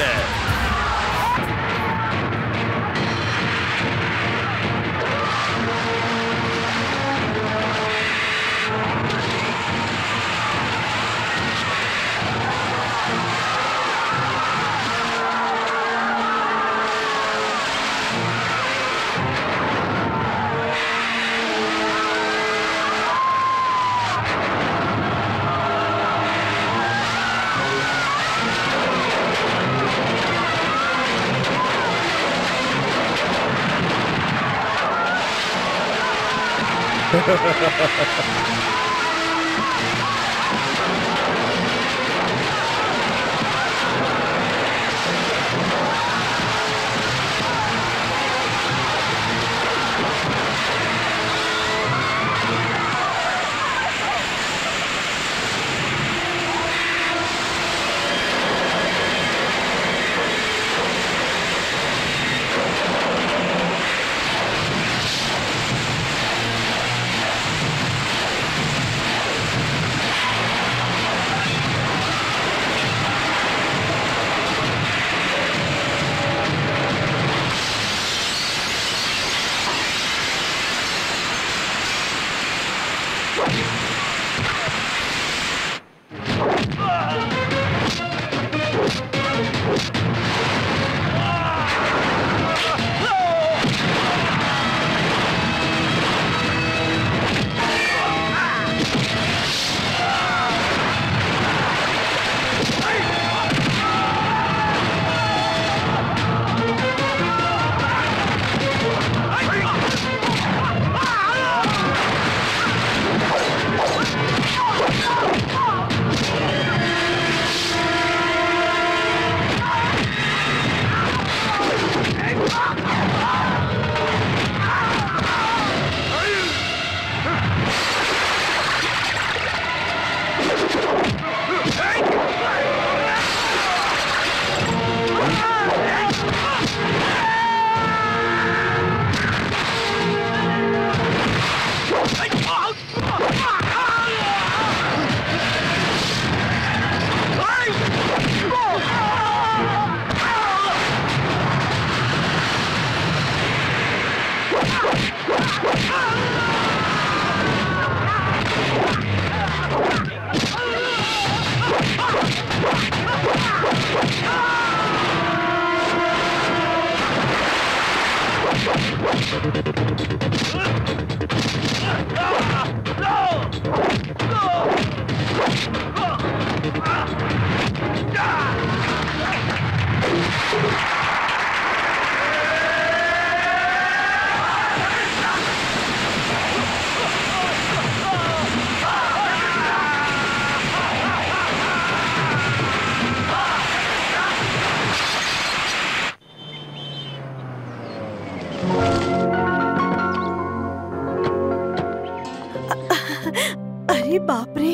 अरे बाप रे!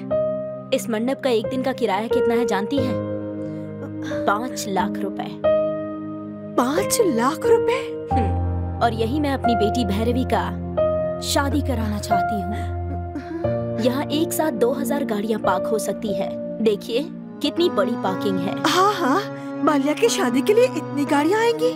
इस मंडप का एक दिन का किराया कितना है जानती हैं? 5 लाख रुपए। 5 लाख रुपए? और यही मैं अपनी बेटी भैरवी का शादी कराना चाहती हूँ। यहाँ एक साथ 2000 गाड़ियाँ पार्क हो सकती है। देखिए कितनी बड़ी पार्किंग है। हाँ हाँ, बाल्या की शादी के लिए इतनी गाड़ियाँ आएंगी।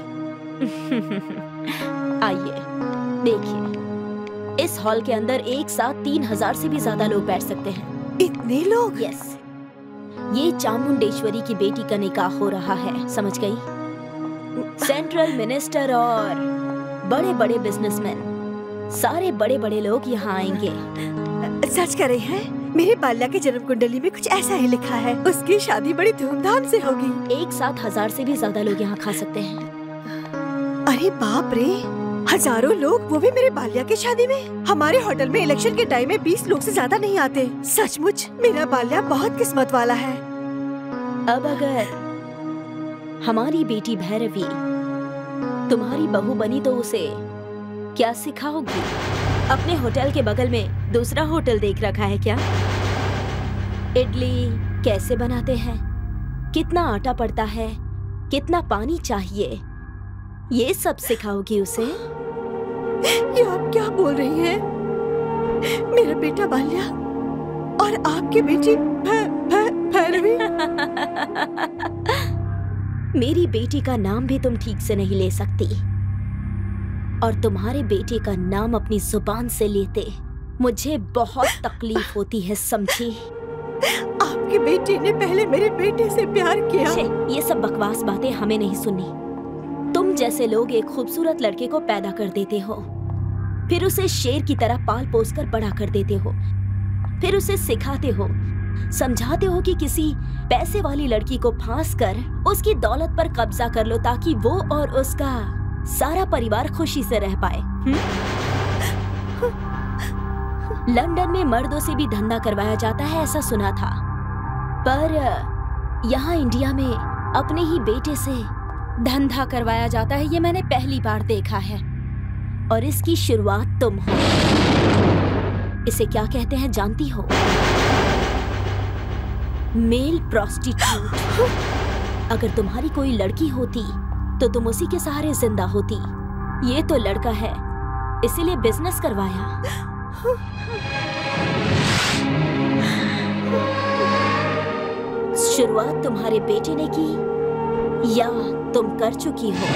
आइए देखिए, इस हॉल के अंदर एक साथ 3000 से भी ज्यादा लोग बैठ सकते हैं। इतने लोग? यस, ये चामुंडेश्वरी की बेटी का निकाह हो रहा है, समझ गई? सेंट्रल मिनिस्टर और बड़े बड़े बिजनेसमैन, सारे बड़े बड़े लोग यहाँ आएंगे। सच कर रहे हैं? मेरे बाल्या के जन्म कुंडली में कुछ ऐसा ही लिखा है, उसकी शादी बड़ी धूमधाम से होगी। एक साथ 1000 से भी ज्यादा लोग यहाँ खा सकते हैं। अरे बाप रे, हजारों लोग, वो भी मेरे बाल्या की शादी में। हमारे होटल में इलेक्शन के टाइम में 20 लोग से ज्यादा नहीं आते। सचमुच मेरा बाल्या बहुत किस्मत वाला है। अब अगर हमारी बेटी भैरवी तुम्हारी बहू बनी तो उसे क्या सिखाओगी? अपने होटल के बगल में दूसरा होटल देख रखा है क्या? इडली कैसे बनाते हैं, कितना आटा पड़ता है, कितना पानी चाहिए, ये सब सिखाओगी उसे? ये आप क्या बोल रही हैं? मेरा बेटा बाल्या और आपकी बेटी भैरवी? मेरी बेटी का नाम भी तुम ठीक से नहीं ले सकती, और तुम्हारे बेटे का नाम अपनी जुबान से लेते मुझे बहुत तकलीफ होती है, समझी? आपकी बेटी ने पहले मेरे बेटे से प्यार किया। ये सब बकवास बातें हमें नहीं सुननी। तुम जैसे लोग एक खूबसूरत लड़के को पैदा कर देते हो, फिर उसे शेर की तरह पाल पोस कर बड़ा कर देते हो, फिर उसे सिखाते हो, समझाते हो कि किसी पैसे वाली लड़की को फांस कर उसकी दौलत पर कब्जा कर लो ताकि वो और उसका सारा परिवार खुशी से रह पाए। लंदन में मर्दों से भी धंधा करवाया जाता है ऐसा सुना था, पर यहाँ इंडिया में अपने ही बेटे से धंधा करवाया जाता है, ये मैंने पहली बार देखा है। और इसकी शुरुआत तुम हो। इसे क्या कहते हैं जानती हो? Male prostitute. अगर तुम्हारी कोई लड़की होती तो तुम उसी के सहारे जिंदा होती। ये तो लड़का है, इसीलिए बिजनेस करवाया। शुरुआत तुम्हारे बेटे ने की या तुम कर चुकी हो?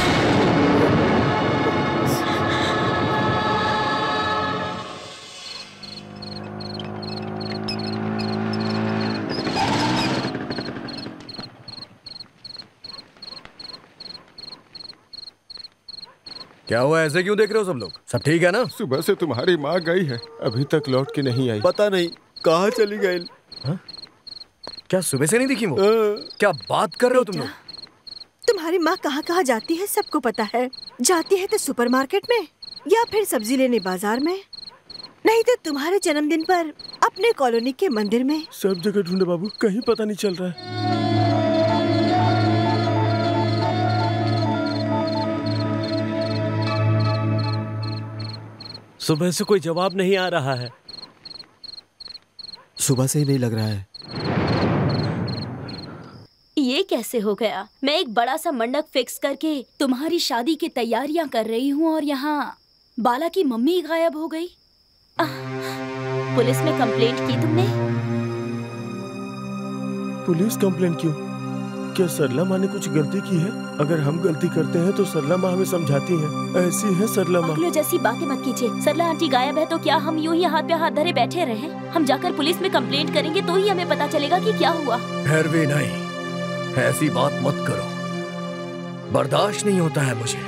क्या हुआ, ऐसे क्यों देख रहे हो सब लोग? सब ठीक है ना? सुबह से तुम्हारी माँ गई है, अभी तक लौट के नहीं आई। पता नहीं कहाँ चली गई। क्या सुबह से नहीं दिखी वो? क्या बात कर रहे हो तुम लोग? तुम्हारी माँ कहाँ कहाँ जाती है सबको पता है। जाती है तो सुपरमार्केट में या फिर सब्जी लेने बाजार में, नहीं तो तुम्हारे जन्मदिन पर अपने कॉलोनी के मंदिर में। सब जगह ढूंढे बाबू, कहीं पता नहीं चल रहा है। सुबह से कोई जवाब नहीं आ रहा है। सुबह से ही नहीं लग रहा है। ये कैसे हो गया? मैं एक बड़ा सा मंडप फिक्स करके तुम्हारी शादी की तैयारियां कर रही हूँ और यहाँ बाला की मम्मी गायब हो गई। पुलिस में कंप्लेंट की तुमने? पुलिस कंप्लेंट क्यों? क्या सरला माँ ने कुछ गलती की है? अगर हम गलती करते हैं तो सरला माँ हमें समझाती हैं। ऐसी है सरला माँ। पागलों जैसी बातें मत कीजिए। सरला आंटी गायब है तो क्या हम यूं ही हाथ पे हाथ धरे बैठे रहे? हम जाकर पुलिस में कंप्लेंट करेंगे तो ही हमें पता चलेगा कि क्या हुआ। फिर भी नहीं, ऐसी बात मत करो। बर्दाश्त नहीं होता है मुझे,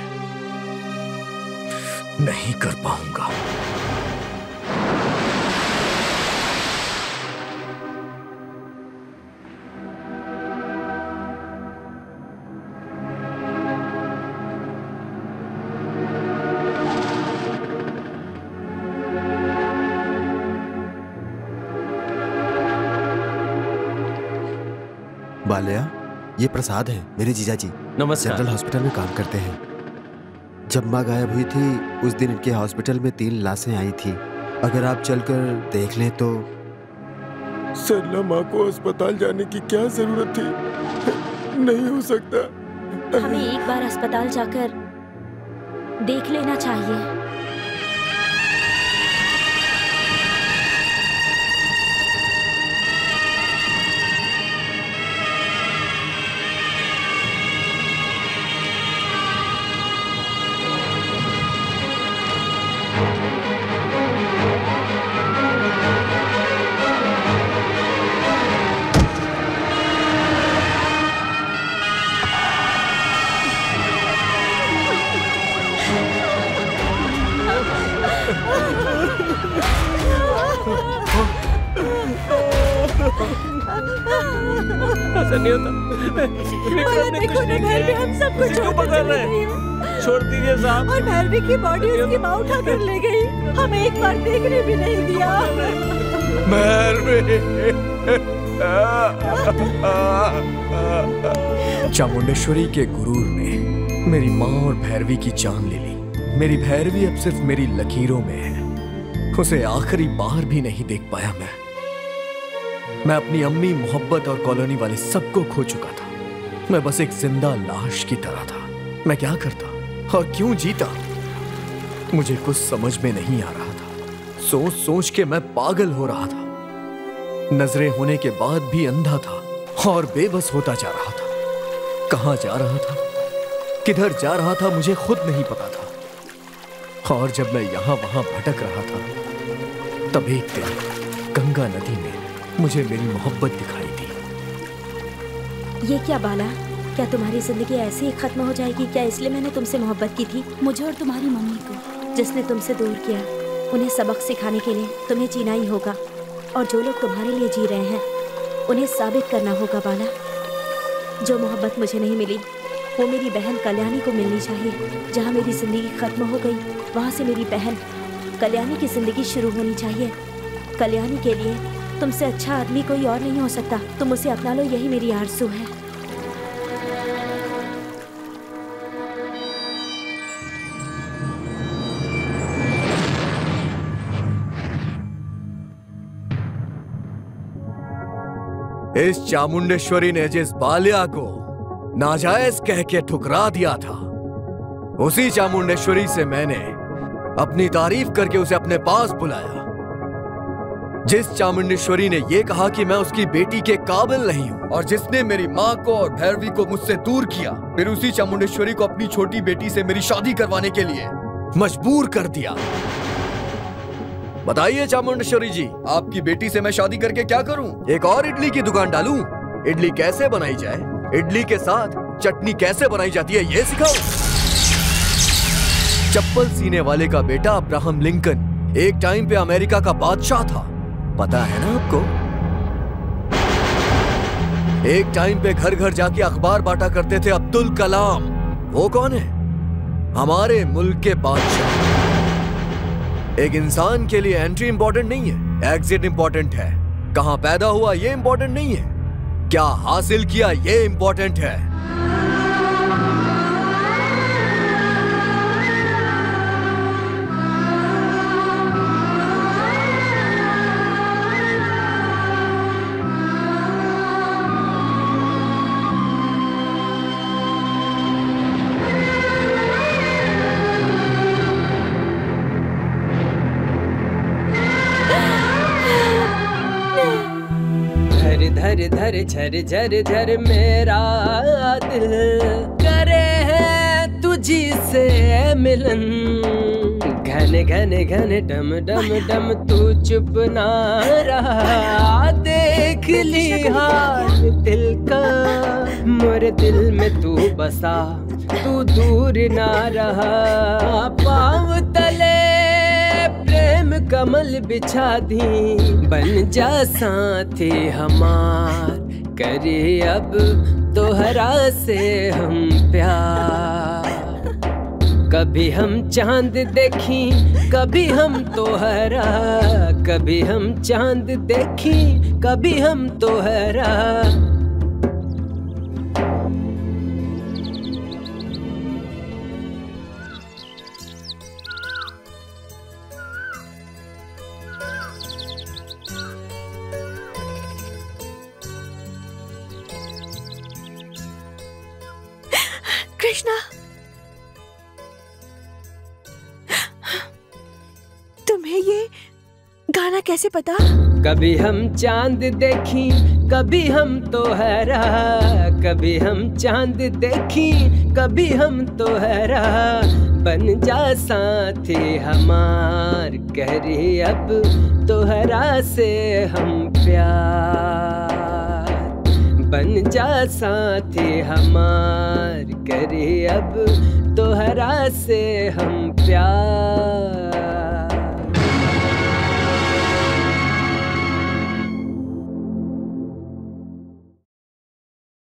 नहीं कर पाऊंगा। बालिया, ये प्रसाद है, मेरे जीजाजी। नमस्कार। जनरल हॉस्पिटल में काम करते हैं। जब माँ गायब हुई थी उस दिन इनके हॉस्पिटल में 3 लाशें आई थी। अगर आप चलकर देख लें तो। सरला माँ को अस्पताल जाने की क्या जरूरत थी? नहीं हो सकता। हमें एक बार अस्पताल जाकर देख लेना चाहिए। ऐसा नहीं होता। देखो ना भैरवी, हम सबको क्यों पकड़ रहे हैं? छोड़ दीजिए साहब। और भैरवी की बॉडी उसकी माँ उठा कर ले गई। हमें एक बार देखने भी नहीं दिया। चामुंडेश्वरी के गुरूर ने मेरी माँ और भैरवी की जान ले ली। मेरी भैरवी अब सिर्फ मेरी लकीरों में है। उसे आखिरी बार भी नहीं देख पाया मैं अपनी अम्मी, मोहब्बत और कॉलोनी वाले सबको खो चुका था। मैं बस एक जिंदा लाश की तरह था। मैं क्या करता और क्यों जीता, मुझे कुछ समझ में नहीं आ रहा था। सोच सोच के मैं पागल हो रहा था। नजरें होने के बाद भी अंधा था और बेबस होता जा रहा था। कहाँ जा रहा था, किधर जा रहा था, मुझे खुद नहीं पता था। और जब मैं यहाँ वहां भटक रहा था तब एक दिन गंगा नदी में मुझे मेरी मोहब्बत दिखाई दी। ये क्या बाला, क्या तुम्हारी जिंदगी ऐसे ही खत्म हो जाएगी क्या? इसलिए मैंने तुमसे मोहब्बत की थी। मुझे और तुम्हारी मम्मी को जिसने तुमसे दूर किया, उन्हें सबक सिखाने के लिए तुम्हें जीना ही होगा। और जो लोग तुम्हारे लिए जी रहे हैं उन्हें साबित करना होगा बाला। जो मोहब्बत मुझे नहीं मिली वो मेरी बहन कल्याणी को मिलनी चाहिए। जहाँ मेरी जिंदगी खत्म हो गई वहाँ से मेरी बहन कल्याणी की जिंदगी शुरू होनी चाहिए। कल्याणी के लिए तुमसे अच्छा आदमी कोई और नहीं हो सकता। तुम उसे अपना लो, यही मेरी आरज़ू है। इस चामुंडेश्वरी ने जिस बाल्या को नाजायज कह के ठुकरा दिया था, उसी चामुंडेश्वरी से मैंने अपनी तारीफ करके उसे अपने पास बुलाया। जिस चामुंडेश्वरी ने यह कहा कि मैं उसकी बेटी के काबिल नहीं हूं, और जिसने मेरी माँ को और भैरवी को मुझसे दूर किया, फिर उसी चामुंडेश्वरी को अपनी छोटी बेटी से मेरी शादी करवाने के लिए मजबूर कर दिया। बताइए चामुंडेश्वरी जी, आपकी बेटी से मैं शादी करके क्या करूं? एक और इडली की दुकान डालूं? इडली कैसे बनाई जाए, इडली के साथ चटनी कैसे बनाई जाती है, ये सिखाओ। चप्पल सीने वाले का बेटा अब्राहम लिंकन एक टाइम पे अमेरिका का बादशाह था, पता है ना आपको? एक टाइम पे घर घर जाके अखबार बांटा करते थे अब्दुल कलाम। वो कौन है? हमारे मुल्क के बादशाह। एक इंसान के लिए एंट्री इंपॉर्टेंट नहीं है, एग्जिट इंपॉर्टेंट है। कहां पैदा हुआ ये इंपॉर्टेंट नहीं है, क्या हासिल किया ये इंपॉर्टेंट है। धर झर झर झर मेरा दिल करे है तुझी से मिलन। घने घने घने डम डम डम तू चुप ना रहा, देख ली हाल दिल का। मोरे दिल में तू बसा, तू दूर ना रहा। पाँव तले प्रेम कमल बिछा दी, बन जा साथी हमार। करे अब तोहरा से हम प्यार। कभी हम चांद देखी, कभी हम तोहरा। कभी हम चांद देखी, कभी हम तोहरा। कृष्णा, तुम्हें ये गाना कैसे पता? कभी हम चांद देखी, कभी हम तोहरा। कभी हम चांद देखी, कभी हम तोहरा। बन जा साथी हमार। करी अब तोहरा से हम प्यार। बन जा साथी हमार। करी अब तोहरा से हम प्यार।